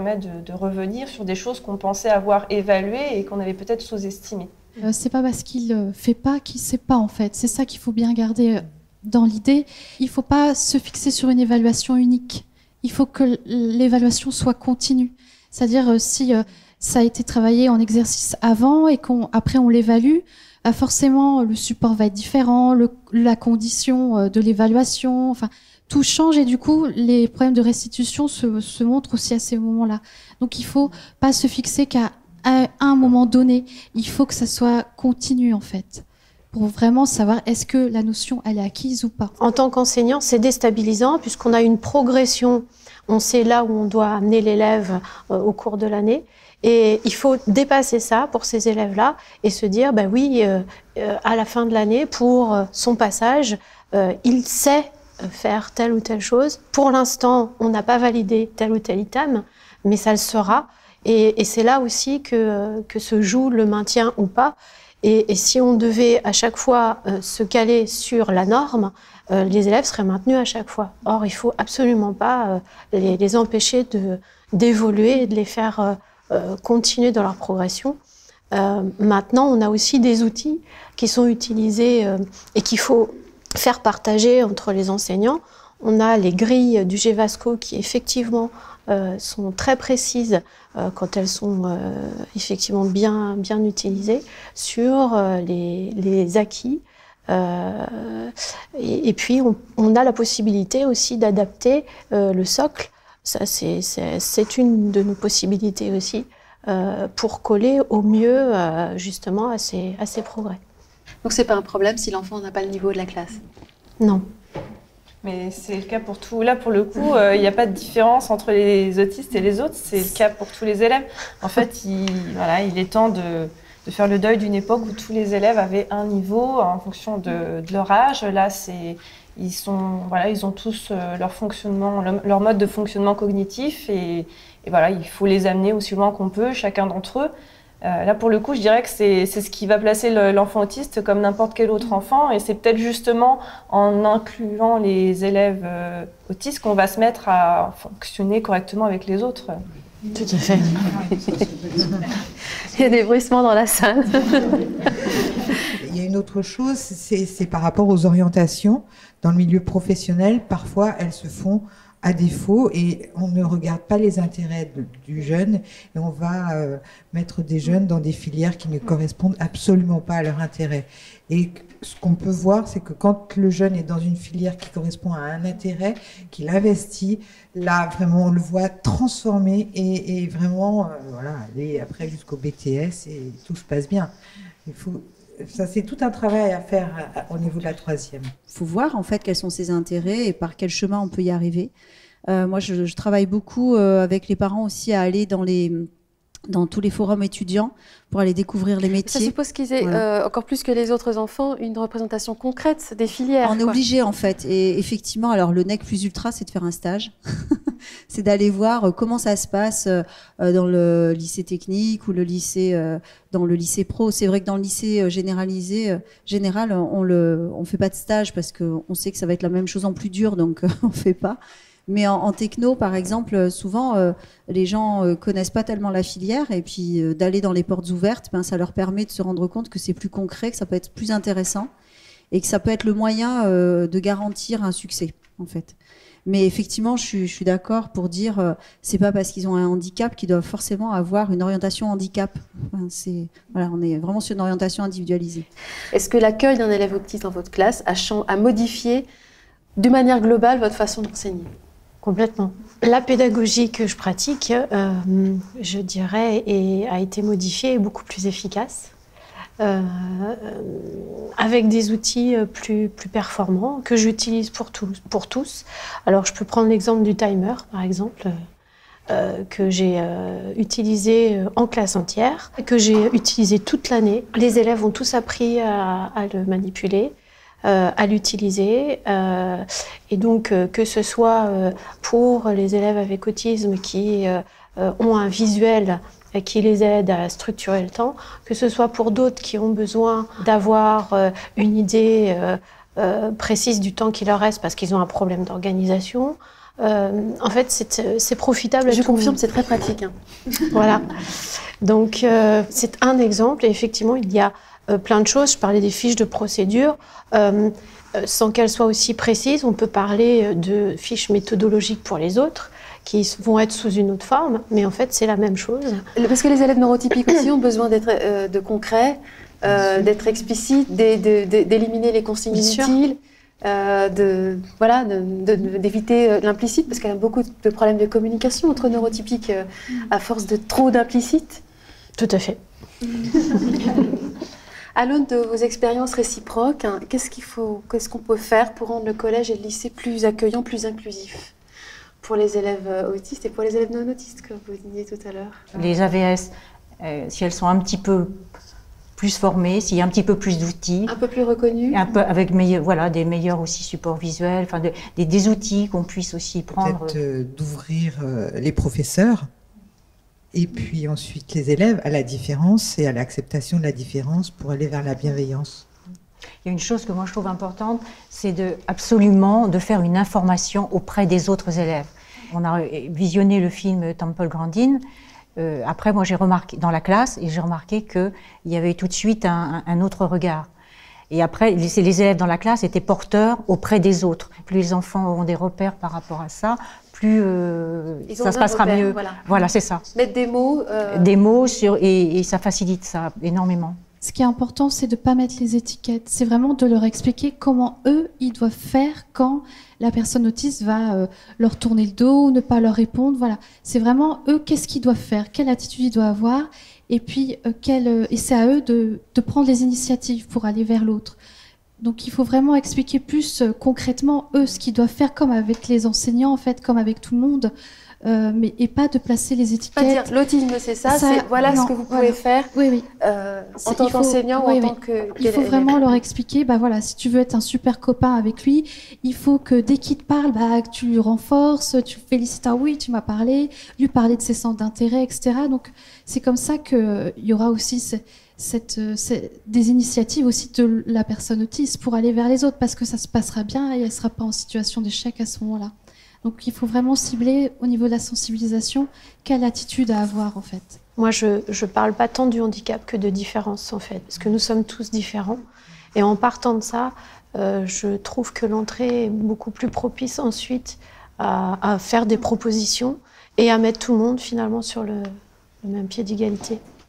de revenir sur des choses qu'on pensait avoir évaluées et qu'on avait peut-être sous-estimées. C'est pas parce qu'il fait pas qu'il sait pas, en fait. C'est ça qu'il faut bien garder dans l'idée. Il faut pas se fixer sur une évaluation unique. Il faut que l'évaluation soit continue. C'est-à-dire si ça a été travaillé en exercice avant et qu'après on l'évalue, forcément le support va être différent, la condition de l'évaluation, enfin tout change, et du coup les problèmes de restitution se montrent aussi à ces moments-là. Donc il faut pas se fixer qu'à un moment donné, il faut que ça soit continu en fait, pour vraiment savoir est-ce que la notion elle est acquise ou pas. En tant qu'enseignant, c'est déstabilisant puisqu'on a une progression, on sait là où on doit amener l'élève au cours de l'année. Et il faut dépasser ça pour ces élèves-là et se dire, ben oui, à la fin de l'année, pour son passage, il sait faire telle ou telle chose. Pour l'instant, on n'a pas validé tel ou tel item, mais ça le sera. Et c'est là aussi que se joue le maintien ou pas. Et si on devait à chaque fois se caler sur la norme, les élèves seraient maintenus à chaque fois. Or, il ne faut absolument pas les empêcher d'évoluer et de les faire continuer dans leur progression. Maintenant, on a aussi des outils qui sont utilisés et qu'il faut faire partager entre les enseignants. On a les grilles du GEVASCO qui effectivement sont très précises quand elles sont effectivement bien utilisées sur les acquis. Et puis on a la possibilité aussi d'adapter le socle. Ça, c'est une de nos possibilités aussi pour coller au mieux justement à ces progrès. Donc c'est pas un problème si l'enfant n'a pas le niveau de la classe? Non. Mais c'est le cas pour tout. Là, pour le coup, il n'y a pas de différence entre les autistes et les autres. C'est le cas pour tous les élèves. En fait, il est temps de faire le deuil d'une époque où tous les élèves avaient un niveau en fonction de leur âge. Là, ils ont tous leur fonctionnement, leur mode de fonctionnement cognitif, et voilà, il faut les amener aussi loin qu'on peut, chacun d'entre eux. Là, pour le coup, je dirais que c'est ce qui va placer l'enfant autiste comme n'importe quel autre enfant, et c'est peut-être justement en incluant les élèves autistes qu'on va se mettre à fonctionner correctement avec les autres. Tout à fait. Il y a des bruissements dans la salle. Il y a une autre chose, c'est par rapport aux orientations. Dans le milieu professionnel, parfois, elles se font à défaut et on ne regarde pas les intérêts du jeune, et on va mettre des jeunes dans des filières qui ne correspondent absolument pas à leur intérêt. Et ce qu'on peut voir, c'est que quand le jeune est dans une filière qui correspond à un intérêt, qu'il investit, là, vraiment, on le voit transformer et vraiment, voilà, aller après jusqu'au BTS et tout se passe bien. Ça, c'est tout un travail à faire au niveau de la 3e. Il faut voir, en fait, quels sont ses intérêts et par quel chemin on peut y arriver. Moi, je travaille beaucoup avec les parents aussi à aller dans tous les forums étudiants pour aller découvrir les métiers. Ça suppose qu'ils aient, encore plus que les autres enfants, une représentation concrète des filières. On est obligé, en fait. Et effectivement, alors le nec plus ultra, c'est de faire un stage. C'est d'aller voir comment ça se passe dans le lycée technique ou dans le lycée pro. C'est vrai que dans le lycée général, on fait pas de stage parce qu'on sait que ça va être la même chose en plus dur, donc on fait pas. Mais en techno, par exemple, souvent, les gens connaissent pas tellement la filière et puis d'aller dans les portes ouvertes, ça leur permet de se rendre compte que c'est plus concret, que ça peut être plus intéressant et que ça peut être le moyen de garantir un succès, en fait. Mais effectivement, je suis d'accord pour dire, c'est pas parce qu'ils ont un handicap qu'ils doivent forcément avoir une orientation handicap. Voilà, on est vraiment sur une orientation individualisée. Est-ce que l'accueil d'un élève autiste dans votre classe a modifié de manière globale votre façon d'enseigner ? Complètement. La pédagogie que je pratique, je dirais, a été modifiée et beaucoup plus efficace, avec des outils plus performants que j'utilise pour tous. Alors, je peux prendre l'exemple du timer, par exemple, que j'ai utilisé en classe entière, que j'ai utilisé toute l'année. Les élèves ont tous appris à le manipuler, à l'utiliser, et donc que ce soit pour les élèves avec autisme qui ont un visuel qui les aide à structurer le temps, que ce soit pour d'autres qui ont besoin d'avoir une idée précise du temps qui leur reste parce qu'ils ont un problème d'organisation. En fait, c'est profitable. Je confirme, c'est très pratique. Voilà. Donc, c'est un exemple. Et effectivement, il y a plein de choses. Je parlais des fiches de procédure. Sans qu'elles soient aussi précises, on peut parler de fiches méthodologiques pour les autres qui vont être sous une autre forme, mais en fait, c'est la même chose. Parce que les élèves neurotypiques aussi ont besoin d'être de d'être explicites, d'éliminer les consignes inutiles, d'éviter l'implicite, parce qu'il y a beaucoup de problèmes de communication entre neurotypiques à force de trop d'implicite. Tout à fait. À l'aune de vos expériences réciproques, qu'est-ce qu'on peut faire pour rendre le collège et le lycée plus accueillant, plus inclusif pour les élèves autistes et pour les élèves non autistes, comme vous disiez tout à l'heure? Les AVS, si elles sont un petit peu plus formées, s'il y a un petit peu plus d'outils. Un peu plus reconnus. Avec des meilleurs aussi supports visuels, des outils qu'on puisse aussi prendre. Peut-être d'ouvrir les professeurs. Et puis ensuite les élèves à la différence et à l'acceptation de la différence pour aller vers la bienveillance. Il y a une chose que moi je trouve importante, c'est absolument de faire une information auprès des autres élèves. On a visionné le film Temple Grandin. Après, moi j'ai remarqué dans la classe et j'ai remarqué qu'il y avait tout de suite un autre regard. Et après, les élèves dans la classe étaient porteurs auprès des autres. Plus les enfants auront des repères par rapport à ça, plus ça se passera mieux. Voilà, c'est ça. Mettre des mots. Des mots et ça facilite ça énormément. Ce qui est important, c'est de ne pas mettre les étiquettes. C'est vraiment de leur expliquer comment eux, ils doivent faire quand la personne autiste va leur tourner le dos ou ne pas leur répondre. Voilà. C'est vraiment eux, qu'est-ce qu'ils doivent faire, quelle attitude ils doivent avoir. Et puis, et c'est à eux de prendre les initiatives pour aller vers l'autre. Donc, il faut vraiment expliquer plus concrètement, eux, ce qu'ils doivent faire, comme avec les enseignants, en fait, comme avec tout le monde, et pas de placer les étiquettes. Pas dire, l'autisme, c'est ça, c'est voilà ce que vous pouvez faire en tant qu'enseignant ou en tant que... Il faut vraiment leur expliquer, si tu veux être un super copain avec lui, il faut que dès qu'il te parle, que tu lui renforces, tu le félicites, ah oui, tu m'as parlé, lui parler de ses centres d'intérêt, etc. Donc, c'est comme ça qu'il y aura aussi des initiatives aussi de la personne autiste pour aller vers les autres, parce que ça se passera bien et elle ne sera pas en situation d'échec à ce moment-là. Donc il faut vraiment cibler au niveau de la sensibilisation quelle attitude à avoir en fait. Moi je parle pas tant du handicap que de différence en fait, parce que nous sommes tous différents. Et en partant de ça, je trouve que l'entrée est beaucoup plus propice ensuite à faire des propositions et à mettre tout le monde finalement sur le même pied d'égalité.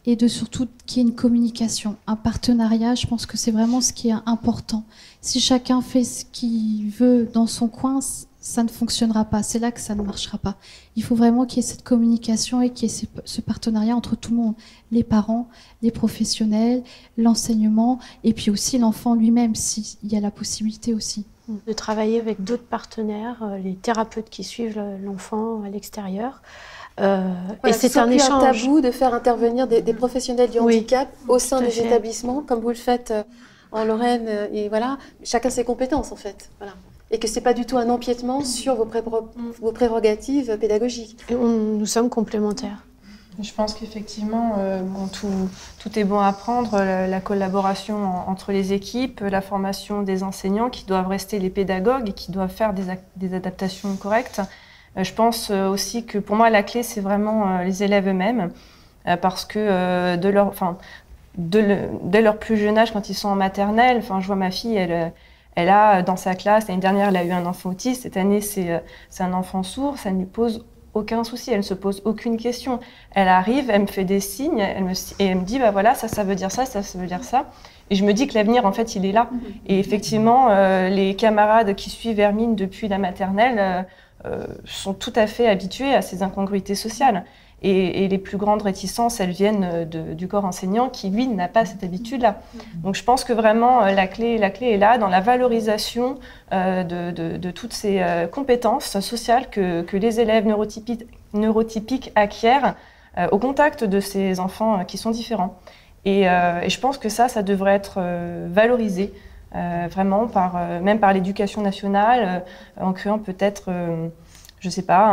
et de surtout qu'il y ait une communication, un partenariat. Je pense que c'est vraiment ce qui est important. Si chacun fait ce qu'il veut dans son coin, ça ne fonctionnera pas. C'est là que ça ne marchera pas. Il faut vraiment qu'il y ait cette communication et qu'il y ait ce partenariat entre tout le monde. Les parents, les professionnels, l'enseignement et puis aussi l'enfant lui-même, s'il y a la possibilité aussi. De travailler avec d'autres partenaires, les thérapeutes qui suivent l'enfant à l'extérieur. Et c'est un échange. Un tabou de faire intervenir des professionnels du handicap au sein des établissements, comme vous le faites en Lorraine. Et voilà, chacun ses compétences en fait. Voilà. Et que ce n'est pas du tout un empiètement sur vos prérogatives pédagogiques. Et nous sommes complémentaires. Je pense qu'effectivement, tout est bon à prendre, la collaboration entre les équipes, la formation des enseignants qui doivent rester les pédagogues et qui doivent faire des adaptations correctes. Je pense aussi que pour moi, la clé, c'est vraiment les élèves eux-mêmes, parce que dès leur plus jeune âge, quand ils sont en maternelle, je vois ma fille, elle a dans sa classe, l'année dernière, elle a eu un enfant autiste, cette année, c'est un enfant sourd, ça ne lui pose aucun souci, elle ne se pose aucune question. Elle arrive, elle me fait des signes, et elle me dit, bah voilà, ça veut dire ça, ça veut dire ça. Et je me dis que l'avenir, en fait, il est là. Et effectivement, les camarades qui suivent Hermine depuis la maternelle sont tout à fait habitués à ces incongruités sociales. Et les plus grandes réticences, elles viennent du corps enseignant qui, lui, n'a pas cette habitude-là. Donc je pense que vraiment, la clé est là, dans la valorisation de toutes ces compétences sociales que les élèves neurotypiques acquièrent au contact de ces enfants qui sont différents. Et je pense que ça devrait être valorisé, vraiment, même par l'éducation nationale, en créant peut-être, je ne sais pas,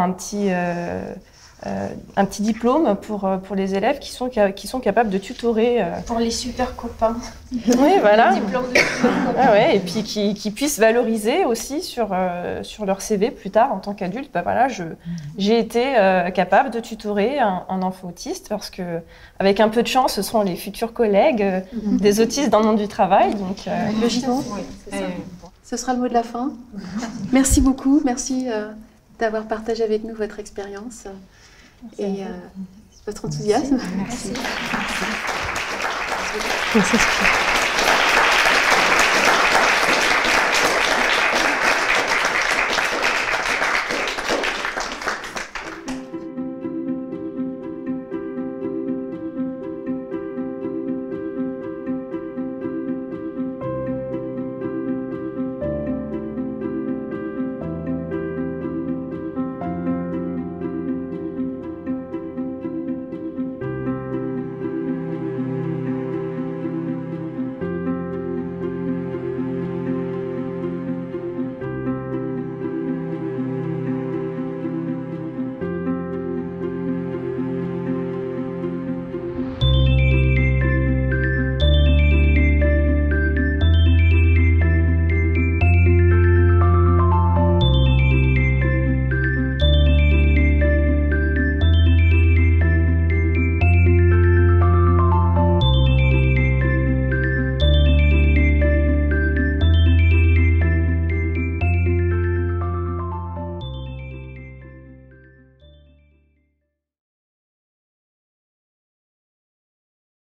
un petit diplôme pour les élèves qui sont capables de tutorer. Pour les super copains. Oui, voilà. Diplôme de super copains. Ah ouais, et puis qui puissent valoriser aussi sur leur CV plus tard en tant qu'adulte. Bah voilà, j'ai été capable de tutorer un enfant autiste parce que, avec un peu de chance, ce seront les futurs collègues des autistes dans le monde du travail. Donc, logiquement, c'est ça. Ce sera le mot de la fin. Merci beaucoup. Merci d'avoir partagé avec nous votre expérience. Et votre enthousiasme. Merci.